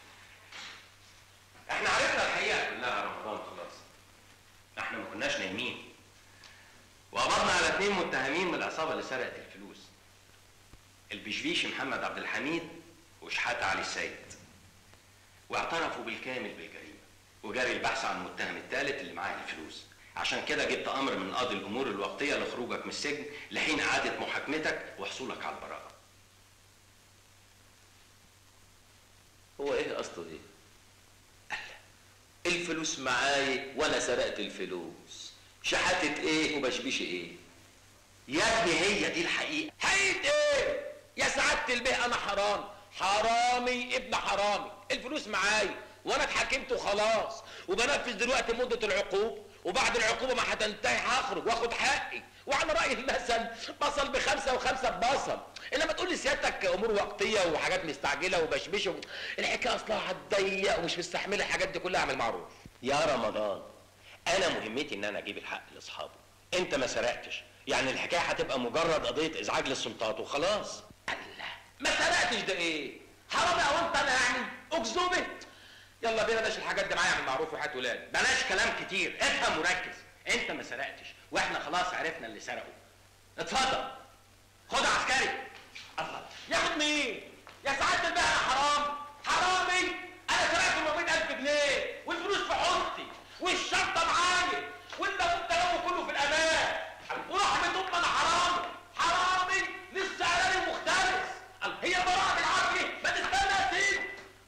S11: احنا عرفنا الحقيقه كلها يا رمضان خلاص. احنا ما كناش نايمين. وقبضنا على 2 متهمين من العصابه اللي سرقت الفلوس. البشبيش محمد عبد الحميد وشحاته علي السيد. واعترفوا بالكامل بالجريمه. وجاري البحث عن المتهم الثالث اللي معاه الفلوس. عشان كده جبت امر من قاضي الامور الوقتيه لخروجك من السجن لحين اعاده محاكمتك وحصولك على البراءه. هو ايه قصده ايه؟ الفلوس معايا وانا سرقت الفلوس، شحاتة ايه وبشبيش ايه؟
S4: يا ابني هي دي الحقيقه.
S1: حقيقة ايه؟ يا سعادة البيه انا حرامي ابن حرامي، الفلوس معايا وانا اتحاكمت وخلاص، وبنفذ دلوقتي مدة العقوبة، وبعد العقوبة ما هتنتهي هخرج واخد حقي، وعلى رأي المثل بصل ب5 و5 ببصل. انما تقول لي سيادتك امور وقتية وحاجات مستعجلة وبشبش الحكاية اصلها هتضيق ومش مستحملة الحاجات دي كلها. اعمل معروف
S11: يا رمضان، انا مهمتي ان انا اجيب الحق لاصحابه، انت ما سرقتش، يعني الحكايه هتبقى مجرد قضيه ازعاج للسلطات وخلاص.
S1: ما سرقتش ده ايه؟ حرامي او انت انا يعني اكذوبه؟ يلا بينا بلاش الحاجات دي معايا. اعمل معروف وحياة ولاد.
S11: بلاش كلام كتير، افهم وركز. انت ما سرقتش واحنا خلاص عرفنا اللي سرقه. اتفضل خد عسكري.
S1: الله ياخد مين؟ يا سعادة البيه انا حرامي؟ انا سرقت 400,000 جنيه والفلوس في حوضتي والشنطه معايا والنبوت تلوه كله في الامان، ورحمة ام انا حرامي لسه قراري مختلف. هي براءة العقل ما تستنى يا سيدي.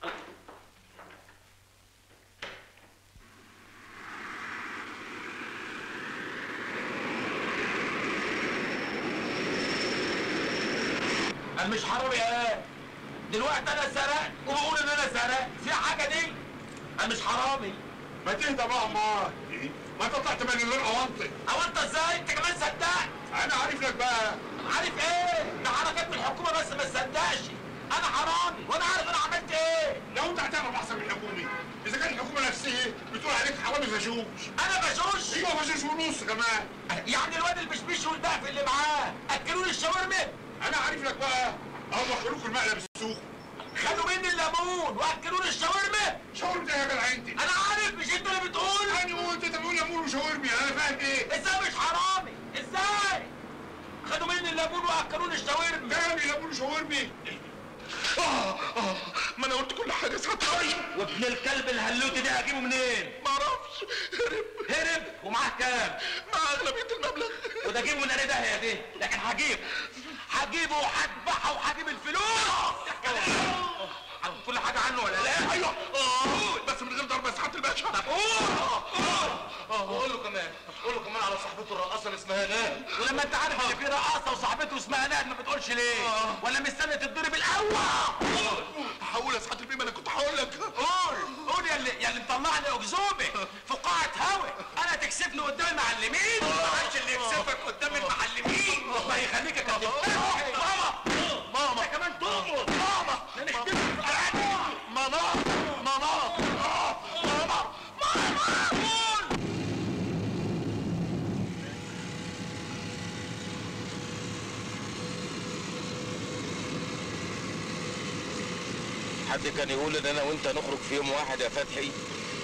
S1: انا مش حرامي ايه؟ دلوقتي انا سرقت وبقول ان انا سرقت، في حاجه دي؟ انا مش حرامي.
S13: ما تهدى بقى امال، ما انت طلعت من غير اوانطه.
S1: اوانطه ازاي؟ انت كمان صدقت.
S13: انا عارف لك بقى.
S1: عارف ايه؟ ده حركات من الحكومه بس ما تصدقش. انا حرامي وانا عارف انا عملت ايه.
S13: لو انت هتعرف احسن من الحكومه، اذا كانت الحكومه نفسها بتقول عليك حرامي فشوش.
S1: انا بشوش؟
S13: ايوه فشوش ونص كمان.
S1: يعني الواد البشبيش والبقف اللي معاه اكلوا لي الشاورما؟
S13: انا عارف لك بقى، هم اكلوك المقلب السوق.
S1: خدوا مني الليمون واكلوا لي الشاورما؟
S13: شاورما ايه يا جدع انت؟
S1: انا عارف، مش انت اللي بتقول؟
S13: انا قلت انت بتقول ليمون وشاورما، انا فاهم ايه؟
S1: ازاي مش حرامي؟ ازاي؟ خدوا مني الليمون واكلوا لي الشاورما.
S13: فاهم ليمون وشاورما؟ ما انا قلت كل حاجه ساعتها.
S1: وابن الكلب الهلوتي ده هجيبه منين؟
S13: ما اعرفش.
S1: هرب ومعاه كام؟
S13: مع اغلبيه المبلغ.
S1: وده اجيبه من ده هي دي، لكن هجيبه وهذبحه وهجيب الفلوس. كل حاجه عنه ولا لا؟
S13: ايوه بس من غير ضرب يا سعاده الباشا.
S1: طب قول له كمان على صاحبته الرقاصه اللي اسمها ناد. ولما انت عارف ان في رقاصه وصاحبته اسمها ناد ما بتقولش ليه؟ ولا مستني تتضرب الاول؟
S13: هقول يا سعاده البيه، ما انا كنت هقول لك.
S1: قول يا اللي مطلعني اكذوبه في قاعه هوا. انا تكسفني قدام المعلمين؟ معلش اللي يكسفك قدام المعلمين ما يخليك اكلمك. ماما انت كمان تقعد. ماما نختلف في قعدتي. ماما
S10: حد كان يقول ان انا وانت نخرج في يوم واحد يا فتحي؟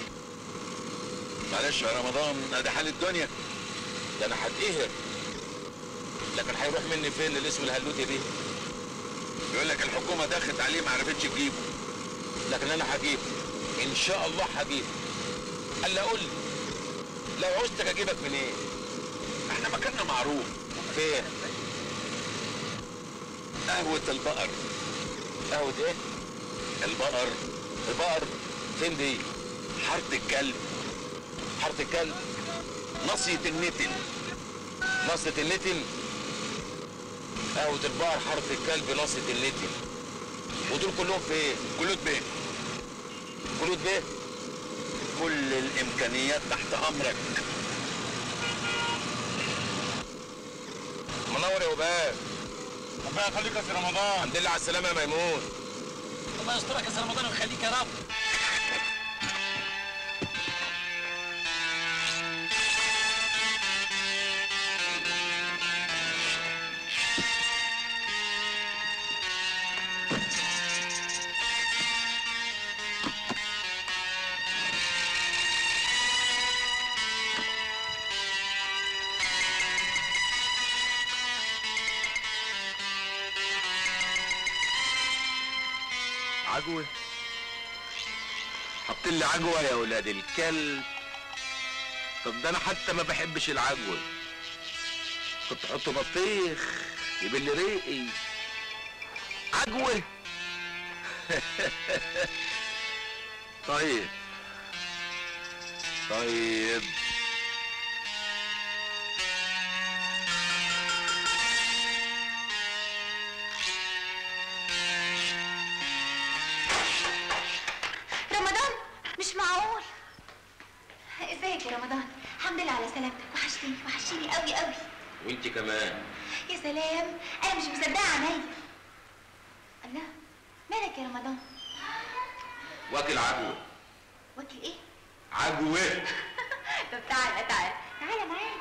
S10: معلش يا رمضان، ادي حال الدنيا. ده انا هتقهر، لكن هيروح مني فين الاسم الهلوتي دي؟ يقول لك الحكومه دخلت عليه ما عرفتش تجيبه، لكن انا هجيبه ان شاء الله هجيبه. قال لي قول لي لو عوزتك اجيبك منين؟ احنا مكاننا معروف. فين؟ قهوة البقر. قهوة ايه؟ البقر فين دي؟ حارة الكلب. حارة الكلب؟ ناصية النتن. قهوة البقر، حارة الكلب، ناصية النتن. ودول كلهم فين؟ كلود بيه. كل الامكانيات تحت امرك. منور يا وباب.
S13: ربنا يخليك يا سي رمضان.
S10: الحمد لله على السلامة يا ميمون.
S1: الله يسترك يا سي رمضان ويخليك يا رب.
S10: عجوة؟ حط لي عجوة يا ولاد الكلب. طب ده انا حتى ما بحبش العجوة، كنت احط بطيخ يبل ريقي. عجوة
S8: طيب طيب
S14: رمضان، مش معقول. ازيك يا رمضان؟ الحمد لله على سلامتك، وحشتيني قوي قوي.
S11: وانت كمان.
S14: يا سلام، انا مش مصدقه عينيا. الله، مالك يا رمضان؟
S11: واكل عجوه.
S14: واكل ايه؟
S11: عجوه.
S14: طب تعالى معايا.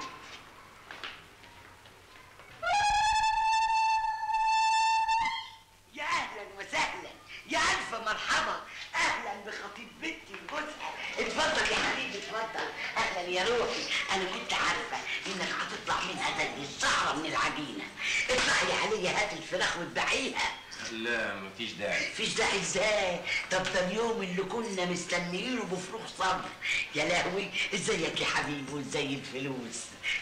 S4: يا اهلا وسهلا، يا الف مرحبا، اهلا بخطيب بنتي وجوزها. اتفضل يا حبيبي اتفضل. اهلا يا روحي، انا كنت عارفه انك هتطلع منها زي الشعره من العجينه. اطلعي يا علي، هات الفراخ واتبعيها.
S11: لا مفيش داعي.
S4: مفيش داعي ازاي؟ طب ده اليوم اللي كنا مستنيينه بفروغ صبر. يا لهوي، ازيك يا حبيبي وازاي الفلوس؟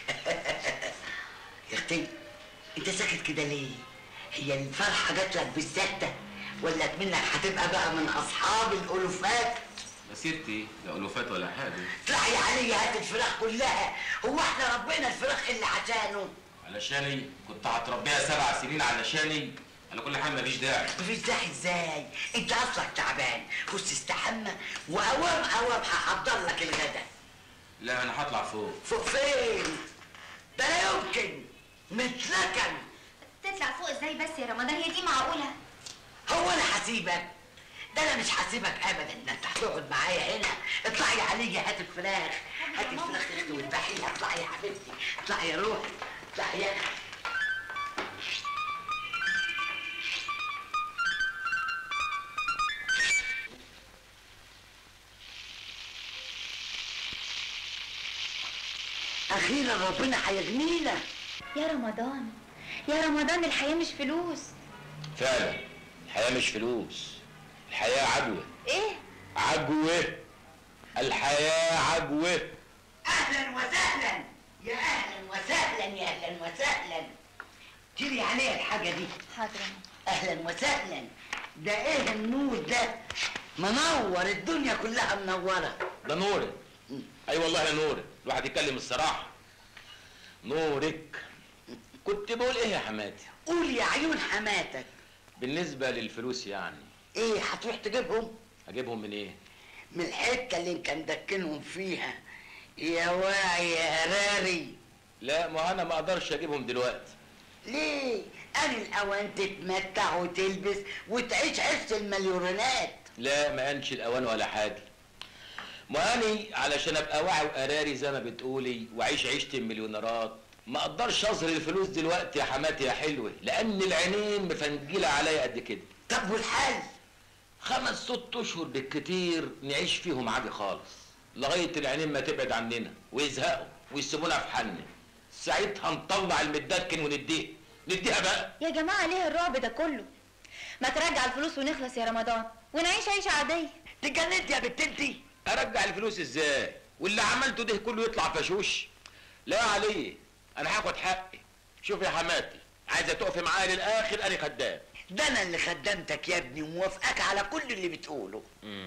S4: يا اختي انت ساكت كده ليه؟ هي الفرحه جات لك بالذات ده ولا منك هتبقى بقى من اصحاب الالوفات؟
S11: مسيرتي لا الوفات ولا حاجه.
S4: اطلعي يا علي، هات الفراخ كلها. هو احنا ربنا الفراخ اللي عشانه؟
S11: علشاني كنت هتربيها 7 سنين علشاني. على كل حال مفيش داعي.
S4: مفيش داعي ازاي؟ انت اصلك تعبان، خش استحمى واوام هحضر لك الغدا.
S11: لا انا هطلع فوق.
S4: فوق فين؟ ده لا يمكن، متلكن.
S14: تطلع فوق ازاي بس يا رمضان؟ هي دي معقوله؟
S4: هو انا هسيبك؟ ده انا مش هسيبك ابدا، ده انت هتقعد معايا هنا. اطلعي يا علي، هات الفراخ، هات الفراخ اختي واذبحيها. اطلعي يا حبيبتي، اطلعي يا روحي، اطلعي يا اختي. اخيرا ربنا هيغنينا.
S14: يا رمضان الحياه مش فلوس.
S11: فعلا الحياه مش فلوس، الحياه عجوه.
S14: ايه؟
S11: عجوه. الحياه عجوه.
S4: اهلا وسهلا، يا اهلا وسهلا، يا اهلا وسهلا. جيبي عليها الحاجه دي.
S14: حاضر.
S4: اهلا وسهلا. ده ايه النور ده؟ منور الدنيا كلها منوره.
S11: ده نورك. اي والله يا نورك، الواحد يتكلم الصراحه. نورك. كنت بقول ايه يا حماتي؟
S4: قول يا عيون حماتك.
S11: بالنسبه للفلوس يعني.
S4: ايه هتروح تجيبهم؟
S11: اجيبهم من ايه؟
S4: من الحته اللي انت مدكنهم فيها. يا واعي يا هراري.
S11: لا ما انا ما اقدرش اجيبهم دلوقتي.
S4: ليه؟ أنا الأوان تتمتع وتلبس وتعيش عيش المليونات.
S11: لا ما انش الاوان ولا حاجه. ما اني علشان ابقى واعي وقراري زي ما بتقولي واعيش عيشه المليونيرات ما اقدرش اظهر الفلوس دلوقتي يا حماتي يا حلوه، لان العينين مفنجله عليا قد كده.
S4: طب والحل؟
S11: 5 6 اشهر بالكتير نعيش فيهم عادي خالص، لغايه العينين ما تبعد عننا ويزهقوا ويسيبونا في حالنا. ساعتها نطلع المدكن نديها بقى.
S14: يا جماعه ليه الرعب ده كله؟ ما ترجع الفلوس ونخلص يا رمضان ونعيش عيشه عاديه.
S4: تجننت يا بنت انتي.
S11: ارجع الفلوس ازاي واللي عملته ده كله يطلع فشوش؟ لا عليه، انا هاخد حقي. شوف يا حماتي، عايزه تقفي معايا للاخر انا خدام.
S4: ده انا اللي خدمتك يا ابني وموافقك على كل اللي بتقوله.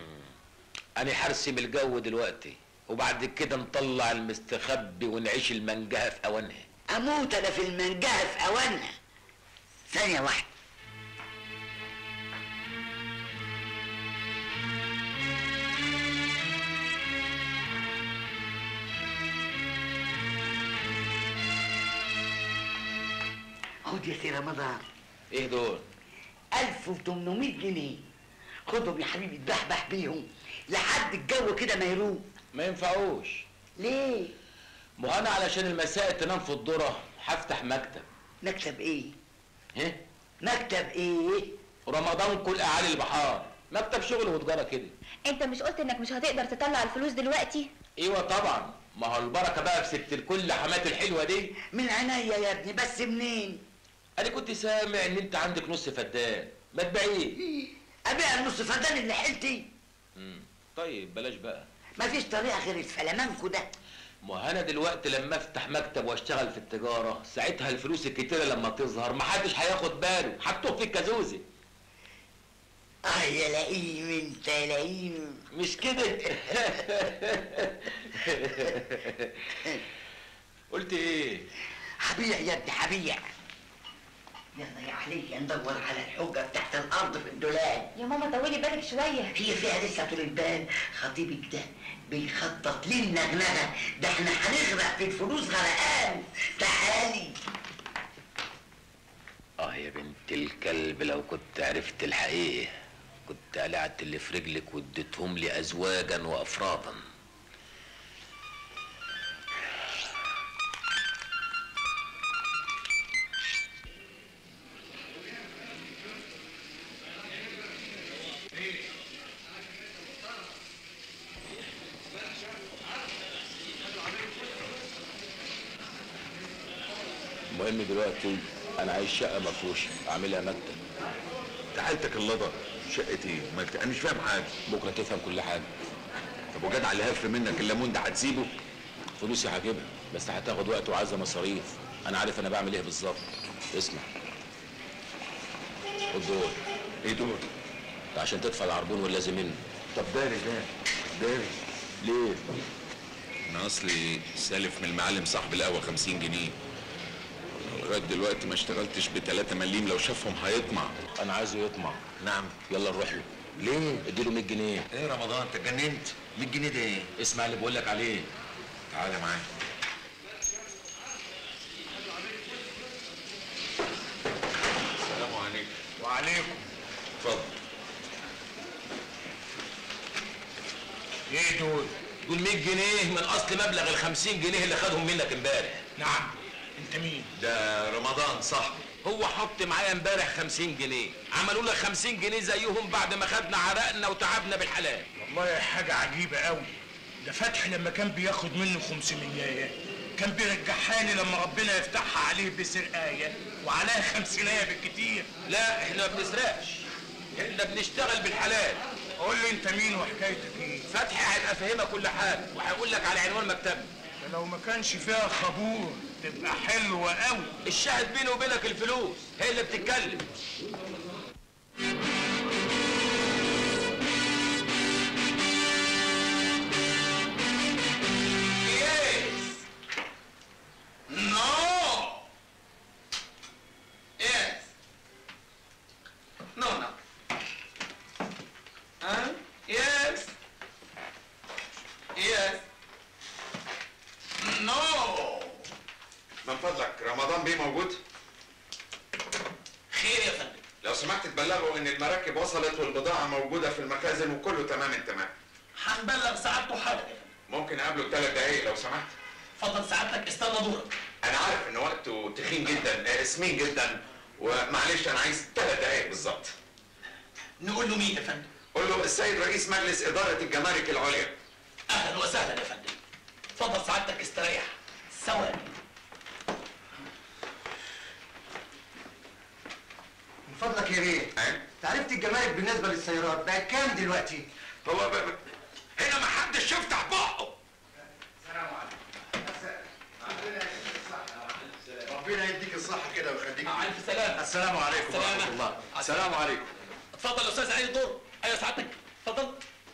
S11: انا هرسم الجو دلوقتي وبعد كده نطلع المستخبي ونعيش المنجهه في اوانها.
S4: اموت انا في المنجهه في اوانها. ثانيه واحده. خد يا سي رمضان.
S11: ايه دول؟
S4: 1800 جنيه. خدهم يا حبيبي اتبحبح بيهم لحد الجو كده ما يروق.
S11: ما ينفعوش.
S4: ليه؟
S11: ما انا علشان المساء تنام في الذره هفتح مكتب.
S4: مكتب ايه؟
S11: ايه؟
S4: مكتب ايه؟
S11: رمضان كل اعالي البحار، مكتب شغل وتجاره كده.
S14: انت مش قلت انك مش هتقدر تطلع الفلوس دلوقتي؟
S11: ايوه طبعا، ما هو البركه بقى في ست الكل حماتي الحلوه دي.
S4: من عينيا يا ابني، بس منين؟
S11: انا كنت سامع ان انت عندك نص فدان، ما تبيعيه.
S4: ابيع النص فدان اللي حيلتي؟
S11: طيب بلاش بقى.
S4: مفيش طريقه غير الفلامانكو ده.
S11: ما انا دلوقتي لما افتح مكتب واشتغل في التجاره ساعتها الفلوس الكتيره لما تظهر محدش هياخد باله، هتوه في الكازوزه.
S4: يا لئيم انت يا لئيم.
S11: مش كده؟ قلت ايه؟
S4: هبيع يا ابني هبيع. يلا يا علي ندور على الحجة بتاعت الأرض في الدولاب.
S14: يا ماما طولي بالك شوية.
S4: هي فيها لسه طول البال. خطيبك ده بيخطط لنا نغنغة، ده احنا هنغرق في الفلوس غرقان. تعالي.
S11: يا بنت الكلب، لو كنت عرفت الحقيقة كنت قلعت اللي في رجلك واديتهم لي أزواجا وأفرادا. المهم دلوقتي انا عايز شقه مفروشه اعملها مكتب.
S12: تعالتك اللضا شقه ايه؟ انا مش فاهم حاجه.
S11: بكره تفهم كل حاجه.
S12: طب وجدع اللي هف منك الليمون ده هتسيبه؟
S11: فلوسي هجيبها بس هتاخد وقت وعايزه مصاريف. انا عارف انا بعمل ايه بالظبط. اسمع، خد دول.
S12: ايه دول؟
S11: عشان تدفع العربون واللازم منه.
S12: طب داري
S11: ليه؟
S12: انا اصلي سالف من المعلم صاحب القهوه 50 جنيه. لغايه دلوقتي ما اشتغلتش ب3 مليم، لو شافهم هيطمع.
S11: انا عايزه يطمع.
S12: نعم.
S11: يلا نروح له.
S12: ليه؟
S11: اديله 100 جنيه.
S12: ايه رمضان انت اتجننت؟ 100 جنيه ده ايه؟
S11: اسمع اللي بقول لك عليه.
S12: تعالى معايا. السلام عليكم.
S5: وعليكم.
S12: اتفضل.
S5: ايه دول؟
S11: دول 100 جنيه من اصل مبلغ ال50 جنيه اللي خدهم منك امبارح.
S5: نعم. انت مين؟
S12: ده رمضان صاحبي.
S11: هو حط معايا امبارح 50 جنيه، عملوا لك 50 جنيه زيهم بعد ما خدنا عرقنا وتعبنا بالحلال.
S5: والله حاجة عجيبة قوي. ده فتحي لما كان بياخد منه 500 كان بيرجعها لي لما ربنا يفتحها عليه بسرقاية وعليها 50 بالكتير.
S11: لا احنا ما بنسرقش، احنا بنشتغل بالحلال.
S5: قول لي انت مين وحكايتك ايه؟
S11: فتحي هيبقى فاهمها كل حاجه وهيقول لك على عنوان مكتبي.
S5: لو ما كانش فيها خبور تبقى حلوة قوي.
S11: الشاهد بيني وبينك الفلوس هي اللي بتتكلم.
S13: من فضلك رمضان بيه موجود؟
S1: خير يا فندم.
S13: لو سمحت تبلغوا ان المراكب وصلت والبضاعة موجودة في المخازن وكله تمام التمام.
S1: هنبلغ سعادته حاضر يا فندم.
S13: ممكن اقابله 3 دقايق لو سمحت؟
S1: اتفضل سعادتك، استنى دورك.
S13: انا عارف ان وقته تخين جدا، سمين جدا، ومعلش انا عايز 3 دقايق بالظبط.
S1: نقول له مين يا فندم؟
S13: قول له السيد رئيس مجلس إدارة الجمارك العليا.
S1: اهلا وسهلا يا فندم. اتفضل سعادتك استريح. ثواني.
S9: من فضلك يا بيه، تعرفت الجمارك بالنسبه للسيارات بقت كام دلوقتي؟
S13: هو هنا ما حدش يفتح بقه.
S9: السلام عليكم. ربنا يديك الصحة كده ويخليك.
S1: مع الف سلامة.
S9: السلام عليكم ورحمة الله.
S13: السلام عليكم.
S1: اتفضل يا استاذ علي الدور. ايوه سعادتك اتفضل.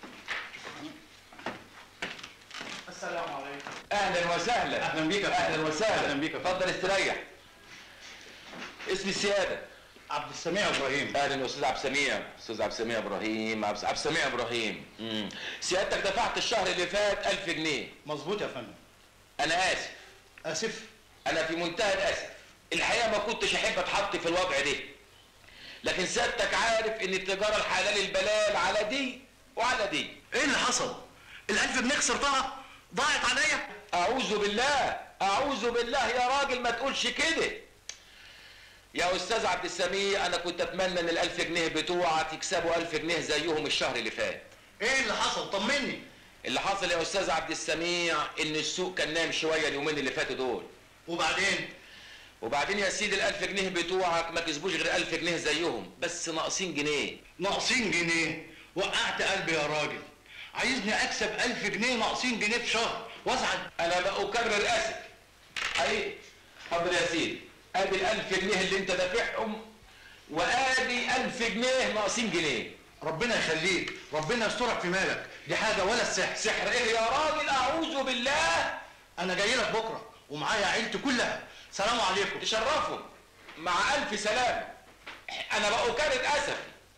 S9: السلام عليكم.
S11: اهلا وسهلا.
S9: اهلا بيك.
S11: اهلا وسهلا.
S9: اهلا بيك.
S11: اتفضل استريح. اسمي السيادة
S9: عبد السميع ابراهيم.
S11: اهلا يا استاذ عبد السميع. استاذ عبد السميع ابراهيم. عبد السميع ابراهيم. سيادتك دفعت الشهر اللي فات 1000 جنيه.
S9: مظبوط يا فندم.
S11: انا اسف.
S9: اسف؟
S11: انا في منتهى الاسف. الحقيقه ما كنتش احب اتحط في الوضع ده، لكن سيادتك عارف ان التجاره الحلال البلال على دي وعلى دي.
S9: ايه اللي حصل؟ ال1000 جنيه خسرتها؟ ضاعت عليا؟
S11: اعوذ بالله، اعوذ بالله يا راجل ما تقولش كده. يا استاذ عبد السميع انا كنت اتمنى ان ال1000 جنيه بتوعك يكسبوا 1000 جنيه زيهم الشهر اللي فات.
S9: ايه اللي حصل؟ طمني.
S11: اللي حصل يا استاذ عبد السميع ان السوق كان نايم شويه اليومين اللي فاتوا دول. وبعدين يا سيدي ال1000 جنيه بتوعك ما كسبوش غير 1000 جنيه زيهم، بس ناقصين جنيه.
S9: ناقصين جنيه؟ وقعت قلبي يا راجل. عايزني اكسب 1000 جنيه ناقصين جنيه في شهر وازعل؟
S11: انا بأكرر اسف. حقيقي. اتفضل يا سيدي. ادي ال1000 جنيه اللي انت دافعهم، وادي 1000 جنيه ناقصين جنيه.
S1: ربنا يخليك، ربنا يسترك في مالك، دي حاجه ولا السحر.
S10: سحر ايه يا راجل؟ اعوذ بالله.
S1: انا جاي لك بكره ومعايا عيلتي كلها. سلام عليكم.
S10: تشرفوا. مع الف سلامه. انا بقى كانت اسفي.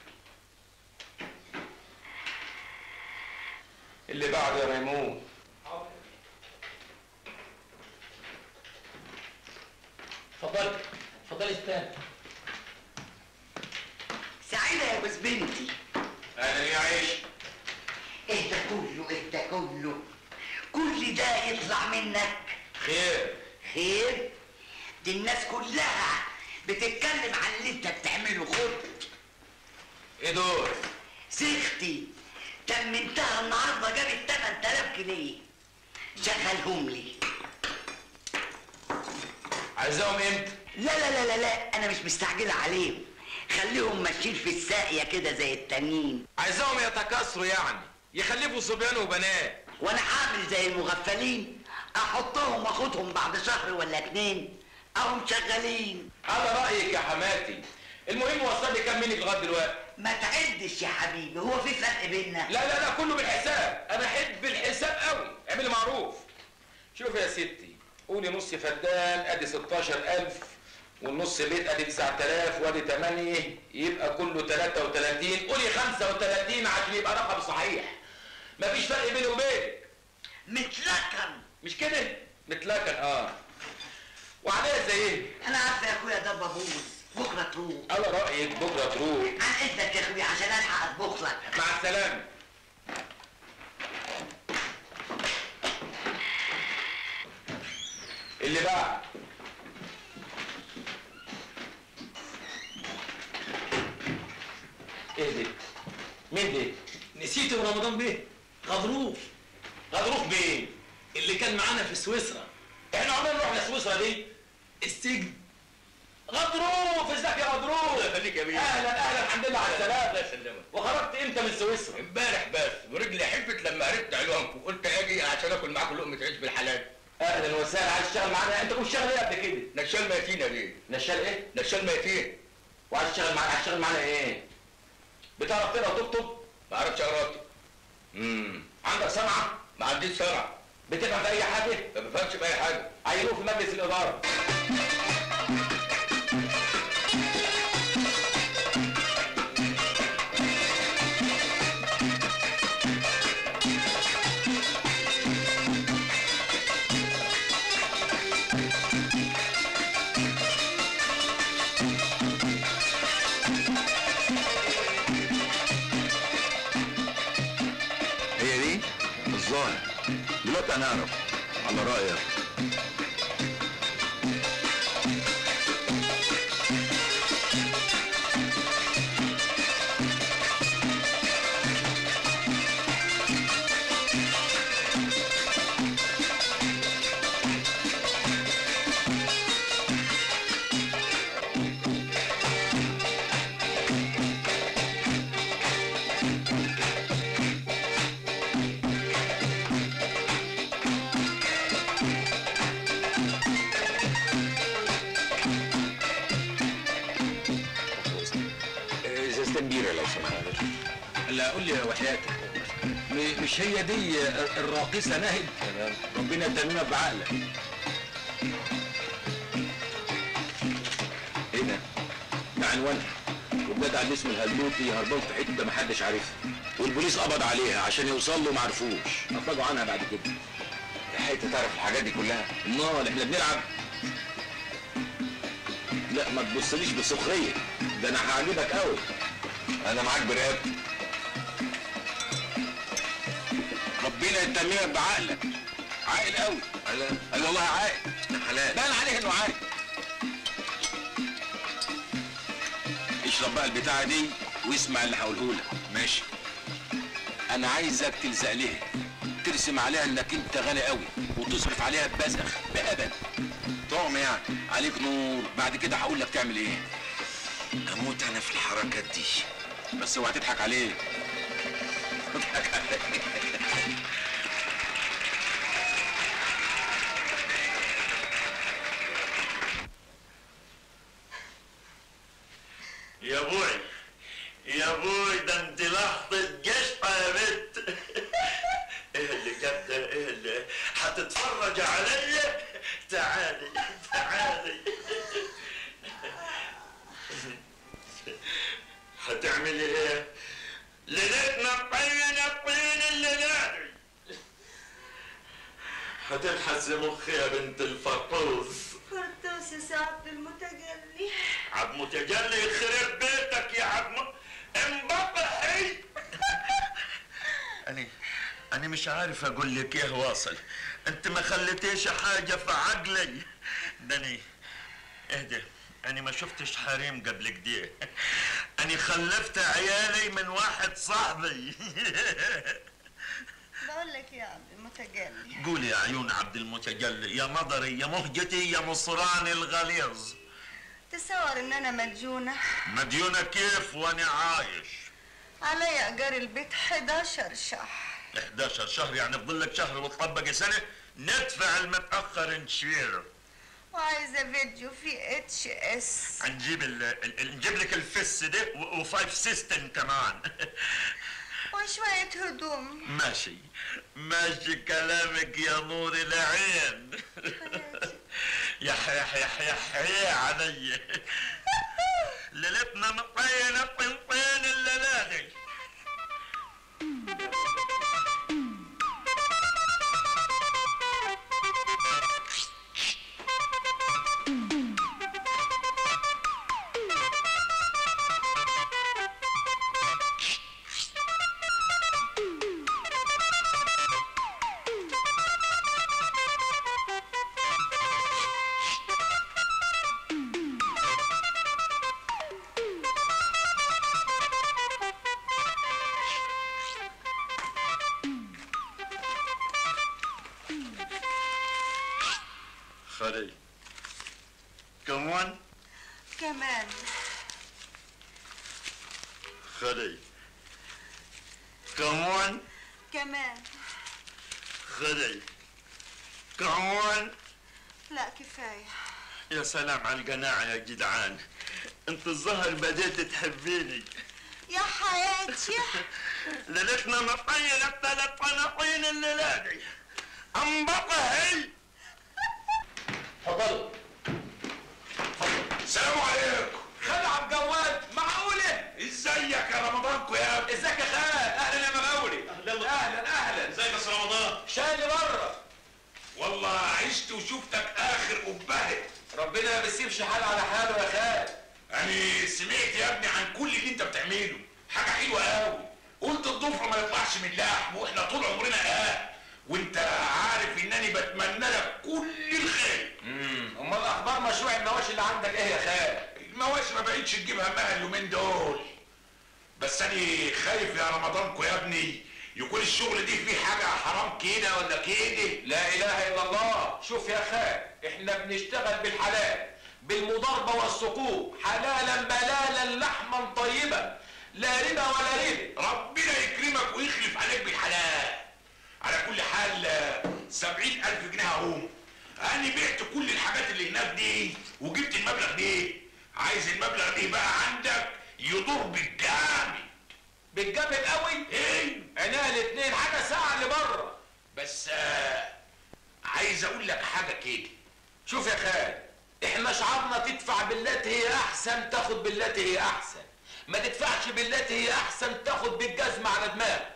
S10: اللي بعد يا ميمون.
S4: اتفضلي اتفضلي استنى. سعيدة يا جوز بنتي.
S10: اهلا يا عيش.
S4: ايه ده كله ايه ده كله؟ كل ده يطلع منك؟
S10: خير.
S4: خير؟ دي الناس كلها بتتكلم عن اللي انت بتعمله. خد.
S10: ايه دول؟
S4: سيختي تمنتها النهارده جابت 8000 جنيه. شغلهم لي.
S10: عايزاهم امتى؟
S4: لا لا لا لا لا، انا مش مستعجله عليهم. خليهم ماشيين في الساقيه كده زي التانيين.
S10: عايزاهم يتكاثروا يعني، يخلفوا صبيان وبنات.
S4: وانا هعمل زي المغفلين، احطهم واخدهم بعد شهر ولا 2 اهم شغالين.
S10: على رايك يا حماتي. المهم وصل لي كام منك لغايه دلوقتي؟
S4: ما تعدش يا حبيبي، هو في فرق بيننا؟
S10: لا لا لا، كله بالحساب. انا احب الحساب قوي. اعملي معروف. شوف يا ستي، قولي نص فدان ادي 16000 والنص بيت ادي 9000 وادي 8 يبقى كله 33. قولي 35 عشان يبقى رقم صحيح. مفيش فرق بيني وبينك.
S4: متلكن.
S10: مش كده؟ متلكن وعليا زي ايه؟
S4: انا عارفه يا اخويا ده بابوز، بكره تروح.
S10: على رايك بكره تروح.
S4: عن اذنك يا اخويا عشان الحق اطبخ لك.
S10: مع السلامه. اللي بعد. ايه دي؟ مين دي؟
S1: نسيته رمضان بيه. غضروف.
S10: غضروف بيه
S1: اللي كان معانا في سويسرا.
S10: احنا عمرنا نروح لسويسرا دي؟
S1: السجن.
S10: غضروف. ازيك يا غضروف؟
S1: الله يخليك يا بيه.
S10: اهلا اهلا، الحمد لله على السلامه.
S1: الله يسلمك.
S10: وخرجت امتى من سويسرا؟
S1: امبارح بس، ورجلي حفت لما عرفت عنوانكم، قلت اجي عشان اكل معاكم لقمه عيش بالحلال.
S10: اهلا وسهلا. عايز تشتغل معانا؟ انت كنت شغال ايه قبل كده؟
S1: نشال ميتين يا بيه.
S10: نشال ايه؟
S1: نشال ميتين.
S10: وعايز تشتغل معانا؟ عايز تشتغل معانا ايه؟ بتعرف تقرا وتكتب؟
S1: ما اعرفش اقرا واكتب.
S10: عندك صنعه؟
S1: ما عنديش صنعه.
S10: بتفهم في اي حاجه؟
S1: ما بفهمش في اي حاجه.
S10: عينوه في مجلس الاداره.
S5: هي دي الظاهر. دلوقتي هنعرف على رأيك. كبيرة لو سمحت.
S1: لا قول لي يا وحياتك، مش هي دي الراقصة ناهد؟ ربنا يتممها بعقلك.
S5: ايه ده؟
S1: ده عنوانها، والجدع اللي اسمه الهلوطي هربان في حته محدش عارفها، والبوليس قبض عليها عشان يوصل له معرفوش، افرجوا عنها بعد كده.
S5: لحقت تعرف الحاجات دي كلها؟
S1: امال احنا بنلعب؟ لا ما تبصليش بسخريه، ده انا هعجبك قوي.
S5: انا معاك برقبتي.
S1: ربنا يتممها بعقلك. عاقل قوي. قال والله عاقل.
S5: حلال.
S1: بان عليه انه عاقل. اشرب بقى البتاعه دي واسمع اللي هقوله لك.
S5: ماشي.
S1: انا عايزك تلزق لها، ترسم عليها انك انت غني قوي وتصرف عليها ببذخ بأبد.
S5: طعم يعني.
S1: عليك نور. بعد كده هقول لك تعمل ايه.
S5: اموت انا في الحركات دي.
S1: بس اوعى تضحك عليه. اضحك عليه.
S12: يا بوي يا بوي، ده انت لا هتلحس مخي يا بنت الفرطوس.
S7: فرطوس يا سعد المتجلي.
S12: عبد متجلي يخرب بيتك يا عبد انبطحي. أنا مش عارف أقول لك إيه واصل. أنت ما خليتيش حاجة في عقلي. ده اهدى، أنا ما شفتش حريم قبل كده. أنا خلفت عيالي من واحد صاحبي.
S7: بقول لك يا عبد المتجلي.
S12: قولي يا عيون عبد المتجلي، يا مضري يا مهجتي يا مصراني الغليظ.
S7: تصور ان انا مديونة؟
S12: مديونة كيف وانا عايش؟
S7: عليا ايجار البيت 11 شهر.
S12: 11 شهر يعني فضل لك شهر وتطبق سنة، ندفع المتأخر نشيله.
S7: وعايزة فيديو في HS.
S12: نجيب لك الفس ده و5 سيستم كمان.
S7: وشوية هدوم.
S12: ماشي كلامك يا نور العين. يا علي ليلتنا مطينة طنطين الليلة دي. خلي كمان خلي كمان خلي كمان.
S7: لا كفاية.
S12: يا سلام على القناعة يا جدعان، انت الظهر بديت تحبيني
S7: يا حياتي.
S12: ليلتنا مطينة 3 طناطين الليلة دي. انبطحي.
S1: اتفضلوا.
S5: السلام عليكم.
S1: خالد عبد الجواد. معقولة؟
S5: ازيك يا رمضانكو يا ابني؟
S1: ازيك يا خالد؟ اهلا يا مغاوري. اهلا.
S5: ازيك يا استاذ رمضان؟
S1: شاي اللي بره.
S5: والله عشت وشفتك اخر قبهة.
S1: ربنا ما بيسيبش حال على حاله يا خالد.
S5: يعني سمعت يا ابني عن كل اللي انت بتعمله، حاجة حلوة قوي. قلت الضفر ما يطلعش من لحم، واحنا طول عمرنا وانت عارف انني بتمنى لك كل الخير.
S1: امال اخبار مشروع المواشي اللي عندك ايه يا خالد؟
S5: المواشي ما بقتش تجيب همها اليومين دول، بس انا خايف يا رمضانكو يا ابني يكون الشغل دي فيه حاجه حرام كده ولا كده.
S1: لا اله الا الله. شوف يا خالد، احنا بنشتغل بالحلال، بالمضاربه والسقوط، حلالا بلالا لحما طيبا، لا ربا ولا ربا.
S5: ربنا يكرمك ويخلف عليك بالحلال. على كل حال 70,000 جنيه اهم. انا بعت كل الحاجات اللي هناك دي وجبت المبلغ ده. عايز المبلغ ده بقى عندك يدور
S1: بالجامد قوي.
S5: ايه
S1: عينيها الاتنين، حاجه ساعه اللي بره.
S5: بس عايز اقول لك حاجه كده.
S1: شوف يا خالد، احنا شعارنا تدفع بالتي هي احسن تاخد بالتي هي احسن، ما تدفعش بالتي هي احسن تاخد بالجزمه على دماغك.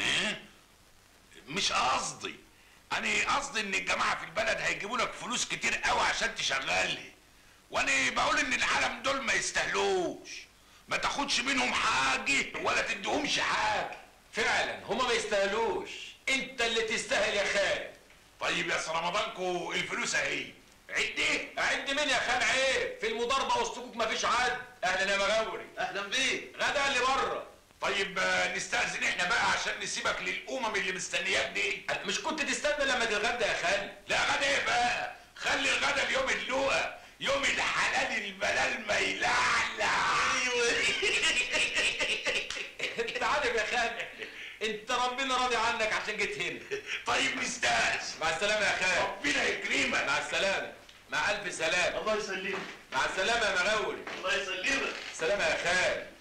S5: مش قصدي، انا قصدي ان الجماعه في البلد هيجيبوا لك فلوس كتير قوي عشان تشغلني، وانا بقول ان العالم دول ما يستاهلوش. ما تاخدش منهم حاجه ولا تديهمش حاجه.
S1: فعلا هما ما يستاهلوش، انت اللي تستاهل يا خالد.
S5: طيب يا رمضانكو الفلوس اهي.
S1: عد مين يا خال؟ عيب، في المضاربه والسكوك مفيش عد. اهلا يا مغاوري.
S4: اهلا بيك.
S1: غدا اللي بره.
S5: طيب نستأذن احنا بقى عشان نسيبك للأمم اللي مستنياك دي.
S1: مش كنت تستنى لما تتغدى يا خالد؟
S5: لا غدا ايه بقى؟ خلي الغدا اليوم اللقا، يوم الحلال البلال ما يلعلع.
S1: انت عارف يا خالد، انت ربنا راضي عنك عشان جيت هنا.
S5: طيب نستأذن.
S1: مع السلامة يا خالد.
S5: ربنا يكرمك.
S1: مع السلامة. مع ألف سلامة.
S4: الله يسلمك.
S1: مع السلامة يا مغاوري.
S4: الله يسلمك.
S1: سلامة يا خالد.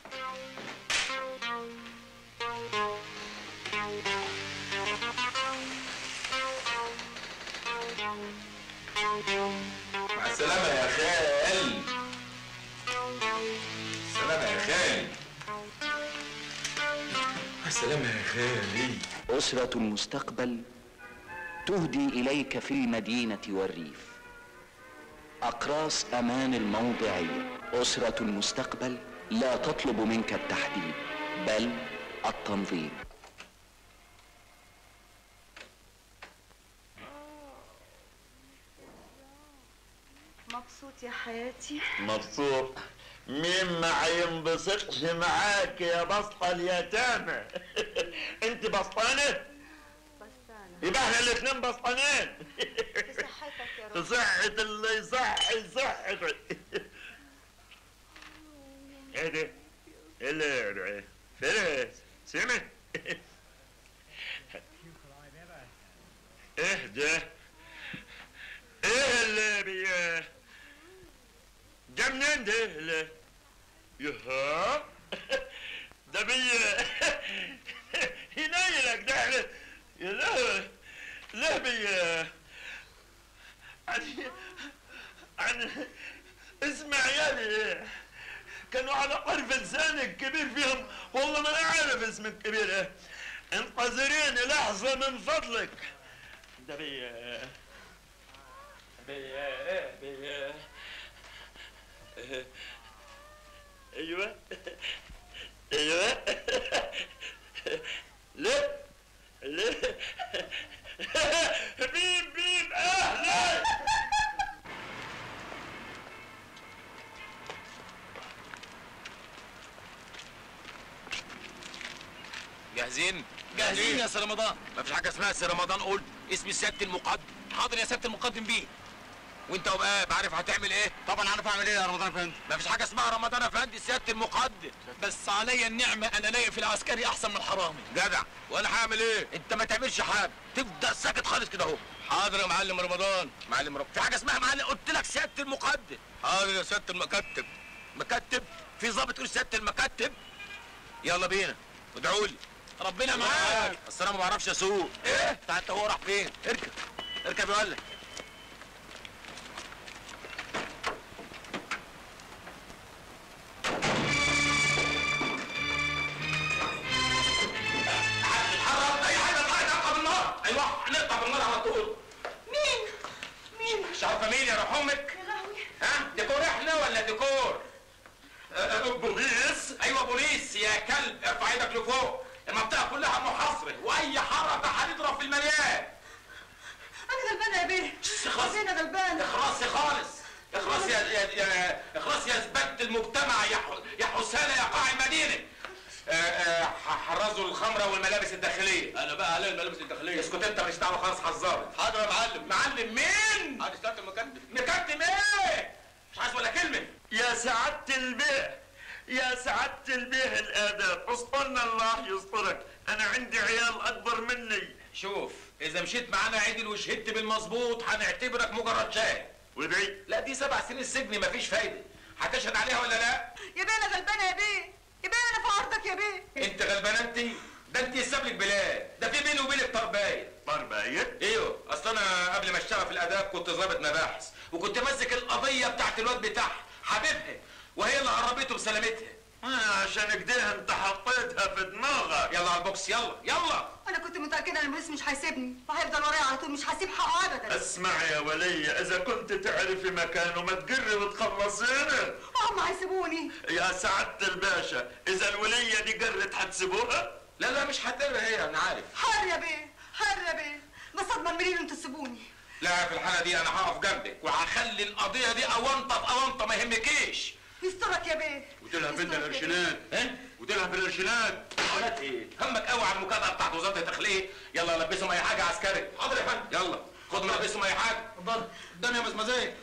S1: مع السلامة يا خال. سلامة يا خال. مع السلامة يا خالي.
S17: أسرة المستقبل تهدي إليك في المدينة والريف. أقراص أمان الموضعية، أسرة المستقبل لا تطلب منك التحديد بل التنظيم.
S6: مبسوط يا حياتي؟
S12: مبسوط؟ مين ما ينبسطش معاك يا بسطة اليتامى؟ انت بسطانة؟ يبقى احنا الاتنين بسطانين.
S6: في صحتك يا رب.
S12: في صحة اللي يصحي صحتك. ايه ده؟ ايه اللي فارس؟ سمع؟ ايه ده؟ ايه اللي ده منين ده اللي يها ده ينيلك ده لا لا عن اسمع يالي كانوا على طرف لسانك الكبير فيهم والله ما انا عارف اسم الكبير ايه. انتظريني لحظة من فضلك. ده ايوه ايوه لا لا بيب بيب اهلا.
S1: جاهزين؟ جاهزين يا سي رمضان. مفيش حاجه اسمها سي رمضان، قول اسمي سياده المقدم. حاضر يا سياده المقدم بيه. وانت وبقى عارف هتعمل ايه؟ طبعا عارف اعمل ايه يا رمضان افندي. مفيش حاجه اسمها رمضان افندي، سياده المقدم. بس عليا النعمه انا لاقي في العسكري احسن من الحرامي. جدع. وانا هعمل ايه؟ انت ما تعملش حاجه، تفضل ساكت خالص كده اهو. حاضر يا معلم رمضان. معلم رمضان، في حاجه اسمها معلم، قلت لك سياده المقدم. حاضر يا سياده المكتب. مكتب؟ في ضابط يقول سياده المكتب؟ يلا بينا، ادعوا لي. ربنا معاك. اصل انا ما بعرفش اسوق. ايه؟ انت هو راح فين؟ اركب اركب يا ولد. هنقطع بالنار على طول. مين؟ مش عارفه مين يا روح امك؟
S6: يا لهوي.
S1: ها؟ ديكور احنا ولا ديكور؟ بوليس؟ ايوه بوليس يا كلب، ارفع ايدك لفوق. المنطقه كلها محاصره واي حركه هنضرب في المليان.
S6: انا غلبانه يا بيه.
S1: اخلصي.
S6: انا غلبانه.
S1: اخلصي خالص. اخلصي اخلصي يا زباله المجتمع يا حسالة يا قاع المدينه. حرزوا الخمره والملابس الداخليه. انا بقى علي الملابس الداخليه. اسكت انت، مش دعوه خالص حذرت. حاضر يا معلم. معلم مين؟ حاضر سياده المكتب. مكتب ايه؟ مش عايز ولا كلمه.
S12: يا سعادة البيه، يا سعادة البيه الاداب، اسطرنا الله يسترك، انا عندي عيال اكبر مني.
S1: شوف، اذا مشيت معانا عدل وشهدت بالمظبوط هنعتبرك مجرد شاهد.
S12: ودي؟
S1: لا دي 7 سنين سجن مفيش فايده. هتشهد عليها ولا لا؟
S6: يا بيه انا غلبانه يا بيه. يا بيه انا في عرضك يا بيه.
S1: انت غلبانه انت؟ ده انت يساب لك بلاد، ده في بيني وبينك طربايه.
S12: طربايه؟
S1: ايوه، اصل انا قبل ما اشتغل في الاداب كنت ضابط مباحث، وكنت ماسك القضيه بتاعت الواد بتاعها حبيبها، وهي اللي قربته بسلامتها.
S12: عشان كده انت حطيتها في دماغك.
S1: يلا على البوكس، يلا يلا.
S6: انا كنت متاكده ان البوليس مش هيسيبني وهيفضل ورايا على طول، مش هسيب حقه ابدا.
S12: اسمع يا ولية، اذا كنت تعرفي مكانه ما تقري وتخلصينه.
S6: هم هيسيبوني.
S12: يا سعادة الباشا، اذا الولية دي قرت هتسيبوها؟
S1: لا لا مش هتقري هي، انا عارف.
S6: حر يا بيه، حر يا بيه، بس اضمن منين انتوا تسيبوني.
S1: لا في الحالة دي انا هقف جنبك وهخلي القضية دي اونطة في اونطة ما يهمكيش.
S6: يسترك يا بيه.
S13: وتلها فين القرشينات؟
S1: ايه؟
S13: وتلها في القرشينات.
S1: قناة ايه؟ همك قوي على المكافأة بتاعت وزارة الداخلية. يلا لبسهم اي حاجة عسكري. حاضر يا فندم. يلا خد ملبسهم اي حاجة. اتفضل. قدامي يا مزمزية.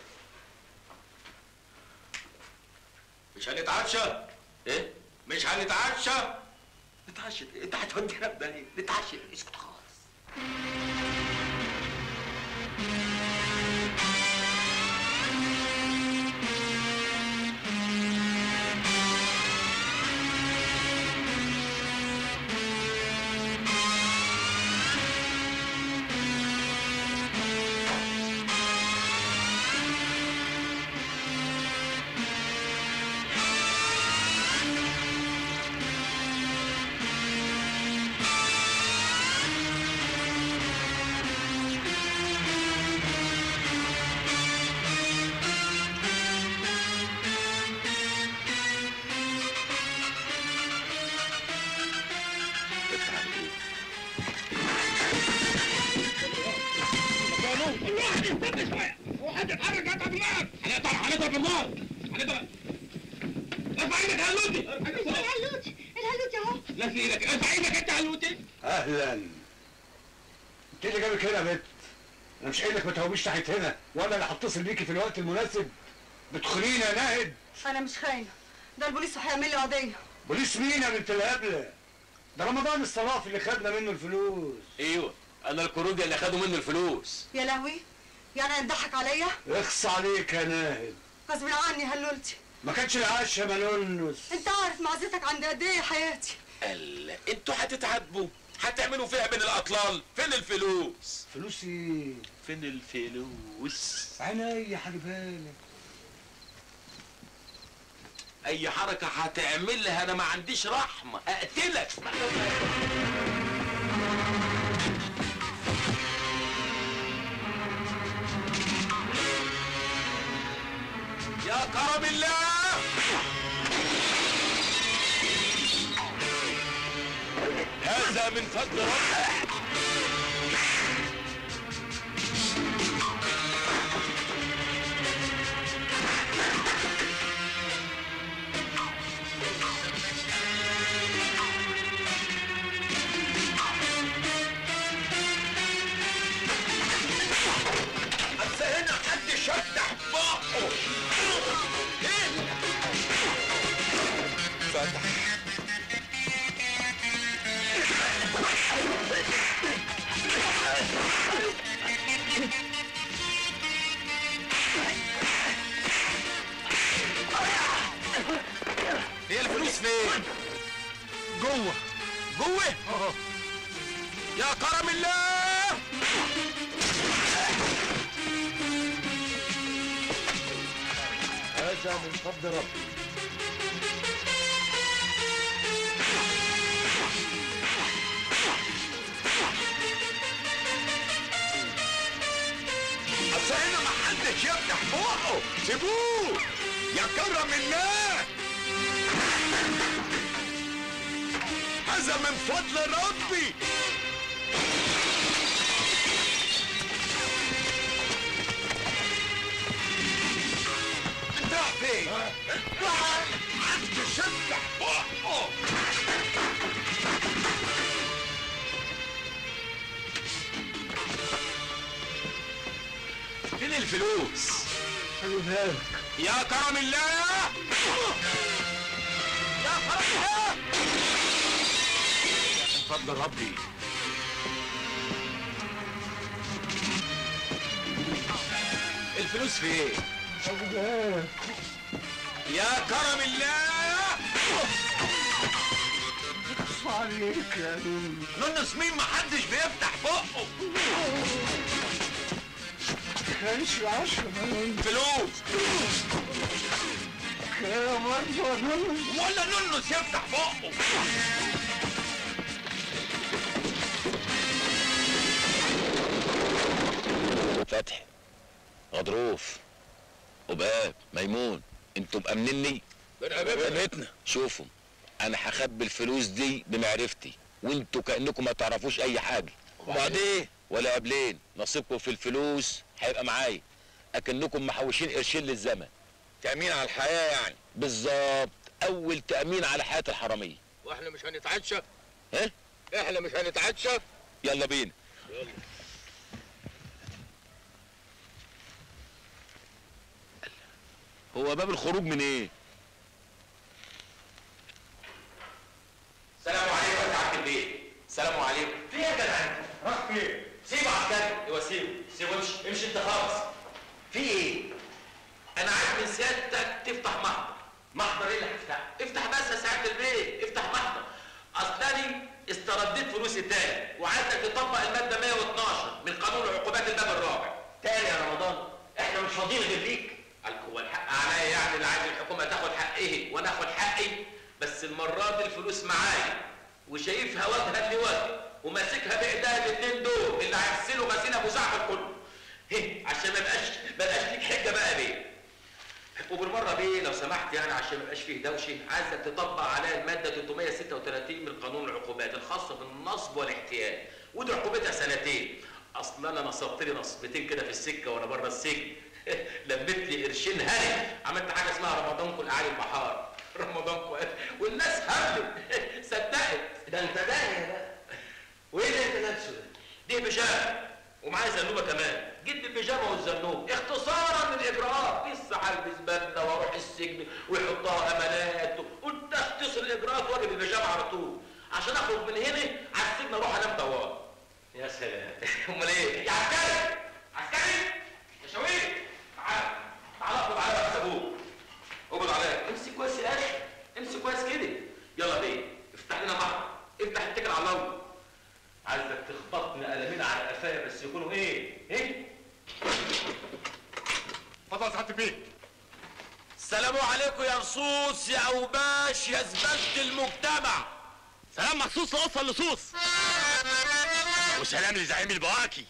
S1: مش هنتعشى؟ ايه؟ مش هنتعشى؟ نتعشى؟ انت هتودينا في داهية. نتعشى؟ اسكت خالص.
S10: الواحد يستنى شويه وحد يتحرك هتضرب النار هنضرب النار ارفع ايدك يا هلوتي
S6: الهلوتي اهو
S10: لا في ايدك ارفع ايدك انت يا هلوتي
S9: اهلا. انت اللي جابك هنا يا بنت؟ انا مش قايل لك ما تهوبيش ناحيه هنا، وانا اللي هتصل بيكي في الوقت المناسب. بتخونيني يا ناهد.
S6: انا مش خاينه، ده البوليس هيعمل لي قضيه.
S9: بوليس مين يا بنت الهبله؟ ده رمضان الصرافي اللي خدنا منه الفلوس.
S1: ايوه انا الكروجي اللي خدوا منه الفلوس.
S6: يا لهوي، يعني هيضحك عليا؟
S9: اخص عليك يا ناهد.
S6: غصب عني هلولتي.
S9: ما كانش العاش يا ملونس.
S6: انت عارف معزتك عند قد ايه يا حياتي.
S1: الله انتوا هتتعاتبوا هتعملوا فيها بين الاطلال. فين الفلوس؟
S9: فلوس ايه؟
S1: فين الفلوس؟
S9: عينيا حاجبها لك.
S1: اي حركه هتعملها انا ما عنديش رحمه اقتلك. يا كرم الله هذا من فضل ربك. بس هنا حد شدح بقه. فتح هي الفلوس فين؟ جوه يا كرم الله.
S9: هذا من فضل ربي.
S10: اصل هنا ما حدش يفتح بقه. سيبوه يا كرم الله. هذا من فضل ربي. انت رايح فين؟ محدش يفتح بقه. فين الفلوس؟
S9: خليها لك.
S10: يا كرم الله يا كرم الله. من فضل ربي. الفلوس فين؟
S9: خليها لك.
S10: يا كرم الله.
S9: اخص عليك يا
S10: نونس مين محدش بيفتح بقه.
S9: كانش 10 مليون
S10: فلوس.
S9: يا برضه نونس
S10: ولا نونس يفتح بقه.
S1: فتحي غضروف وباب ميمون انتوا مأمنيني؟ بنتنا شوفوا انا هخبي الفلوس دي بمعرفتي وانتوا كأنكم ما تعرفوش اي حاجه. وبعدين ولا قبلين نصيبكم في الفلوس هيبقى معايا اكنكم محوشين قرشين للزمن.
S10: تأمين على الحياة يعني.
S1: بالظبط اول تأمين على حياة الحرامية.
S10: واحنا مش هنتعشى؟
S1: ها؟
S10: احنا مش هنتعشى؟
S1: يلا بينا.
S10: يلا.
S1: هو باب الخروج من ايه؟
S11: السلام عليكم يا سعاده البيت. السلام عليكم. في ايه يا جدع؟
S10: راح فين؟
S11: سيبه عسكري. ايوه سيبه امشي انت خالص. في ايه؟ انا عايز من سيادتك تفتح محضر. محضر ايه اللي هفتحه؟ افتح بس يا سعاده البيت، افتح محضر. اصل انا استرديت فلوسي تاني وعايزك تطبق الماده 112 من قانون عقوبات الباب الرابع. تاني يا رمضان احنا مش فاضيين غير ليك. هو الحق عليا يعني اللي عايز الحكومه تاخد حقه وانا اخد حقي، بس المره دي الفلوس معايا وشايفها وجها لوجه وماسكها بايديا الاثنين دول اللي هيغسلوا غسيل ابو زعفر كله. عشان ما بقاش ليك حجه بقى بيه. وبالمره بيه لو سمحت يعني عشان ما يبقاش فيه دوشه، عايزك تطبق عليا الماده 336 من قانون العقوبات الخاصه بالنصب والاحتيال، ودي عقوبتها سنتين. اصل انا نصبت لي نصبتين كده في السكه وانا بره السجن. لميت لي قرشين هاني، عملت حاجه اسمها رمضانكم الاعلى البحار. رمضانكم والناس هبلت صدقت.
S1: ده انت داهيه بقى. وايه اللي انت لابسه ده؟
S11: دي بيجامه ومعايا زنوبه كمان. جيت بالبيجامه والزنوب اختصارا للاجراءات. لسه هلبس بدله واروح السجن ويحطها امانات. قلت اختصر الاجراءات واجي بالبيجامه على طول عشان اخرج من هنا على السجن اروح انام طوال.
S1: يا سلام.
S11: امال ايه؟ يا عسكري عسكري يا شويق تعال تعال اقبض عليا يا ابوك. اقبض عليا. امسك كويس يا اخي، امسك كويس كده. يلا بيه افتح لنا بحر، افتح اتكل على الله. عايزك تخبطني قلمين على قفايا بس يكونوا ايه؟
S13: اتفضل يا سعاده البيه.
S1: السلام عليكم يا لصوص يا اوباش يا زبالة المجتمع.
S2: سلام مخصوص لقصة اللصوص، وسلام لزعيم البواكي.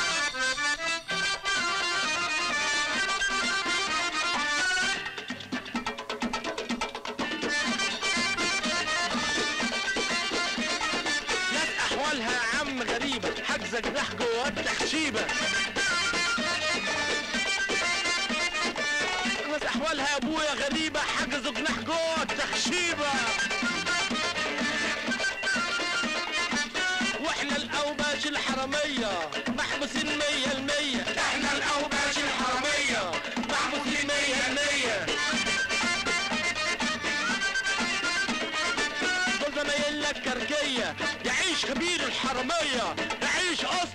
S1: ناس احوالها يا عم غريبة، حاجزة جناح جوه التخشيبة. ناس احوالها يا ابويا غريبة، حجزوا جناح جوه التخشيبة. واحنا الاوباش الحرامية محبوسين 100%. احنا الاوباش الحرامية محبوسين 100%. دول زمايلنا الكركية، يعيش خبير الحرامية، يعيش قصد